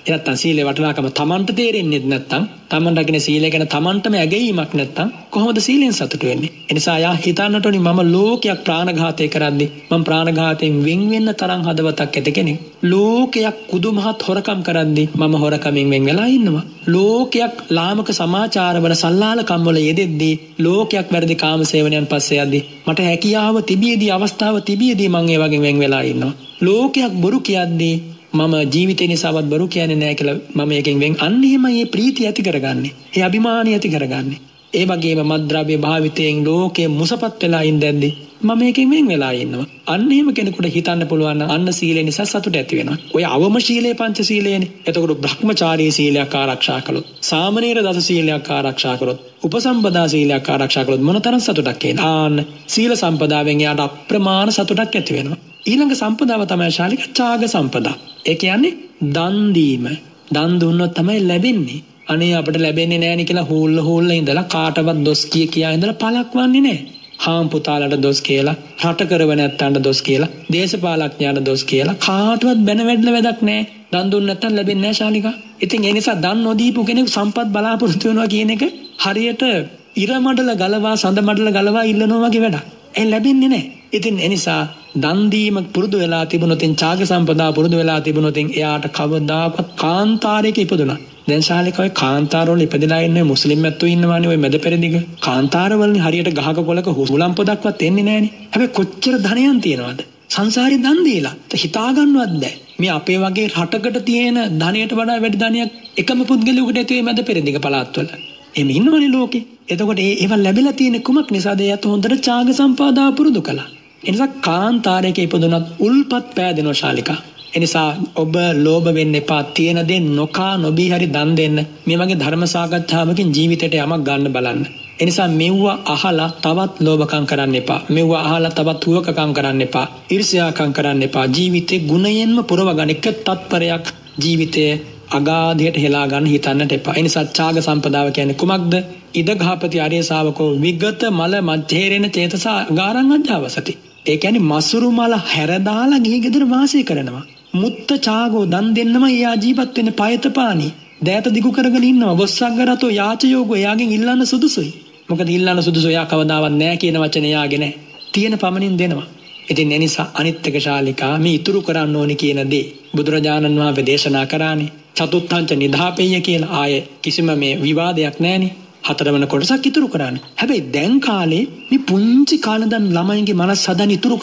එනත්තම් සීලේ වටිනාකම Tamanට තේරෙන්නේ නැත්නම් Taman රකින්න සීලය ගැන Tamanටම ඇගීමක් නැත්නම් කොහොමද සීලෙන් සතුටු වෙන්නේ? ඒ නිසා යා හිතන්නට ඕනි මම ලෝකයක් ප්‍රාණඝාතය කරද්දි මම ප්‍රාණඝාතයෙන් වෙන් වෙන්න තරම් හදවතක් ඇති කෙනෙක්. ලෝකයක් කුදුමහත් හොරකම් කරද්දි මම හොරකමින් වෙන් වෙලා ඉන්නවා. ලෝකයක් ලාමක සමාචාරවල සල්ලාලකම් වල යෙදෙද්දී ලෝකයක් වැරදි කාම සේවනයන් පස්සේ යද්දී මට හැකියාව තිබියදී අවස්ථාව තිබියදී මම ඒ වගේ වෙන් වෙලා ඉන්නවා. ලෝකයක් බොරු කියද්දී මම ජීවිතේ නිසාවත් බොරු කියන්නේ නැහැ කියලා මම එකෙන් වෙන් අන්න එහෙමයි මේ ප්‍රීතිය ඇති කරගන්නේ. ඒ අභිමානිය ඇති කරගන්නේ. ඒ වගේම මද්ද්‍රව්‍ය භාවිතයෙන් ලෝකේ මුසපත් වෙලා ඉඳද්දී මම එකෙන් වෙන් වෙලා ඉන්නවා. අන්න එහෙම කෙනෙකුට හිතන්න පුළුවන් නම් අන්න සීලය නිසා සතුට ඇති වෙනවා. ඔය අවම සීලය පංච සීලයනේ. එතකොට බ්‍රහ්මචාරී සීලයක් ආරක්ෂා කළොත්, සාමණේර දස සීලයක් ආරක්ෂා කළොත්, උපසම්පදා සීලයක් ආරක්ෂා කළොත් මොනතරම් සතුටක් එන්නේ. ආන්න සීල සම්පදාවෙන් යාට අප්‍රමාණ සතුටක් ඇති වෙනවා. ඊළඟ සම්පදාව තමයි ශාලික ඡාග සම්පදා. ඒ කියන්නේ දන් දීම. දන් දුන්නොත් තමයි ලැබෙන්නේ. අනේ අපිට ලැබෙන්නේ නැහැ නේ කියලා හොල්ල ඉඳලා කාටවත් දොස් කියා ඉඳලා පළක් වන්නේ නැහැ. හාම් පුතාලට දොස් කියලා, රට කරව නැත්තන්ට දොස් කියලා, දේශපාලඥයාට දොස් කියලා කාටවත් බැන වැඩල වැඩක් නැහැ. දන් දුන්න නැත්තම් ලැබෙන්නේ නැහැ ශාලිකා. ඉතින් ඒ නිසා දන් නොදීපු කෙනෙකු සම්පත් බලාපොරොත්තු වෙනවා කියන එක හරියට ඉර මඩල ගලවා සඳ මඩල ගලවා ඉල්ලනවා වගේ වැඩක්. ඒ ලැබෙන්නේ නැහැ. ඉතින් ඒ නිසා දන් දීම පුරුදු වෙලා තිබුණොත් ඡාග සම්පදා පුරුදු වෙලා තිබුණොත් එයාට කවදාකවත් කාන්තාරයක ඉපදුණා. දැන් ශාලිකෝයි කාන්තාරවල ඉපදලා ඉන්නේ මුස්ලිම් ඇත්තෝ ඉන්නවානේ ওই මැද පෙරදිග. කාන්තාරවලනේ හරියට ගහක කොලක හුලම් පොදක්වත් එන්නේ නැහනේ. හැබැයි කොච්චර ධනයන් තියනවද? සංසාරේ දන් දීලා හිතා ගන්නවත් බැහැ. මේ අපේ වගේ රටකට තියෙන ධනයට වඩා වැඩි ධනයක් එකම පුද්ගලයෙකුට ඇති මේ මැද පෙරදිග පළාත්වල. එමෙ ඉන්නවනේ ලෝකේ. එතකොට ඒවා ලැබිලා තියෙන කුමක් නිසාද? එයාට හොඳට ඡාග සම්පදාව පුරුදු කළා. එනිසා කාන්තාරයක ඉපදුනත් උල්පත් පෑදෙනවා ශාලිකා. එනිසා ඔබ ලෝභ වෙන්න එපා. තියෙන දේ නොකා නොබී හරි දන් දෙන්න. මේ වගේ ධර්ම සාකච්ඡාවකින් ජීවිතයට යමක් ගන්න බලන්න. එනිසා මෙව්ව අහලා තවත් ලෝභකම් කරන්න එපා. මෙව්ව අහලා තවත් හුවකකම් කරන්න එපා. ඊර්ෂ්‍යාකම් කරන්න එපා. ජීවිතේ ගුණයෙන්ම පුරව ගන්න එක තත්පරයක් ජීවිතයේ අගාධයට හෙලා ගන්න හිතන්නට එපා. ඒ නිසා ඡාග සම්පදාව කියන්නේ කුමක්ද? ඉද ගහපති ආර්ය ශාවකෝ විගත මල මධ්‍යේරෙන චේතස ගාරං අජ්ජාවසති. ඒ කියන්නේ මසුරු මල හැරදාලා ගිහි ගෙදර වාසය කරනවා. මුත්ත ඡාගෝ දන් දෙන්නම එයා ජීවත් වෙන්නේ පයතපානි. දෑත දිගු කරගෙන ඉන්නවා. වස්සග්ගරතෝ යාචයෝගෝ එයාගෙන් ඉල්ලන්න සුදුසුයි. මොකද ඉල්ලන්න සුදුසු එයා කවදාවත් නැහැ කියන වචනේ එයාගේ නැහැ. තියෙන පමණින් දෙනවා. ඉතින් ඒ නිසා අනිත් එක ශාලිකා මේ ඉතුරු කරන්න ඕනි කියන දේ බුදුරජාණන් වහන්සේ දේශනා කරානේ. චතුත්ථංච නිධාපෙය්‍ය කියලා ආයේ කිසිම මේ විවාදයක් නැහනේ. හතරවන කොටසක් ඉතුරු කරන්න. හැබැයි දැන් කාලේ මේ පුංචි කාලේ ඉඳන් ළමයින්ගේ මනස හදන ඉතුරු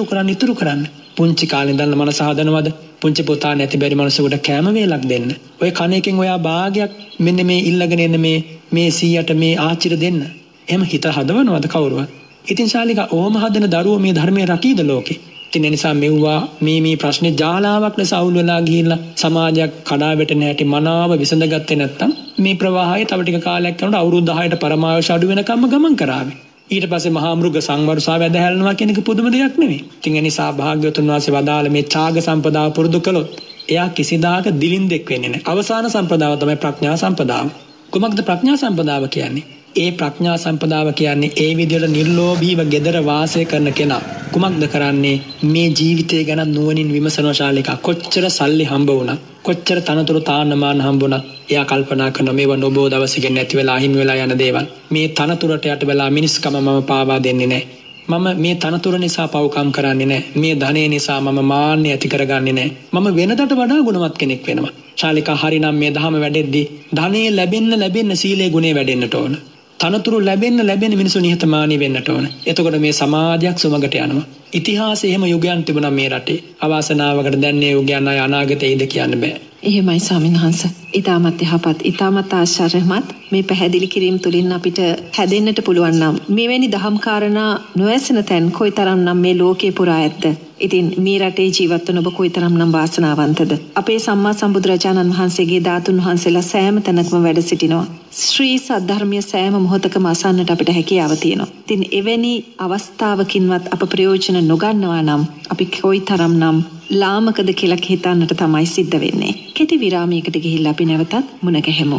කරන්න. පුංචි කාලේ ඉඳන් මනස හදනවද? පුංචි පුතා නැති බැරි මනසකට කැම වේලක් දෙන්න. ඔය කණේකින් ඔයා භාගයක් මෙන්න මේ ඉල්ලගෙන එන්න මේ 100ට මේ ආච්චිට දෙන්න. එහෙම හිත හදවනවද කවුරුවත්? ඉතින් ශාලිකා ඕම හදන දරුවෝ මේ ධර්මයේ රකීද ලෝකේ? ඉතින් ඒ නිසා මෙව්වා මේ ප්‍රශ්නේ ජාලාවක් ලෙස අවුල් වෙලා ගිහිල්ලා සමාජයක් කඩා වැටෙන හැටි මනාව විසඳගත්තේ නැත්තම් මේ ප්‍රවාහය තව ටික කාලයක් යනකොට අවුරුදු 10ට පරමාවශ අඩු වෙනකම්ම ගමන් කරાવી. ඊට පස්සේ මහා මෘග සංවර්ෂාව ඇදහැරෙනවා කියන එක පුදුම දෙයක් නෙවෙයි. ඉතින් ඒ නිසා භාග්‍යවතුන් වහන්සේ වදාළ මේ ඡාග සම්පදාව පුරුදු කළොත් එයා කිසිදාක දිලින්දෙක් වෙන්නේ නැහැ. අවසාන සම්පදාව තමයි ප්‍රඥා සම්පදාව. කුමක්ද ප්‍රඥා සම්පදාව කියන්නේ? ඒ ප්‍රඥා සම්පදාව කියන්නේ ඒ විදිහට නිර්ලෝභීව gedara වාසය කරන කෙනා කුමක්ද කරන්නේ? මේ ජීවිතය ගැන නුවණින් විමසනවා ශාලිකා. කොච්චර සල්ලි හම්බ වුණා, කොච්චර තනතුරු තාන්නමාන හම්බ වුණා, එයා කල්පනා කරන මේව නොබෝ දවසකින් නැති වෙලා අහිමි වෙලා යන දේවල්. මේ තනතුරට යට වෙලා මිනිස්කම මම පාවා දෙන්නේ නැහැ. මම මේ තනතුර නිසා පව්කම් කරන්නේ නැහැ. මේ ධනෙ නිසා මම මාන්නය ඇති කරගන්නේ නැහැ. මම වෙනදට වඩා ගුණවත් කෙනෙක් වෙනවා. ශාලිකා හරිනම් මේ ධහම වැඩෙද්දී ධනෙ ලැබෙන්න සීලේ ගුණේ වැඩෙන්නට ඕන. තනතුරු ලැබෙන්න මිනිසු නිහතමානී වෙන්නට ඕන. එතකොට මේ සමාජයක් සුමගට යනවා. ඉතිහාසයේ එහෙම යුගයන් තිබුණා මේ රටේ. අවාසනාවකට දැන් මේ යුගයන් අය අනාගතේ ඉඳ කියන්න බෑ. එහෙමයි ස්වාමීන් වහන්සේ. ඊටමත් යහපත්, ඊටමත් ආශ්චර්යමත් මේ පැහැදිලි කිරීම තුළින් අපිට හැදෙන්නට පුළුවන් නම් මෙවැනි දහම් කාරණා නොඇසෙන තැන් කොයිතරම්නම් මේ ලෝකේ පුරා ඇද්ද? ඉතින් මේ රටේ ජීවත් වන ඔබ කොයිතරම්නම් වාසනාවන්තද? අපේ සම්මා සම්බුදුරජාණන් වහන්සේගේ ධාතුන් වහන්සේලා සෑම තැනකම වැඩ සිටිනවා. ශ්‍රී සද්ධර්මයේ සෑම මොහොතකම අසන්නට අපිට හැකියාව තියෙනවා. ඉතින් එවැනි අවස්ථාවකින්වත් අප ප්‍රයෝජන නොගන්නවා නම් අපි කොයිතරම්නම් ලාමකද කියලා හිතන්නට තමයි සිද්ධ වෙන්නේ. කෙටි විරාමයකට ගිහිල්ලා අපි නැවතත් මුණ ගැහෙමු.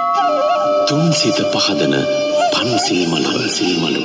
තුන් සිත පහදන පන්සිල් මළුව.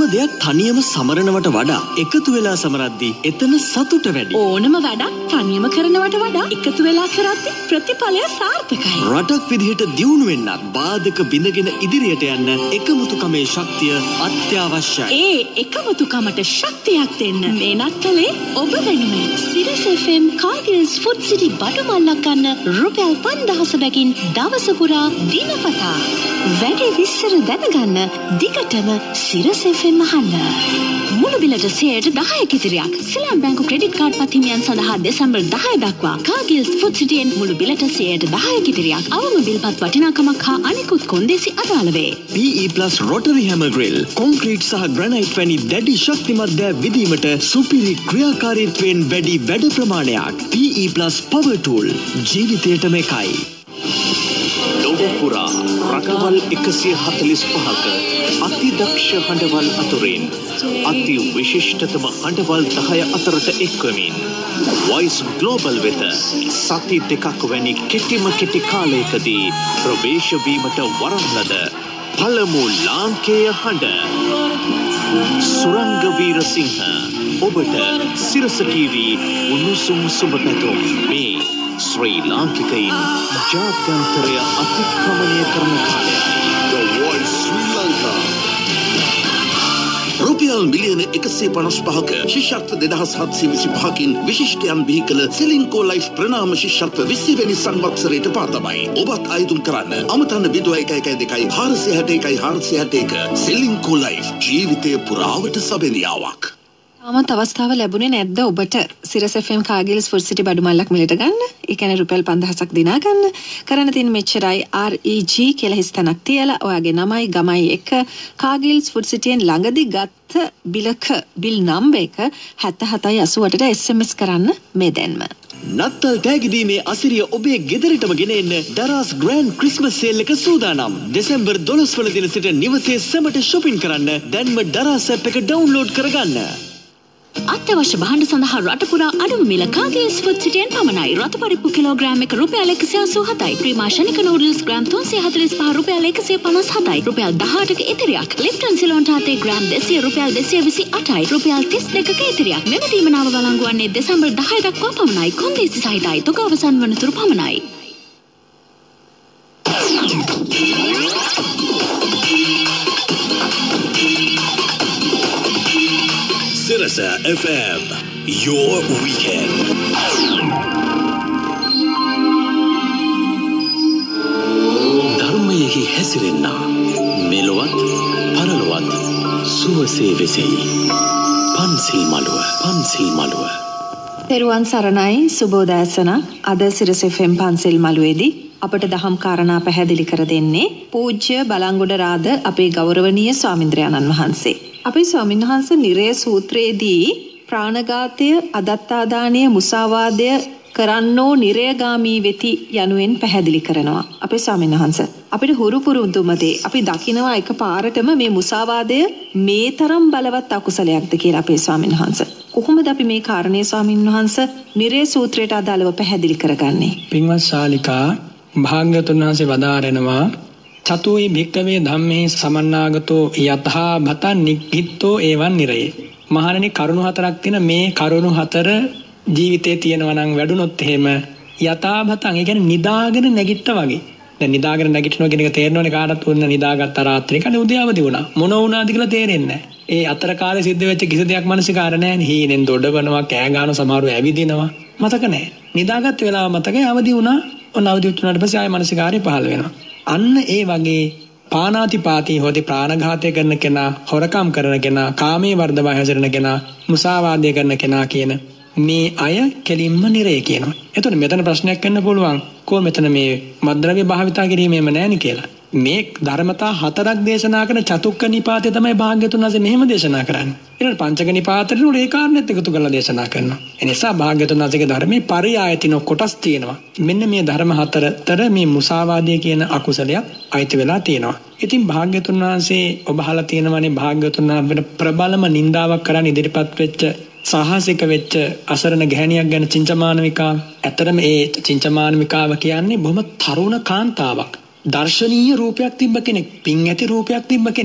දෙයක් තනියම සමරනවට වඩා එකතු වෙලා සමරද්දී එතන සතුට වැඩි. ඕනම වැඩක් තනියම කරනවට වඩා එකතු වෙලා කරද්දී ප්‍රතිඵලය සාර්ථකයි. රටක් විදිහට දියුණු වෙන්නත් බාධක බිඳගෙන ඉදිරියට යන්න එකමුතුකමේ ශක්තිය අත්‍යවශ්‍යයි. ඒ එකමුතුකමට ශක්තියක් දෙන්න මේ නත්තලේ ඔබ වෙනුවෙන් සිරස FM කාගිල්ස් ෆුඩ් සිටි බඩුමල්ලක් ගන්න රුපියල් 5000 බැගින් දවස පුරා දිනපතා. වැඩි විස්තර දැනගන්න දිගටම සිරස FM අහන්න. මුළු බිලට 10% ඉතිරියක්. ශ්‍රී බැංකු ක්‍රෙඩිට් කාඩ් පත්හිමියන් සඳහා දෙසැම්බර් 10 දක්වා කාගිල්ස් ෆුඩ් සිටියෙන් මුළු බිලට 10% ඉතිරියක්. අවම බිල්පත් වටිනාකමක් හා අනිකුත් කොන්දේසි අදාළ වේ. PE+ rotary hammer grill concrete සහ ග්‍රැනයිට් වැනි දැඩි ශක්තිමත් දෑ විදීමට සුපිරි ක්‍රියාකාරීත්වයෙන් වැඩි වැඩ ප්‍රමාණයක්. PE+ පවර් ටූල් ජීවිතයටම එකයි. ලොව පුරා රටවල් 145ක අතිදක්ෂ හඬවල් අතුරින් අති විශිෂ්ටතම හඬවල් 10 අතරට එක්වමින් වොයිස් ග්ලෝබල් වෙත සති දෙකක් වැනි කෙටි කාලයකදී ප්‍රවේශ වීමට වරම් ලද පළමු ලාංකේය හඬ සුරංග වීරසිංහ ඔබට සිරස TV උණුසුම් සුබ පැතුම්. මේ ශ්‍රී ලාංකිකයින් ජාත්‍යන්තරය අතික්‍රමණය කරන කාලයයි. The Voice Sri Lanka. රුපියල් මිලියන 155ක ශිෂ්‍යත්ව 2725කින් විශිෂ්ටයන් බිහි කළ සෙලින්කෝ ලයිෆ් ප්‍රනාම ශිෂ්‍යත්ව 20 වෙනි සංවත්සරයට පාතමයි. ඔබත් අයදුම් කරන්න. අමතන්න 0112 461 461 සෙලින්කෝ ලයිෆ් ජීවිතය පුරාවට සබැඳියාවක්. තාමත් අවස්ථාව ලැබුණේ නැද්ද ඔබට සිරස FM කාගිල්ස් ෆුඩ් සිටි බඩුමල්ලක් මිලට ගන්න? ඒ කියන්නේ රුපියල් 5000ක් දිනා ගන්න. කරන්න තියෙන මෙච්චරයි REG කියලා හිස්තනක් තියලා ඔයාගේ නමයි ගමයි එක කාගිල්ස් ෆුඩ් සිටියෙන් ළඟදී ගත්ත බිලක බිල් නම්බර් එක 7788ට SMS කරන්න මේ දැන්ම. නත්තල් තෑගිදීමේ අසිරිය ඔබේ ගෙදරටම ගෙන එන්න දරාස් ග්‍රෑන්ඩ් ක්‍රිස්මස් සේල් එක සූදානම්. දෙසැම්බර් 12 වන දින සිට නිවසේ සැමට shopping කරන්න දැන්ම දරාස් app එක download කරගන්න. අත්‍යවශ්‍ය භාණ්ඩ සඳහා රට පුරා අඩුම මිල කාගිල්ස් ෆුඩ් සිටියෙන් පමණයි. රතු පරිප්පු කිලෝග්‍රෑම් එක රුපියල් 187යි. ප්‍රීමාෂනික නූඩල්ස් ග්‍රෑම් 345 රුපියල් 157යි. රුපියල් 18ක ඉතිරියක්. ලිප්ටන් සිලෝන් ටාතේ ග්‍රෑම් 200 රුපියල් 228යි. රුපියල් 32ක ඉතිරියක්. මෙම දීමනාව වළංගු වන්නේ දෙසැම්බර් 10 දක්වා පමණයි. කොන්දේසි සහිතයි. තොග අවසන් වනතුරු පමණයි. Sirasa FM, your weekend. ධර්මයෙහි හැසිරෙන්න මෙලොවත් පරලොවත් සුවසේ වෙසෙයි. පන්සිල් මළුව. තෙරුවන් සරණයි සුබෝදෑසන. අද සිරස FM පන්සිල් මළුවේදී අපට දහම් කාරණා පැහැදිලි කර දෙන්නේ පූජ්‍ය බලංගොඩ රාද අපේ ගෞරවනීය ස්වාමින්ද්‍රයාණන් වහන්සේ. අපේ ස්වාමීන් වහන්සේ නිරය සූත්‍රයේදී ප්‍රාණඝාතය, අදත්තාදානය, මුසාවාදය කරන්නෝ නිරයගාමී වෙති යනුවෙන් පැහැදිලි කරනවා. අපේ ස්වාමීන් වහන්සේ අපිට හුරු පුරුදුමදී අපි දකිනවා එකපාරටම මේ මුසාවාදය මේ තරම් බලවත් අකුසලයක්ද කියලා අපේ ස්වාමීන් වහන්සේ. කොහොමද අපි මේ කාරණේ ස්වාමීන් වහන්සේ නිරය සූත්‍රයට අදාළව පැහැදිලි කරගන්නේ? පින්වත් ශාලිකා භාග්‍යවතුන් වහන්සේ වදාරනවා චතුයි භික්කවේ ධම්මේ සමන්නාගතෝ යතහා භතං නිග්ගිත්තෝ එවං නිරයේ. මහණෙනි කරුණු හතරක් තියෙන මේ කරුණු හතර ජීවිතේ තියෙනවා නම් වැඩුණොත් එහෙම යතා භතං ඒ කියන්නේ නිදාගෙන නැගිට්ටා වගේ. දැන් නිදාගෙන නැගිටිනවා කියන එක තේරෙනවනේ කාටත් උන්න නිදාගත්ත රාත්‍රියේ කනේ උදේ වුණා. මොන වුණාද කියලා තේරෙන්නේ නැහැ. ඒ අතර කාලේ සිද්ධ වෙච්ච කිසි දෙයක් මනසිකාර නැහැනේ. හීනෙන් දොඩවනවා, කෑ ගන්නවා, සමහරව ඇවිදිනවා. මතක නැහැ. නිදාගත් වෙලාව මතකයි අවදි වුණා. ඔන්න අවදි වුණාට පස්සේ ආය මනසිකාරය පහළ වෙනවා. අන්න ඒ වගේ පානාතිපාතී හොදි ප්‍රාණඝාතය කරන කෙනා, හොරකම් කරන කෙනා, කාමයේ වර්ධවා හැසිරෙන කෙනා, මුසාවාදය කරන කෙනා කියන මේ අය කෙලින්ම නිරේ කියනවා. එතකොට මෙතන ප්‍රශ්නයක් වෙන්න පුළුවන්. කොහොම මෙතන මේ මද්ද්‍රව්‍ය භාවිතා කිරීමේම නැණි කියලා. මේ ධර්මතා හතරක් දේශනා කරන චතුක්ක නිපාතේ තමයි භාග්‍යතුන් වහන්සේ මෙහෙම දේශනා කරන්නේ. ඊළඟ පංචක නිපාතේ උඩ ඒ කාරණෙත් එකතු කරලා දේශනා කරනවා. ඒ නිසා භාග්‍යතුන් වහන්සේගේ ධර්මයේ පරියායතින කොටස් තියෙනවා. මෙන්න මේ ධර්ම හතරතර මේ මුසාවාදය කියන අකුසලයක් අයිති වෙලා තියෙනවා. ඉතින් භාග්‍යතුන් වහන්සේ ඔබ අහලා තියෙනවානේ භාග්‍යතුන් වහන්සේට ප්‍රබලම නින්දාවක් කරන් ඉදිරිපත් වෙච්ච සාහසික වෙච්ච අසරණ ගැහණියක් ගැන චින්චමානවිකාව. ඇත්තටම ඒ චින්චමානවිකාව කියන්නේ බොහොම තරුණ කාන්තාවක්. දර්ශනීය රූපයක් තිබ්බ කෙනෙක්, පින් ඇති රූපයක් තිබ්බ කෙනෙක්.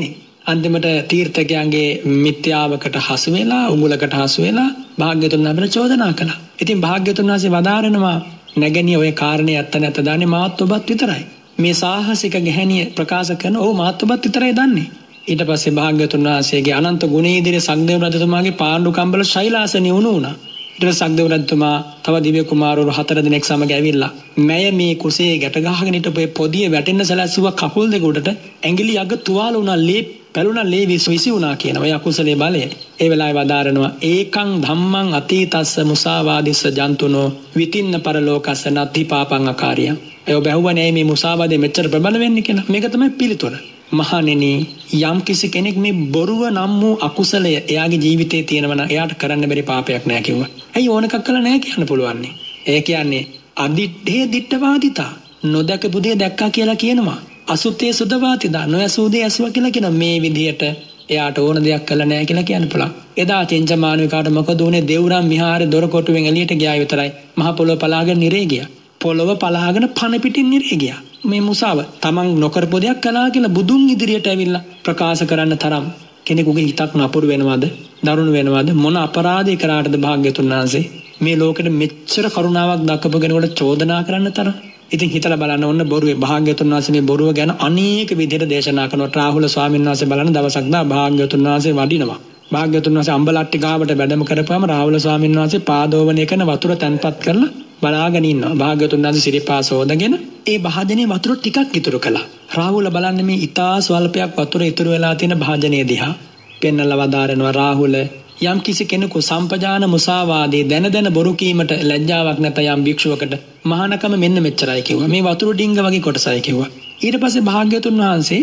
අන්තිමට තීර්ථකයන්ගේ මිත්‍යාවකට හසු වෙලා උගලකට හසු වෙලා භාග්‍යතුන් වහන්සේට චෝදනා කළා. ඉතින් භාග්‍යතුන් වහන්සේ වදාරනවා නැගණිය ඔය කාරණේ ඇත්ත නැත්ත දන්නේ මාත් ඔබත් විතරයි. මේ සාහසික ගැහණිය ප්‍රකාශ කරන ඔව් මාත් ඔබත් විතරයි දන්නේ. ඊට පස්සේ භාග්‍යතුන් වහන්සේගේ අනන්ත ගුණ ඉදිරියේ සක්දේව රජතුමාගේ පාණ්ඩු කම්බල ශෛලාසනිය වුණා. ඊට සක්දේව රජතුමා තව දිව්‍ය කුමාරවරු 4 දෙනෙක් සමග ඇවිල්ලා මැය මේ කුසේ ගැට ගහගෙන හිටපු පොදිය වැටෙන්න සැලැස්සුවා කකුල් දෙක උඩට ඇඟිලි අග තුවාල වුණා ලේ පැලුණා ලේ විසි වුණා කියන ඔය අකුසලයේ බලය. ඒ වෙලාවේ වදාරනවා ඒකං ධම්මං අතීතස්ස මුසාවාදිස්ස ජන්තුනෝ විතින්න පරලෝකස්ස නත්ති පාපං අකාරියං. ඒ ඔබ ඇහුවනේ මේ මුසාවාදේ මෙච්චර ප්‍රබල වෙන්නේ කියලා. මේක තමයි පිළිතුර. මහණෙනි යම් කිසි කෙනෙක් මේ බොරුව නම් වූ අකුසලය එයාගේ ජීවිතේ තියෙනවා නම් එයාට කරන්න බැරි පාපයක් නෑ කිව්වා. ඇයි ඕන එකක් කළා නෑ කියන්න පුළුවන් නේ. ඒ කියන්නේ අදිත්තේ දිට්ඨවාදිතා නොදකපු දේ දැක්කා කියලා කියනවා. අසුත්තේ සුදවාතිදා නොයසූ දේ ඇසුවා කියලා කියනවා. මේ විදිහට එයාට ඕන දෙයක් කළා නෑ කියලා කියන්න පුළුවන්. එදා චෙන්ච මානවිකාට මොකද උනේ? දෙව්රම් විහාරේ දොර කොටුවෙන් එළියට ගියා විතරයි. මහ පොළොව පලාගෙන නිරේ ගියා. පොළොව පලාගෙන පණ පිටින් නිරේ ගියා. මේ මුසාව තමන් නොකරපු දෙයක් කළා කියලා බුදුන් ඉදිරියට ඇවිල්ලා ප්‍රකාශ කරන්න තරම් කෙනෙකුගේ හිතක් නපුරු වෙනවද? දරුණු වෙනවද? මොන අපරාධය කරාටද භාග්‍යතුන් වහන්සේ මේ ලෝකෙට මෙච්චර කරුණාවක් දක්වපු කෙනෙකුට චෝදනා කරන්න තරම්? ඉතින් හිතලා බලන්න ඕන බොරුවේ භාග්‍යතුන් වහන්සේ මේ බොරුව ගැන අනේක විදිහට දේශනා කරනවා. රාහුල ස්වාමීන් වහන්සේ බලන දවසක් දා භාග්‍යතුන් වහන්සේ වඩිනවා. භාග්‍යතුන් වහන්සේ අම්බලට්ටි ගාවට වැඩම කරපුවාම රාහුල ස්වාමීන් වහන්සේ පාදෝවණය කරන වතුර තැන්පත් කරලා බලාගෙන ඉන්නවා. භාග්‍යතුන් වහන්සේ සිරිපා සෝදගෙන ඒ භාජනයේ වතුර ටිකක් ඉතුරු කළා. රාහුල බලන්නේ මේ ඊතා ස්වල්පයක් වතුර ඉතුරු වෙලා තියෙන භාජනයේ දිහා. පෙන්නලා වදාරනවා රාහුල යම් කිසි කෙනෙකු සම්පජාන මුසාවාදී දැන බොරු කීමට ලැජ්ජාවක් නැත යම් භික්ෂුවකට මහානකම මෙන්න මෙච්චරයි කිව්වා. මේ වතුර ඩිංග වගේ කොටසයි කිව්වා. ඊට පස්සේ භාග්‍යතුන් වහන්සේ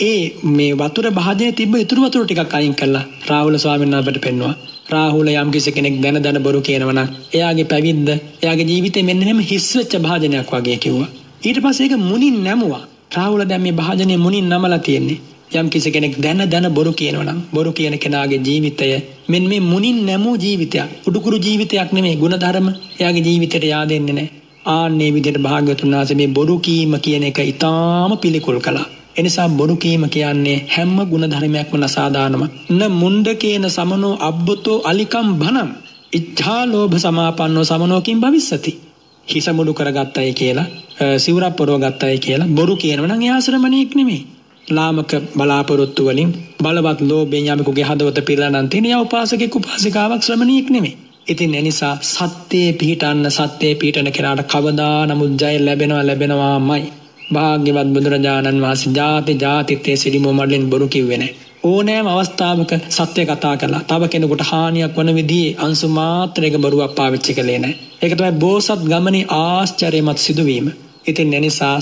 මේ වතුර භාජනයේ තිබ්බ ඉතුරු වතුර ටිකක් අයින් කළා. රාහුල ස්වාමීන් වහන්සේට පෙන්නවා. රාහුල යම් කිසි කෙනෙක් දැන බොරු කියනවා නම් එයාගේ පැවිද්ද එයාගේ ජීවිතේ මෙන්න මෙහෙම හිස් වෙච්ච භාජනයක් වගේ කිව්වා. ඊට පස්සේ ඒක මුණින් නැමුවා. රාහුල දැන් මේ භාජනයේ මුණින් නමලා තියෙන්නේ. යම් කිසි කෙනෙක් දැන බොරු කියනවා නම් බොරු කියන කෙනාගේ ජීවිතය මෙන්න මේ මුණින් නැමූ ජීවිතයක්. උඩුකුරු ජීවිතයක් නෙමෙයි. ගුණධර්ම එයාගේ ජීවිතයට yaadෙන්නේ නැහැ. ආන්නේ විදිහට භාග්‍යවතුන් වහන්සේ මේ බොරු කීම කියන එක ඊටාම පිළිකුල් කළා. එනිසා බොරු කීම කියන්නේ හැම ගුණධර්මයක්ම නසාදානම. න මුණ්ඩකේන සමනෝ අබ්බතෝ අලිකම් බනම් ඉච්ඡා ලෝභ සමාපන්නෝ සමනෝකින් භවිස්සති. හිස මුඩු කරගත්තයි කියලා සිවුරක් පොරව ගත්තයි කියලා බොරු කියනවා නම් එයා ශ්‍රමණෙක් නෙමෙයි. ලාමක බලාපොරොත්තු වලින් බලවත් ලෝභයෙන් යමෙකුගේ හදවත පිරලා නම් තියෙන යා උපාසකෙක් උපාසිකාවක් ශ්‍රමණෙක් නෙමෙයි. ඉතින් එනිසා සත්‍යයේ පිහිටන කෙනාට කවදා නමුත් ජය ලැබෙනවාමයි. භාග්‍යවත් බුදුරජාණන් වහන්සේ ජාතිත්තේ සිරිමෝ මඩලින් බොරු කිව්වේ නැහැ. ඕනෑම අවස්ථාවක සත්‍ය කතා කළා. තව කෙනෙකුට හානියක් වන විදිහේ අංශු මාත්‍රයක බොරුවක් පාවිච්චි කළේ නැහැ. ඒක තමයි බෝසත් ගමනේ ආශ්චර්යමත් සිදුවීම. ඉතින් එනිසා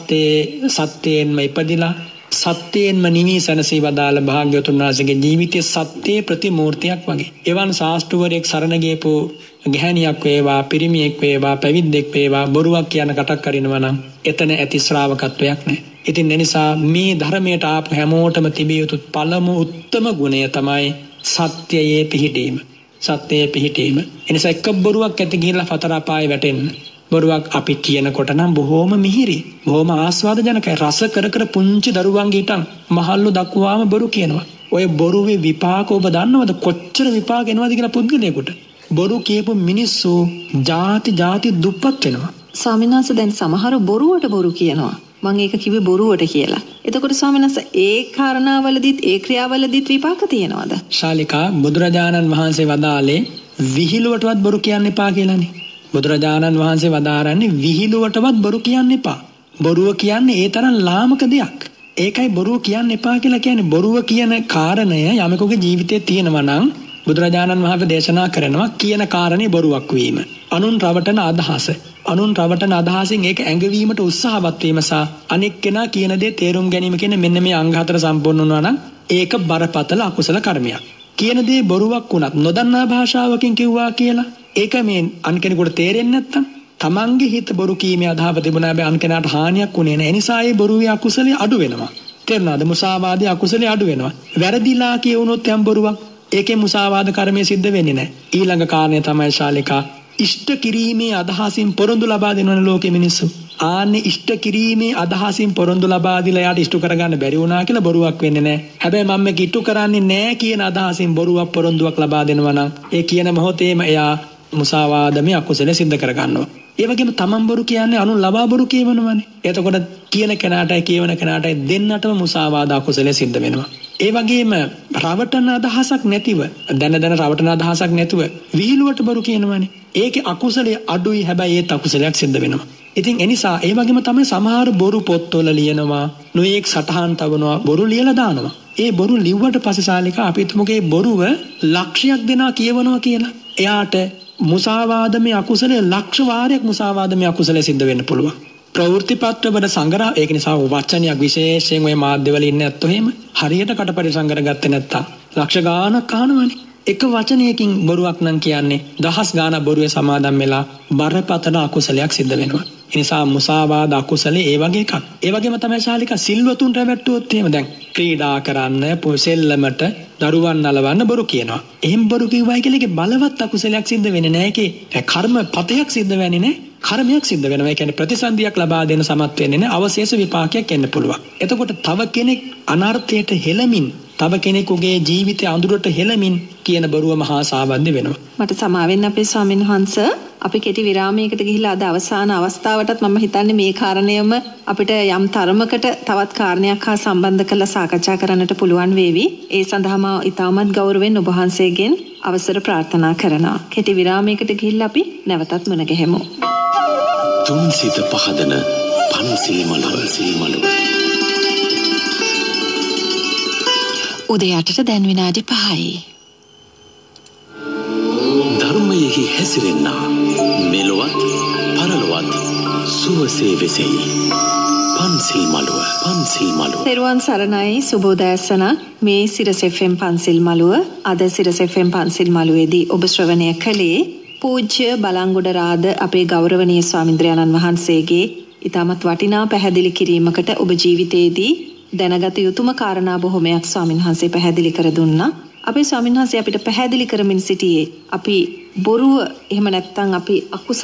සත්‍යයෙන්ම ඉපදිලා සත්‍යයෙන්ම නිවී සැනසී වදාළ භාග්‍යවතුන් වහන්සේගේ ජීවිතයේ සත්‍යයේ ප්‍රතිමූර්තියක් වගේ. එවන් ශාස්ත්‍රවරයෙක් සරණ ගියපු ගැහණියක් වේවා, පිරිමියෙක් වේවා, පැවිද්දෙක් වේවා බොරුවක් කියන කටක් කරිනවා නම් එතන ඇති ශ්‍රාවකත්වයක් නැහැ. ඉතින් එනිසා මේ ධර්මයට ආපු හැමෝටම තිබිය යුතු පළමු උත්තම ගුණය තමයි සත්‍යයේ පිහිටීම. සත්‍යයේ පිහිටීම. එනිසා එක බොරුවක් ඇති ගිහිල්ලා හතර අපායේ වැටෙන්න. බොරුවක් අපි කියනකොට නම් බොහෝම මිහිරි, බොහෝම ආස්වාදජනකයි. රස කර පුංචි දරුවන්ගේ හිටන් මහල්ලු දක්වාම බොරු කියනවා. ඔය බොරුවේ විපාක ඔබ දන්නවද? කොච්චර විපාක එනවද කියලා පුද්ගලයෙකුට. බොරු කියපු මිනිස්සු ಜಾති දුප්පත් වෙනවා. ස්වාමීන් වහන්සේ දැන් සමහර බොරුවට බොරු කියනවා. මම ඒක කිව්වේ බොරුවට කියලා. එතකොට ස්වාමීන් වහන්සේ ඒ කාරණාවලදීත් ඒ ක්‍රියාවලදීත් විපාක තියෙනවද? ශාලිකා බුදුරජාණන් වහන්සේ වදාළේ විහිළුවටවත් බොරු කියන්න එපා කියලානේ. බුදුරජාණන් වහන්සේ වදාරන්නේ විහිළුවටවත් බොරු කියන්න එපා. බොරුව කියන්නේ ඒ තරම් ලාමක දෙයක්. ඒකයි බොරුව කියන්න එපා කියලා කියන්නේ. බොරුව කියන කාරණය යමෙකුගේ ජීවිතයේ තියෙනවා නම් බුදුරජාණන් වහන්සේ දේශනා කරනවා කියන කාරණේ බොරුවක් වීම. අනුන් රවටන අදහස. අනුන් රවටන අදහසින් ඒක ඇඟවීමට උත්සාහවත් වීම සහ අනෙක් කෙනා කියන දේ තේරුම් ගැනීම කියන මෙන්න මේ අංග හතර සම්පූර්ණ වුණා නම් ඒක බරපතල අකුසල කර්මයක්. කියන දේ බොරුවක් වුණත් නොදන්නා භාෂාවකින් කිව්වා කියලා ඒක මේ අන් කෙනෙකුට තේරෙන්නේ නැත්තම් තමන්ගේ හිත බොරු කීමේ අදහව තිබුණා බෑ අන් කෙනාට හානියක් උනේ නැහැ. ඒ නිසා ඒ බොරුවේ අකුසලයේ අඩු වෙනවා. තේරුණාද? මුසාවාදයේ අකුසලයේ අඩු වෙනවා. වැරදිලා කියවුනොත් යම් බොරුවක් ඒකේ මුසාවාද කර්මය සිද්ධ වෙන්නේ නැහැ. ඊළඟ කාරණය තමයි ශාලිකා ඉෂ්ට කිරීමේ අදහසින් පොරොන්දු ලබා දෙනවන ලෝකෙ මිනිස්සු. ආන්නේ ඉෂ්ට කිරීමේ අදහසින් පොරොන්දු ලබා දීලා යාට ඉෂ්ට කරගන්න බැරි වුණා කියලා බොරුවක් වෙන්නේ නැහැ. හැබැයි මම මේක ඉෂ්ට කරන්නේ නැහැ කියන අදහසින් බොරුවක් පොරොන්දුවක් ලබා දෙනවා නම් ඒ කියන මොහොතේම එයා මුසාවාදමේ අකුසල සිද්ධ කරගන්නවා. ඒ වගේම තමන් බොරු කියන්නේ අනුන් ලබා බොරු කියවනවනේ. එතකොට කියන කෙනාටයි කියවන කෙනාටයි දෙන්නටම මුසාවාද අකුසල සිද්ධ වෙනවා. ඒ වගේම රවටන අදහසක් නැතිව දැන රවටන අදහසක් නැතුව විහිළුවට බොරු කියනවනේ. ඒකේ අකුසලයේ අඩුයි හැබැයි ඒත් අකුසලයක් සිද්ධ වෙනවා. ඉතින් ඒ නිසා ඒ වගේම තමයි සමහර බොරු පොත්වල ලියනවා, නොයේක් සටහන් තවනවා, බොරු ලියලා දානවා. ඒ බොරු ලිව්වට පස්සේ ශාලිකා අපි හිතමුකේ බොරුව ලක්ෂයක් දෙනා කියවනවා කියලා. එයාට මුසාවාදමේ අකුසලයේ ලක්ෂ වාරයක් මුසාවාදමේ අකුසලයේ සිද්ධ වෙන්න පුළුවන්. ප්‍රවෘත්ති පත්‍රවල සංග්‍රහ ඒක නිසා වචනයක් විශේෂයෙන් ඔය මාධ්‍යවල ඉන්නේ නැත්තෝ එහෙම හරියට කටපරි සංග්‍රහ ගත්තේ නැත්තම් ලක්ෂ ගාණක් අහනවනේ. එක වචනයකින් බොරුවක් නම් කියන්නේ දහස් ගාණක් බොරුවේ සමාදම් වෙලා බරපතල අකුසලයක් සිද්ධ වෙනවා. ඒ නිසා මුසාවාද අකුසලේ ඒ වගේ එකක්. ඒ වගේම තමයි ශාලිකා සිල්වතුන්ට වැට්ටුවොත් එහෙම දැන් ක්‍රීඩා කරන්න, පොසෙල්ලමට, දරුවන් නලවන්න බොරු කියනවා. එහෙම බොරු කිව්වයි කියලා ඒකේ බලවත් අකුසලයක් සිද්ධ වෙන්නේ නැහැ. ඒකේ කර්ම පතයක් සිද්ධ වෙන්නේ නැහැ. කර්මයක් සිද්ධ වෙනවා. ඒ කියන්නේ ප්‍රතිසන්දියක් ලබා දෙන්න සමත් වෙන්නේ නැහැ. අවශේෂ විපාකයක් එන්න පුළුවන්. එතකොට තව කෙනෙක් අනර්ථයට හෙළමින් තව කෙනෙකුගේ ජීවිතය අඳුරට හෙළමින් කියන බොරුව මහා සාවද්ද වෙනවා. මට සමාවෙන්න අපේ ස්වාමීන් වහන්සේ අපි කෙටි විරාමයකට ගිහිලා අද අවසාන අවස්ථාවටත් මම හිතන්නේ මේ කාරණයම අපිට යම් තරමකට තවත් කාරණයක් හා සම්බන්ධ කරලා සාකච්ඡා කරන්නට පුළුවන් වේවි. ඒ සඳහා මම ඉතාමත් ගෞරවයෙන් ඔබ වහන්සේගෙන් අවසර ප්‍රාර්ථනා කරනවා. කෙටි විරාමයකට ගිහිල්ලා අපි නැවතත් මුණ ගැහෙමු. තුන්සිත පහදන පන්සිල් මළුව. උදයටට දැන් විනාඩි 5යි. ධර්මයෙහි හැසිරෙන්නා මෙලොවත් පරලොවත් සුවසේ වෙසෙයි. පන්සිල් මළුව. තෙරුවන් සරණයි සුබෝදෑසන. මේ සිරස FM පන්සිල් මළුව අද සිරස FM පන්සිල් මළුවේදී ඔබ ශ්‍රවණය කළේ පූජ්‍ය බලංගොඩ රාද අපේ ගෞරවනීය ස්වාමින්ද්‍රයන්න් වහන්සේගේ ඊටමත් වටිනා පැහැදිලි කිරීමකට ඔබ ජීවිතයේදී දැනගත යුතුම කාරණා බොහොමයක් ස්වාමීන් වහන්සේ පැහැදිලි කර දුන්නා. අපේ ස්වාමීන් වහන්සේ අපිට පැහැදිලි කරමින් සිටියේ අපි බොරුව එහෙම නැත්නම් අපි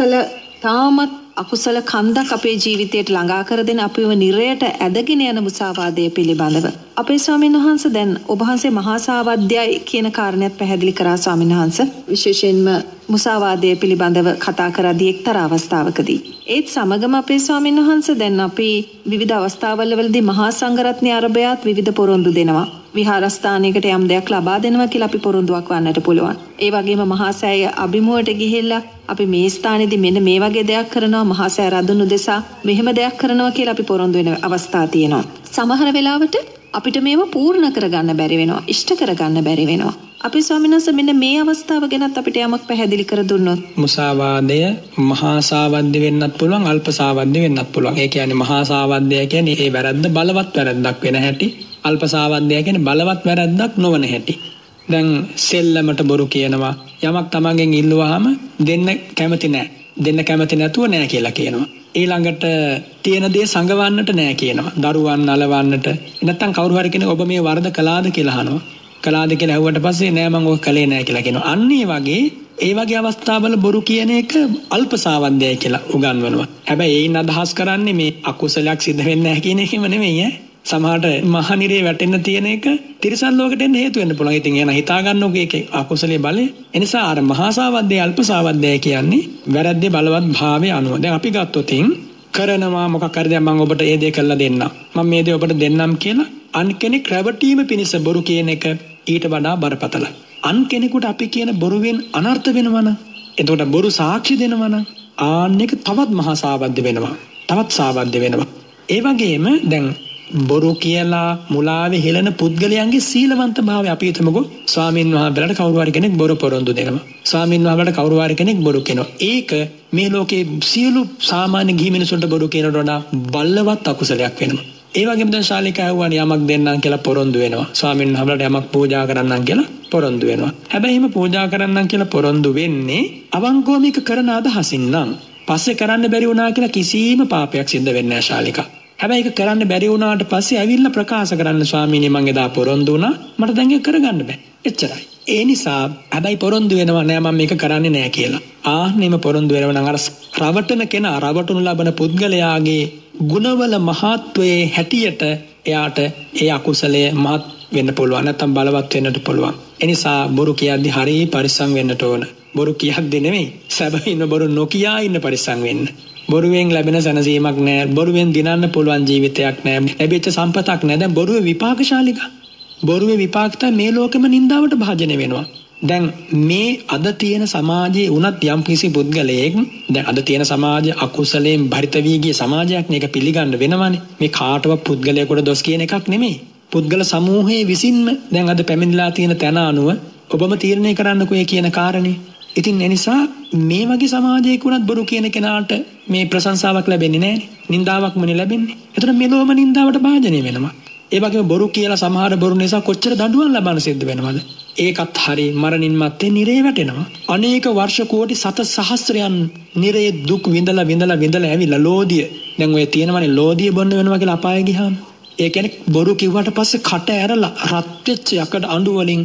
අකුසල කන්දක් අපේ ජීවිතයට ළඟා කර දෙන අපිව නිරයට ඇදගෙන යන මුසාවාදය පිළිබඳව. අපේ ස්වාමීන් වහන්සේ දැන් ඔබ වහන්සේ මහා සාවද්‍යයි කියන කාරණයක් පැහැදිලි කරා ස්වාමීන් වහන්සේ. විශේෂයෙන්ම මුසාවාදය පිළිබඳව කතා කරද්දී එක්තරා අවස්ථාවකදී. ඒත් සමගම අපේ ස්වාමීන් වහන්සේ දැන් අපි විවිධ අවස්ථාවලදී මහා සංඝරත්නය අරබයාත් විවිධ පොරොන්දු දෙනවා. විහාරස්ථානයකට යම් දෙයක් ලබා දෙනවා කියලා අපි පොරොන්දුවක් වන්නට පුළුවන්. ඒ වගේම මහා සෑය අභිමුවට ගිහිල්ලා අපි මේ ස්ථානයේදී මෙන්න මේ වගේ දෙයක් කරනවා මහා සෑය රදුන් උදෙසා මෙහෙම දෙයක් කරනවා කියලා අපි පොරොන්දු වෙන අවස්ථා තියෙනවා. සමහර වෙලාවට අපිට මේව පූර්ණ කරගන්න බැරි වෙනවා, ඉෂ්ට කරගන්න බැරි වෙනවා. අපි ස්වාමීන් වහන්සේ මෙන්න මේ අවස්ථාව ගැනත් අපිට යමක් පැහැදිලි කර දුන්නොත්. මුසාවාදය මහා සාවද්ද වෙන්නත් පුළුවන්, අල්ප සාවද්ද වෙන්නත් පුළුවන්. ඒ කියන්නේ මහා සාවද්දය කියන්නේ ඒ වැරද්ද බලවත් වැරද්දක් වෙන හැටි, අල්ප සාවද්දය කියන්නේ බලවත් වැරද්දක් නොවන හැටි. දැන් සෙල්ලමට බොරු කියනවා. යමක් තමන්ගෙන් ඉල්ලුවාම දෙන්න කැමති නැහැ. දෙන්න කැමති නැතුව නැහැ කියලා කියනවා. ඊළඟට තියෙන දේ සංගවන්නට නැහැ කියනවා. දරුවන් නලවන්නට. නැත්තම් කවුරු හරි කෙනෙක් ඔබ මේ වරද කළාද කියලා අහනවා. කළාද කියලා ඇහුවට පස්සේ නෑ මම ඔක කළේ නෑ කියලා කියනවා. අන්න ඒ වගේ අවස්ථාවල බොරු කියන එක අල්ප සාවද්දයයි කියලා උගන්වනවා. හැබැයි ඒයින් අදහස් කරන්නේ මේ අකුසලයක් සිද්ධ වෙන්නේ නැහැ කියන එකම නෙමෙයි ඈ. සමහරට මහනිරේ වැටෙන්න තියෙන එක තිරිසන් ලෝකෙට එන්න හේතු වෙන්න පුළුවන්. ඉතින් එන හිතා ගන්නකො ඒකේ අකුසලයේ බලය. ඒ නිසා අර මහා සාවද්දේ අල්ප සාවද්දේ කියන්නේ වැරද්දේ බලවත් භාවය අනුව. දැන් අපි ගත්තොත් කරනවා මොකක් හරි දැන් මම ඔබට ඒ දේ කළා දෙන්නම්. මම මේ දේ ඔබට දෙන්නම් කියලා අන් කෙනෙක් රැවටීම පිණිස බොරු කියන එක ඊට වඩා බරපතලයි. අන් කෙනෙකුට අපි කියන බොරුවෙන් අනර්ථ වෙනවනම් එතකොට බොරු සාක්ෂි දෙනවනම් ආන්න එක තවත් මහා සාවද්ද වෙනවා. තවත් සාවද්ද වෙනවා. ඒ වගේම දැන් බොරු කියලා මුලාවේ හෙළන පුද්ගලයන්ගේ සීලවන්ත භාවය අපි හිතමුකෝ ස්වාමීන් වහන්සේලාට කවුරු හරි කෙනෙක් බොරු පොරොන්දු දෙනවා. ස්වාමීන් වහන්සේලාට කවුරු හරි කෙනෙක් බොරු කියනවා. ඒක මේ ලෝකේ සියලු සාමාන්‍ය ගිහි මිනිසුන්ට බොරු කියනට වඩා බලවත් අකුසලයක් වෙනවා. ඒ වගේම දැන් ශාලිකා ඇහුවානේ යමක් දෙන්නම් කියලා පොරොන්දු වෙනවා. ස්වාමීන් වහන්සේලාට යමක් පූජා කරන්නම් කියලා පොරොන්දු වෙනවා. හැබැයි එහෙම පූජා කරන්නම් කියලා පොරොන්දු වෙන්නේ අවංකව මේක කරන අදහසින් නම් පස්සේ කරන්න බැරි වුණා කියලා කිසිම පාපයක් සිද්ධ වෙන්නේ නැහැ ශාලිකා. හැබැයි ඒක කරන්න බැරි වුණාට පස්සේ ඇවිල්ලා ප්‍රකාශ කරන්න ස්වාමීනි මං එදා පොරොන්දු වුණා මට දැන් ඒක කරගන්න බෑ. එච්චරයි. ඒ නිසා හැබැයි පොරොන්දු වෙනවා නෑ මම මේක කරන්නේ නෑ කියලා. ආන්නෙම පොරොන්දු වෙනවා නම් අර රවටන කෙනා රවටුණු ලබන පුද්ගලයාගේ ගුණවල මහත්වයේ හැටියට එයාට ඒ අකුසලයේ මහත් වෙන්න පුළුවන් නැත්නම් බලවත් වෙන්නට පුළුවන්. ඒ නිසා බොරු කියද්දී හරිය පරිස්සම් වෙන්නට ඕන. බොරු කියද්දී නෙමෙයි සැබවින්ම බොරු නොකියා ඉන්න පරිස්සම් වෙන්න. බොරුවෙන් ලැබෙන සැනසීමක් නෑ. බොරුවෙන් දිනන්න පුළුවන් ජීවිතයක් නෑ. ලැබෙච්ච සම්පතක් නෑ. දැන් බොරුවේ විපාකශාලික. බොරුවේ විපාක තමයි මේ ලෝකෙම නින්දාවට භාජනය වෙනවා. දැන් මේ අද තියෙන සමාජයේ උනත් යම් කිසි පුද්ගලයෙක් දැන් අද තියෙන සමාජය අකුසලයෙන් භරිත වී ගිය සමාජයක් මේක පිළිගන්න වෙනවනේ. මේ කාටවත් පුද්ගලයෙකුට දොස් කියන එකක් නෙමෙයි. පුද්ගල සමූහයේ විසින්ම දැන් අද පැමිණලා තියෙන තැන අනුව ඔබම තීරණය කරන්නකෝ ඒ කියන කාරණේ. ඉතින් ඒ නිසා මේ වගේ සමාජයක උනත් බොරු කියන කෙනාට මේ ප්‍රශංසාවක් ලැබෙන්නේ නැහැ. නින්දාවක්මනේ ලැබෙන්නේ. ඒතර මෙලොවම නින්දාවට භාජනය වෙනවා. ඒ වගේම බොරු කියලා සමහර බොරු නිසා කොච්චර දඬුවම් ලබන්න සිද්ධ වෙනවද? ඒකත් හරි මරණින් මත්තේ නිරේ වැටෙනවා. අනේක වර්ෂ කෝටි සත සහස්‍රයන් නිරේ දුක් විඳලා ඇවිල්ලා ලෝදිය. දැන් ඔය තියෙනවනේ ලෝදිය බොන්න වෙනවා කියලා අපාය ගියාම. ඒ කියන්නේ බොරු කිව්වට පස්සේ කට ඇරලා රත් වෙච්ච යකඩ අඬු වලින්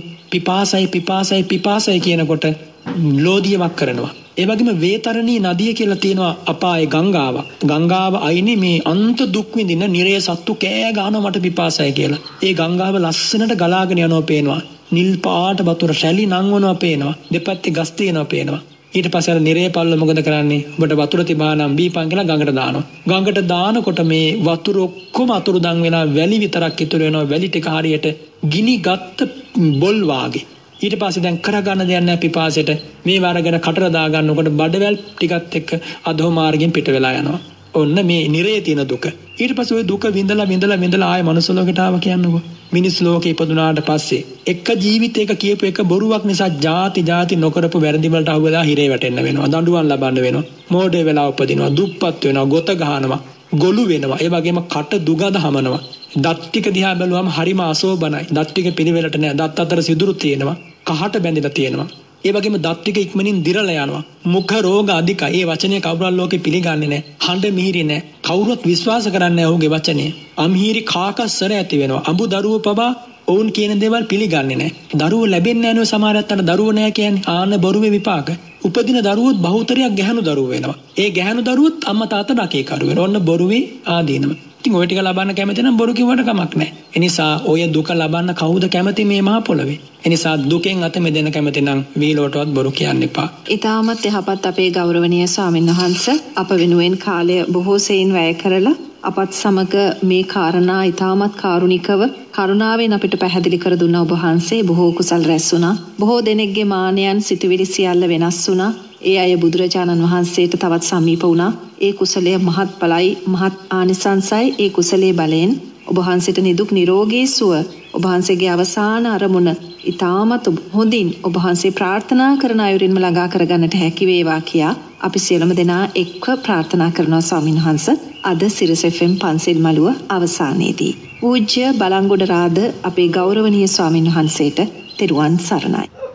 පිපාසයි කියනකොට ලෝදියවක් කරනවා. ඒ වගේම වේතරණී නදිය කියලා තියෙනවා අපායේ ගංගාවක්. ගංගාව අයිනේ මේ අන්ත දුක් විඳින නිරේ සත්තු කෑ ගහනවා මට පිපාසයි කියලා. ඒ ගංගාව ලස්සනට ගලාගෙන යනවා පේනවා. නිල් පාට වතුර රැලි නංවනවා පේනවා. දෙපැත්තේ ගස් තියෙනවා පේනවා. ඊට පස්සේ අර නිරේ පල්ල මොකද කරන්නේ? ඔබට වතුර තිබා නම් බීපන් කියලා ගඟට දානවා. ගඟට දානකොට මේ වතුර ඔක්කොම අතුරු දන් වෙලා වැලි විතරක් ඉතුරු වෙනවා. වැලි ටික හරියට ගිනි ගත්ත බොල් වාගේ. ඊට පස්සේ දැන් කරගන්න දෙයක් නැහැ පිපාසෙට. මේ වරගෙන කටර දා ගන්නකොට බඩවැල් ටිකත් එක්ක අධෝ මාර්ගෙන් පිට වෙලා යනවා. ඔන්න මේ නිරේ තියෙන දුක. ඊට පස්සේ ওই දුක විඳලා ආය මනුස්ස ලෝකයට ආව කියන්නකෝ. මිනිස් ලෝකේ ඉපදුනාට පස්සේ එක ජීවිතයක කියපු එක බොරුවක් නිසා ಜಾති නොකරපු වැරදි වලට අහු වෙලා හිරේ වැටෙන්න වෙනවා. දඬුවම් ලබන්න වෙනවා. මෝඩේ වෙලා උපදිනවා. දුප්පත් වෙනවා. ගොත ගහනවා. ගොළු වෙනවා. ඒ වගේම කට දුගඳ හමනවා. දත් ටික දිහා බැලුවම හරිම අසෝබනයි. දත් ටික පිළිවෙලට නෑ. දත් අතර සිදුරු තියෙනවා. කහට බැඳිලා තියෙනවා. ඒ වගේම දත් ටික ඉක්මනින් දිරලා යනවා. මුඛ රෝග අධිකයි. ඒ වචනේ කවුරුත් ලෝකේ පිළිගන්නේ නැහැ. හඬ මිහිරි නැහැ. කවුරුත් විශ්වාස කරන්නේ නැහැ ඔහුගේ වචනේ. අමිහිරි කාකස්සර ඇති වෙනවා. අඹු දරුවෝ පවා ඔවුන් කියන දේවල් පිළිගන්නේ නැහැ. දරුවෝ ලැබෙන්නේ නැහැ නෝ සමහරත් අන්න දරුවෝ නැහැ කියන්නේ. ආන්න බොරුවේ විපාක. උපදින දරුවොත් බහුතරයක් ගැහණු දරුවෝ වෙනවා. ඒ ගැහණු දරුවොත් අම්මා තාත්තා ඩකේ කරු වෙනවා. ඔන්න බොරුවේ ආදීනම. ඉතින් ඔය ටික ලබන්න කැමති නම් බොරු කිව්වට කමක් නැහැ. ඒ නිසා ඔය දුක ලබන්න කවුද කැමති මේ මහ පොළවේ? ඒ නිසා දුකෙන් අත මෙදෙන්න කැමති නම් වීලෝටවත් බොරු කියන්න එපා. ඊටමත් යහපත් අපේ ගෞරවනීය ස්වාමීන් වහන්සේ අප වෙනුවෙන් කාලය බොහෝ සෙයින් වැය කරලා අපත් සමග මේ කාරණා ඊටමත් කාරුණිකව කරුණාවෙන් අපිට පැහැදිලි කර දුන්නා. ඔබ වහන්සේ බොහෝ කුසල් රැස් වුණා. බොහෝ දෙනෙක්ගේ මානයන් සිතුවිලි සියල්ල වෙනස් වුණා. ඒ අය බුදුරජාණන් වහන්සේට තවත් සමීප වුණා. ඒ කුසලය මහත් බලයි මහත් ආනිසංසයි. ඒ කුසලයේ බලයෙන් ඔබ වහන්සේට නිදුක් නිරෝගී සුව ඔබ වහන්සේගේ අවසාන අරමුණ ඊටමත් හොඳින් ඔබ වහන්සේ ප්‍රාර්ථනා කරන අයුරින්ම ළඟා කරගන්නට හැකි වේවා කියා අපි සියලුම දෙනා එක්ව ප්‍රාර්ථනා කරනවා. ස්වාමීන් වහන්සේ අද සිරස FM පන්සිල් මළුව අවසානයේදී පූජ්‍ය බලංගොඩ රාද අපේ ගෞරවනීය ස්වාමීන් වහන්සේට තෙරුවන් සරණයි.